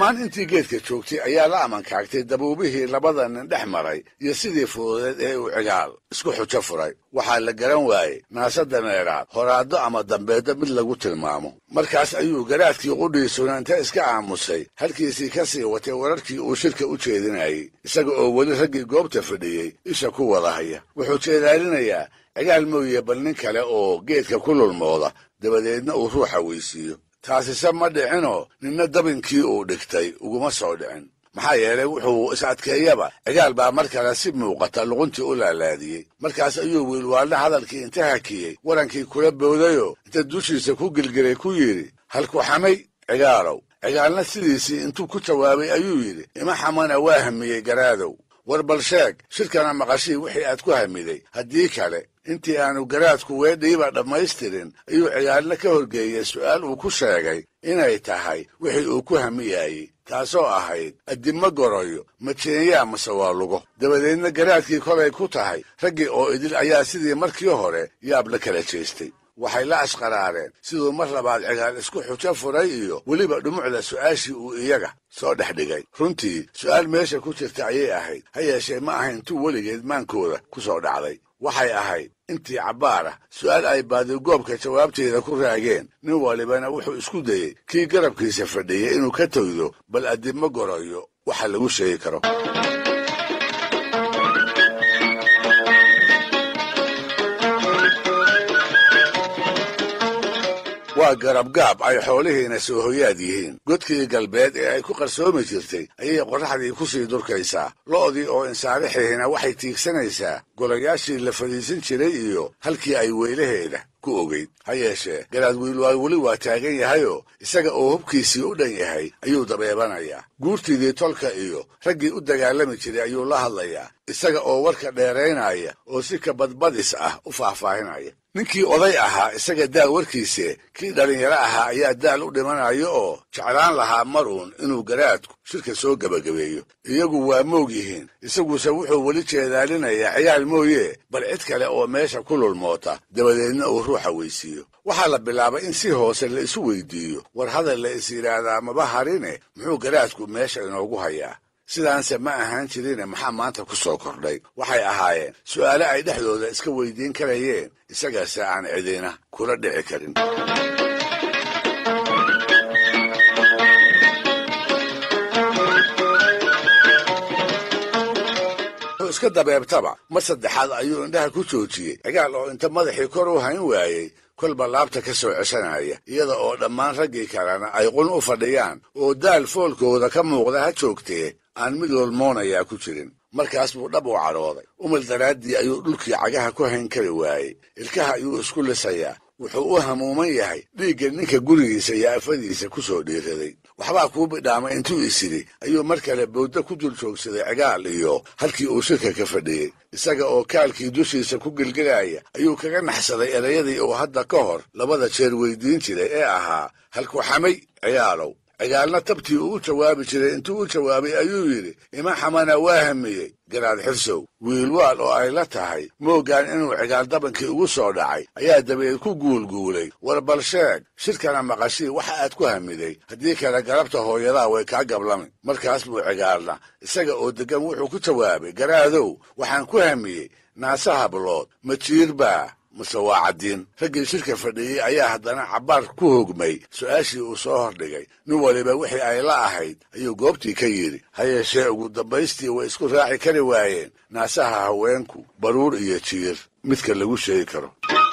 dhammaan intii geedka joogtay ayaa la amankaagtay dabuubihii labada nin dhex maray iyo sidii fududeed ee uu cigaal isku xujo furay. waxaa la garan waayey naasa dameeraad horaaddo ama dambeeddo mid lagu tilmaamo. markaas ayuu garaadkii qudhiisuna inta iska aamusay halkiisii ka sii watay wararkii uu shirka u jeedinayey, isaga oo weli raggii goobta fadhiyey isha ku wada haya. wuxuu jeedaalinayaa cigaal mooye bal nin kale oo geedka ku lulmooda dabadeedna uu ruuxa weysiiyo. taasise ma dhicinoo ninna dabinkii uu dhigtay uguma soo dhicin. maxaa yeelay wuxuu is adkeeyaba cigaal baa mar kale si muuqata luquntii u laalaadiyey. markaas ayuu wiilwaalna hadalkii inta hakiyey warankii kula boodayoo inta dushiisa ku gilgilay ku yidhi, halku xamay cigaalow. cigaalna sidiisii intuu ku jawaabay ayuu yidhi, ima xamana waa hamiyey garaadow. war bal sheeg shirkana maqashii wixii aad ku hamiday, haddii kale intii aanu garaadku weedhiiba dhammaystirin ayuu cigaalna ka horgeeyey su'aal uu ku sheegay inay tahay wixii uu ku hamiyaayey, taasoo ahayd addimo goroyo majeenyaa mase waa lugo. dabadeedna garaadkii kolay ku tahay raggii oo idil ayaa sidii markii hore yaab la kala jeestay. waxay la ashqaraareen siduu mar labaad cigaal isku xujo furay iyo weliba dhumucda su'aashii uu iyaga soo dhex dhigay. runtii su'aal meesha ku jirta ayay ahayd, ha yeeshee ma ahayn tuu weligeed maankooda ku soo dhacday. waxay ahayd intii cabbaar ah su'aal ay baadigoobka jawaabteeda ku raageen. nin walibana wuxuu isku dayey kii garabkiisa fadhiyey inuu ka toydo bal addimo goroyo waxa lagu sheegi karo. waa garabgaab ay xoolihiina soo hoyaad yihiin. godkii galbeed ee ay ku qarsoomi jirtay ayay qorraxdii ku sii durkaysaa. lo'dii oo insaarixihina waxay tiigsanaysaa golayaashii la fadhiisan jiray iyo halkii ay weylaheeda ku ogeyd. ha yeeshee garaad wiilwaal weli waa taagan yahayoo isaga oo hubkiisii u dhan yahay ayuu dabeebanayaa. guurtidii tolka iyo raggii u dagaalami jiray ayuu la hadlayaa, isaga oo warka dheeraynaya oo si kabadbadis ah u faahfaahinaya. ninkii oday ahaa isaga daal warkiise, kii dhallinyaro ahaa ayaa daal u dhimanayo oo jeclaan lahaa maruun inuu garaadku shirka soo gebagabeeyo. iyagu waa moog yihiin, isaguse wuxuu weli jeedaalinayaa cigaal mooye bal cid kale oo meesha ku lulmoota dabadeedna uu ruuxa weysiiyo. waxaa la bilaabay in si hoose la isu weydiiyo, war hadal la is yidhaahdaa maba harine muxuu garaadku meesha inoogu hayaa. sidaanse ma ahaan jirine maxaa maanta ku soo kordhay. waxay ahaayeen su'aale ay dhexdooda iska weydiin karayeen, isagaase aan cidina kula dhici karin. iska dabeebtaba mar saddexaad ayuu indhaha ku joojiyey cigaal oo inta madaxii kor u hayn waayey kolba laabta ka soo ceshanaya, iyada oo dhammaan raggii kalena ay qun u fadhiyaan oo daal foolkooda ka muuqda ha joogtee aan mid lolmoonayaa ku jirin. markaas buu dhab u cadhooday. umil daraaddii ayuu dhulkii cagaha ku hayn kari waayey. ilkaha ayuu isku lisayaa. wuxuu u hamuuman yahay dhiigga ninka gurigiisa iyo afadiisa ku soo dhiiraday. waxbaa kuu bidhaamay intuu isidhi ayuu mar kale bowdda ku dul joogsaday cigaal iyo halkii uu shirka ka fadhiyey. isaga oo kaalkii dushiisa ku gelgelaya ayuu kaga naxsaday erayadii uu hadda ka hor labada jeer weydiin jiray ee ahaa, halku xamay cigaalow. cigaalna tabtii uu u jawaabi jiray intuu u jawaabay ayuu yidhi, ima xamana waa hamiyey garaad xirsow. wiilwaal oo ay la tahay moogaan inuu cigaal dabankii ugu soo dhacay ayaa dabeed ku guulguulay, war bal sheeg shirkana maqashii waxa aad ku hamiday, haddii kale garabta hooyadaa way kaa gablami. markaas buu cigaalna isaga oo deggan wuxuu ku jawaabay, garaadow waxaan ku hamiyey naase hablood, ma jiir baa mase waa caddiin. raggii shirka fadhiyey ayaa haddana cabbaar ku hogmay su'aashii uu soo hordhigay. nin waliba wixii ay la ahayd ayuu goobtii ka yidhi. ha yeeshee ugu dambaystii way isku raaci kari waayeen naasaha haweenku baruur iyo jiir midka lagu sheegi karo.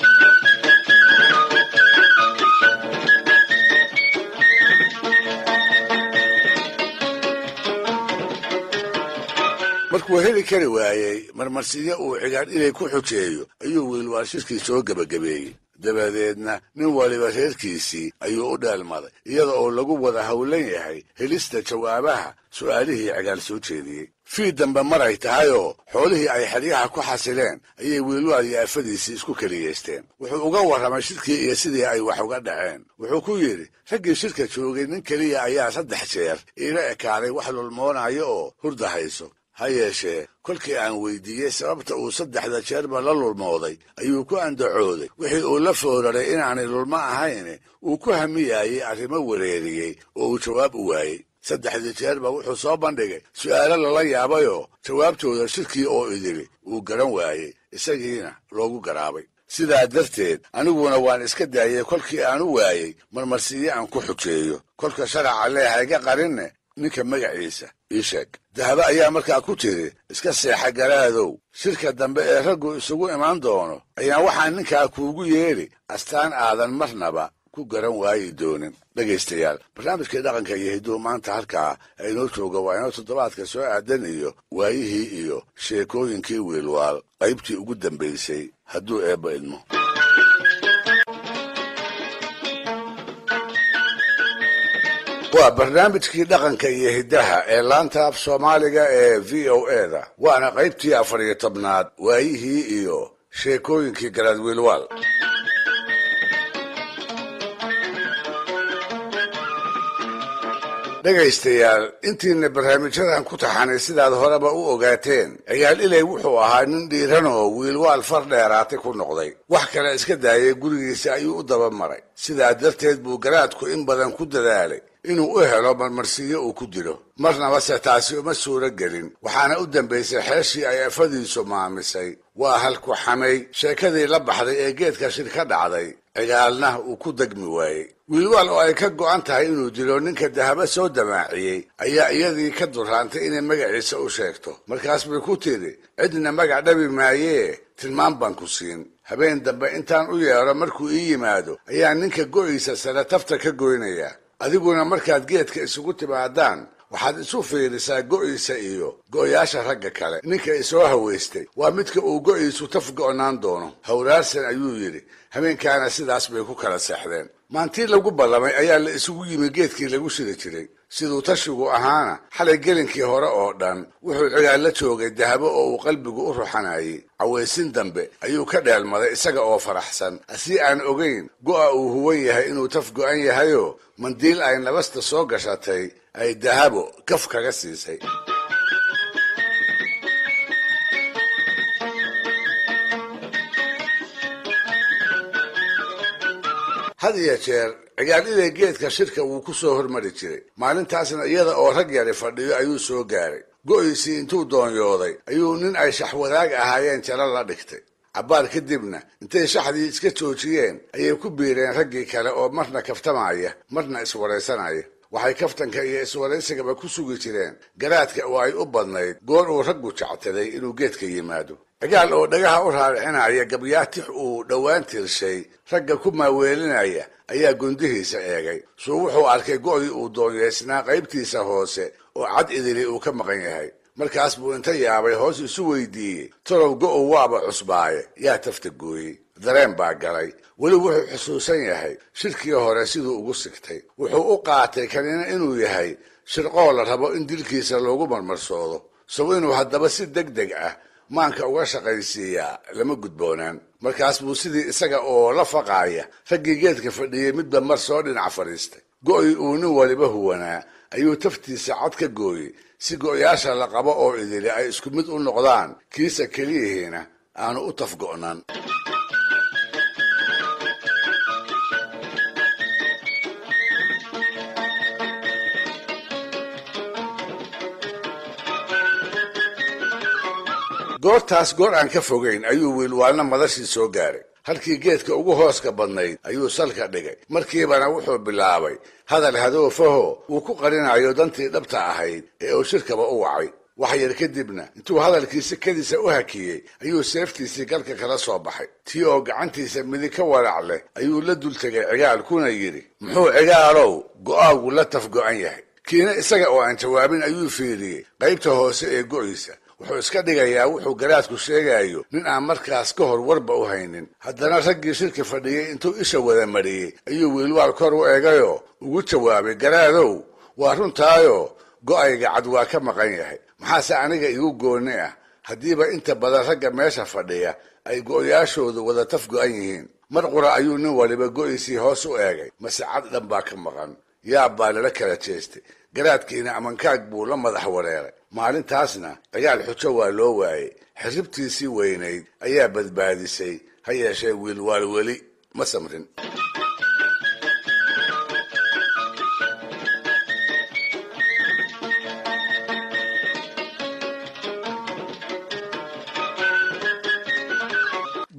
markuu heli kari waayey marmarsiyo uu cigaal inay ku xujeeyo ayuu wiilwaal shirkii soo gebagabeeyey. dabadeedna nin waliba reerkiisii ayuu u dheelmaday, iyada oo lagu wada howlan yahay helista jawaabaha su'aalihii cigaal soo jeediyey. fii dambe maray tahayoo xoolihii ay xeryaha ku xasileen ayay wiilwaal iyo afadiisii isku keliyeysteen. wuxuu uga warramay shirkii iyo sidii ay wax uga dhaceen. wuxuu ku yidhi, raggii shirka joogay nin keliya ayaa saddex jeer iila ekaaday wax lulmoonayo oo hurda hayso. ha yeeshee kolkii aan weydiiyey sababta uu saddexda jeerba la lulmooday ayuu ku andacooday wixii uu la fooraray inaanay lulmo ahayn uu ku hamiyaayey arrimo wareeriyey oo uu jawaab u waayey. saddexdii jeerba wuxuu soo bandhigay su'aalo lala yaabayoo jawaabtooda shirkii oo idili uu garan waayey isagiina loogu garaabay sidaa darteed aniguna waan iska daayey kolkii aan u waayey marmarsiiyo aan ku xujeeyo kolka sharaca leeha iga qarinne ninka magaciisa ii sheeg dahaba ayaa markaa ku tiri iska seexa garaadow shirka dambe ee raggu isugu imaan doono ayaan waxaan ninkaa kuugu yeedhi astaan aadan marnaba ku garan waayi doonin dhegaystayaal barnaamijkii dhaqanka iyo hidduu maanta halkaa aynoo jooga waa inoo toddobaadka soo aadan iyo waayihii iyo sheekooyinkii wiilwaal qaybtii ugu dambaysay hadduu eebba idmo waa barnaamijkii dhaqanka iyo hiddaha ee laanta af soomaaliga ee v o eda waana qaybtii afar iyo tobnaad waayihii iyo sheekooyinkii garaad wiilwaal dhegaystayaal intiina barnaamijyadan ku taxanay sidaad horeba u ogaateen ciyaal ilay wuxuu ahaa nin dhiiran oo wiilwaal far dheeraatay ku noqday wax kale iska daayay gurigiisa ayuu u daba maray sidaa darteed buu garaadku in badan ku dadaalay inuu u helo marmarsiiyo uu ku dilo marnaba se taasi uma suuro gelin waxaana u dambaysay xeeshii ay afadiisu maamisay waa halku xamay sheekadii la baxday ee geedka shir ka dhacday cigaalna uu ku degmi waayey wiilwaal oo ay ka go'an tahay inuu dilo ninka dahaba soo damaaciyey ayaa iyadii ka duraantay inay magaciisa u sheegto markaas bay ku tidhi cidna magac dhabi maayee tilmaan baan ku siin habeen dambe intaan u yeedho markuu ii yimaado ayaa ninka go'iisa sare tafta ka goynayaa adiguna markaad geedka isugu timaadaan waxaad isu fiirisaa go'iisa iyo go'yaasha ragga kale ninka isoo hawaystay waa midka uu go'iisu taf go'naan doono hawraarsan ayuu yidhi habeenkaana sidaas bay ku kala seexdeen maantii lagu ballamay ayaa la isugu yimi geedkii lagu shiri jiray siduu tashigu ahaana xalay gelinkii hore oo dhan wuxuu cigaal la joogay dahabo oo uu qalbigu u ruxanayay cawaysin dambe ayuu ka dheelmaday isaga oo faraxsan asii aan ogayn go'a uu huwan yahay inuu taf go'an yahayoo mandiil ay nabasta soo gashatay ay dahabo kaf kaga siisay had iyo jeer cigaal ilay geedka shirka wuu ku soo hormari jiray maalintaasna iyada oo rag yari fadhiyo ayuu soo gaaray go'iisii intuu doonyooday ayuu nin ay shaxwadaag ahaayeen jalo la dhigtay cabbaar kadibna intay shaxdii iska joojiyeen ayay ku biireen raggii kale oo marna kaftamaya marna iswaraysanaya waxay kaftanka iyo iswaraysigaba ku sugi jireen garaadka oo ay u badnayd goor uu raggu jectaday inuu geedka yimaado cigaal oo dhagaha u raaricinaya gabyaatix uu dhowaan tirshay ragga ku maaweelinaya ayaa gundihiisa eegay suu wuxuu arkay go'dii uu doonyeysnaa qaybtiisa hoose oo cad idili uu ka maqan yahay markaas buu inta yaabay hoos isu weydiiyey talow go'u waaba cusbaaye yaa tafta gooyey dareen baa galay weli wuxuu xusuusan yahay shirkii hore siduu ugu sigtay wuxuu u qaatay kanina inuu yahay shirqoo la rabo in dilkiisa loogu marmarsoodo sow inuu haddaba si deg deg ah maanka uga shaqaysiiyaa lama gudboonaan markaas buu sidii isaga oo la faqaaya raggii geedka fadhiyey midba mar soo dhinac fadhiistay go'ii uu nin waliba huwanaa ayuu taftiisa cad ka gooyey si go'yaasha la qabo oo idili ay isku mid u noqdaan kiisa keliyihiina aanu u taf go'nan goortaas goor aan ka fogayn ayuu wiilwaalna madashii soo gaaray halkii geedka ugu hooska badnayd ayuu salka dhigay markiibana wuxuu bilaabay hadal hadoofaho uu ku qarinayo dantii dhabta ahayd ee uu shirkaba u wacay wax yar kadibna intuu hadalkiisa kadiisa u hakiyey ayuu seeftiisii galka kala soo baxay tii oo gacantiisa midig ka walac leh ayuu la dul tegay cigaal kuna yidhi muxuu cigaalow go'aagu la taf go'an yahay kiina isaga oo aan jawaabin ayuu fiiriyey qaybta hoose ee go'iisa wuxuu iska dhigayaa wuxuu garaadku sheegayo nin aan markaas ka hor warba u haynin haddana raggii shirka fadhiyey intuu isha wada mariyey ayuu wiilwaal kor u eegayoo ugu jawaabay garaadow waa runtaayo go'ayga cad waa ka maqan yahay maxaase aniga igu goonni ah haddiiba inta badan ragga meesha fadhiya ay go'yaashoodu wada taf go'an yihiin mar qura ayuu nin waliba go'iisii hoos u eegay mase cad dhan baa ka maqan yaab baa lala kala jeestay garaadkiina amankaag buu la madax wareeray maalintaasna cigaal xujo waa loo waayey xirribtiisii weynayd ayaa badbaadisay ha yeeshee wiilwaal weli ma samrin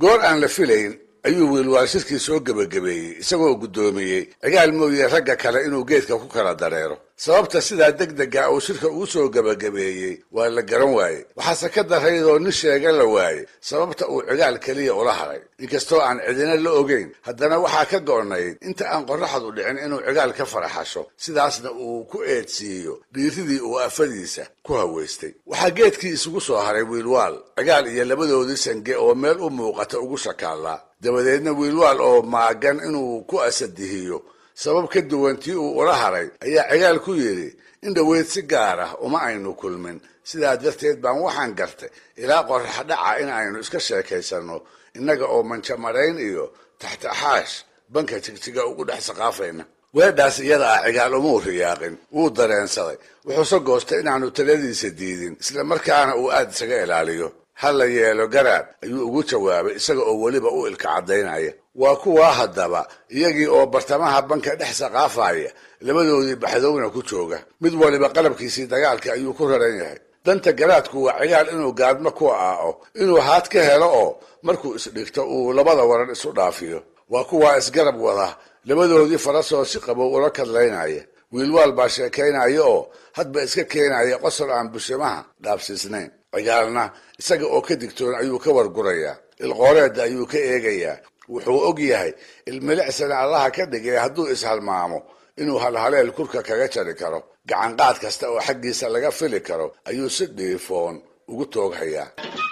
goor aan la filayn ayuu wiilwaal shirkii soo gebagabeeyey isagoo guddoomiyey cigaal mooye ragga kale inuu geedka ku kala dareero sababta sidaa degdega uu shirka ugu soo gebagabeeyey waa la garan waayey waxaase ka daraydoo nin sheega la waayey sababta uu cigaal keliya ula haray inkastoo aan cidina la ogeyn haddana waxaa ka go'nayd inta aan qorraxdu dhicin inuu cigaal ka faraxasho sidaasna uu ku eedsiiyo dhiiridii uu afadiisa ku haweystay waxaa geedkii isugu soo haray wiilwaal cigaal iyo labadoodii sange oo meel u muuqata ugu shakaallaa dabadeedna wiilwaal oo maagan inuu ku asadihiyo sabab ka duwan tii uu ula haray ayaa cigaal ku yidhi in dhoweyd si gaar ah uma aynu kulmin sidaa darteed baan waxaan gartay ilaa qorrax dhaca in aynu iska sheekaysanno innaga oo manjamarayn iyo taxtaxaash banka jigjiga ugu dhex saqaafayna weedhaas iyada ah cigaal umuu riyaaqin wuu dareensaday wuxuuse goostay inaanu taladiisa diidin isla markaana uu aad isaga ilaaliyo ha la yeelo garaad ayuu ugu jawaabay isaga oo weliba u ilka caddaynaya waa kuwaa haddaba iyagii oo bartamaha banka dhex saqaafaya labadoodii baxdowna ku jooga mid waliba qalabkiisii dagaalka ayuu ku raran yahay danta garaadku waa cigaal inuu gaadmo ku aao inuu haad ka helo oo markuu isdhigto uu labada waran isu dhaafiyo waa kuwaa isgarab wada labadoodii farasoo si qabow ula kadlaynaya wiilwaal baa sheekaynaya oo hadba iska keenaya qosol aan bushimaha dhaabsiisnayn cigaalna isaga oo ka digtoon ayuu ka wargurayaa ilqooreedda ayuu ka eegayaa wuxuu og yahay ilmilicsana allaha ka dhigay hadduu ishalmaamo inuu halhaleel kurka kaga jari karo gacanqaad kasta oo xaggiisa laga fili karo ayuu si dhiifoon ugu tooghayaa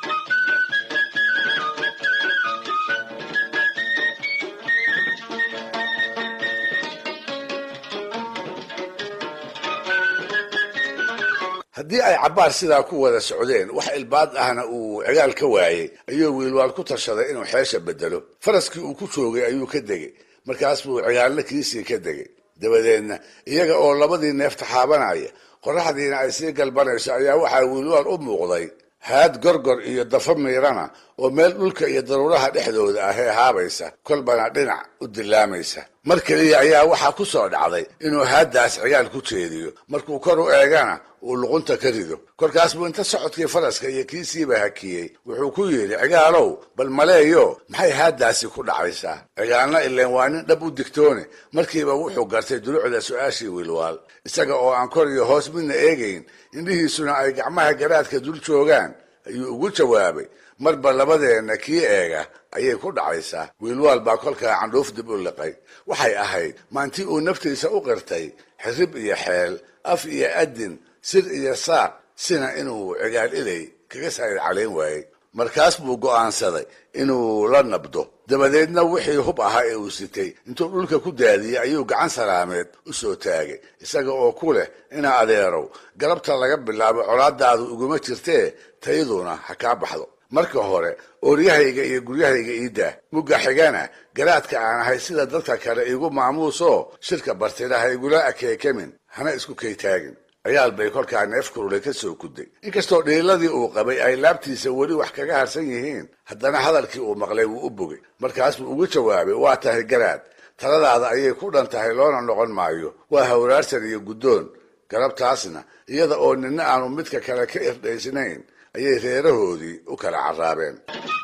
haddii ay cabbaar sidaa ku wada socdeen wax ilbaad ahna uu cigaal ka waayey ayuu wiilwaal ku tashaday inuu xeesha bedelo faraskii uu ku joogay ayuu ka degay markaas buu cigaalna kiisii ka degay dabadeedna iyaga oo labadii neef taxaabanaya qorraxdiina ay sii galbanayso ayaa waxaa wiilwaal u muuqday haad gorgor iyo dafa miirana oo meel dhulka iyo daruuraha dhexdooda ah ee haabaysa kolbana dhinac u dilaamaysa mar keliya ayaa waxaa ku soo dhacday inuu haaddaas cigaal ku jeediyo markuu kor u eegana uu luqunta ka rido korkaas buu inta socodkii faraska iyo kiisiiba hakiyey wuxuu ku yidhi cigaalow bal maleeyo maxay haaddaasi ku dhacaysaa cigaalna ileen waa nin dhab u digtoone markiiba wuxuu gartay dulucda su-aashii wiilwaal isaga oo aan kor iyo hoos midna eegayn indhihiisuna ay gacmaha garaadka dul joogaan ayuu ugu jawaabay marba labadeenna kii eega ayay ku dhacaysaa wiilwaal baa kolkaa candhuuf dib u liqay waxay ahayd maantii uu naftiisa u qirtay xirib iyo xeel af iyo adin sir iyo saaq sina inuu cigaal ilay kaga saayid calayn waayey markaas buu go'aansaday inuu la nabdo dabadeedna wixii hub ahaa ee uu sitay intuu dhulka ku daadiyey ayuu gacan salaameed u soo taagay isaga oo ku leh ina adeerow galabta laga bilaabo colaadaadu iguma jirtee tayduna ha kaa baxdo marka hore ooryahayga iyo guryahayga iidaa mugga xigana garaadka aan ahay sida dadka kale iigu maamuusoo shirka bartida ha igula akeekamin hana isku kaytaagin ciyaal bay kolkaa neef kurule ka soo kuday inkastoo dhiiladii uu qabay ay laabtiisa weli wax kaga harsan yihiin haddana hadalkii uu maqlay wuu u bogay markaasbuu ugu jawaabay waa tahay garaad taladaada ayay ku dhan tahay loona noqon maayo waa hawraarsan iyo guddoon galabtaasna iyada oo nina aanu midka kale ka irdhaysnayn ayay reerahoodii u kala carraabeen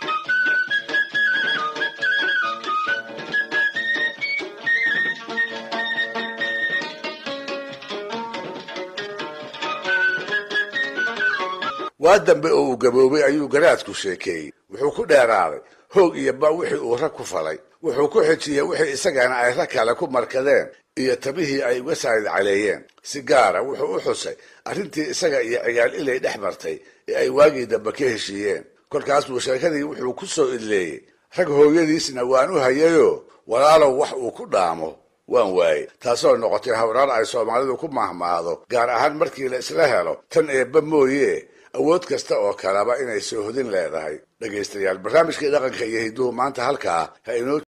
waa dambe oo uu gaboobay ayuu garaadku sheekeeyey wuxuu ku dheeraaday hoog iyo ba wixii uu rag ku falay wuxuu ku xijiyey wixii isagana ay rag kale ku markadeen iyo tabihii ay uga saayid caleeyeen si gaara wuxuu u xusay arrintii isaga iyo cigaal ilay dhex martay ee ay waagii dambe ka heshiiyeen kolkaas buu sheekadii wuxuu ku soo idleeyey rag hooyadiisna waan u hayayoo walaalow wax uu ku dhaamo waan waayey taasoo noqotay hawraar ay soomaalidu ku mahmaado gaar ahaan markii la isla helo tan eebba mooye awood kasta oo kaleba inay soo hodin leedahay dhegaystayaal barnaamijkii dhaqanka iyo hidduhu maanta halkaa ha inoo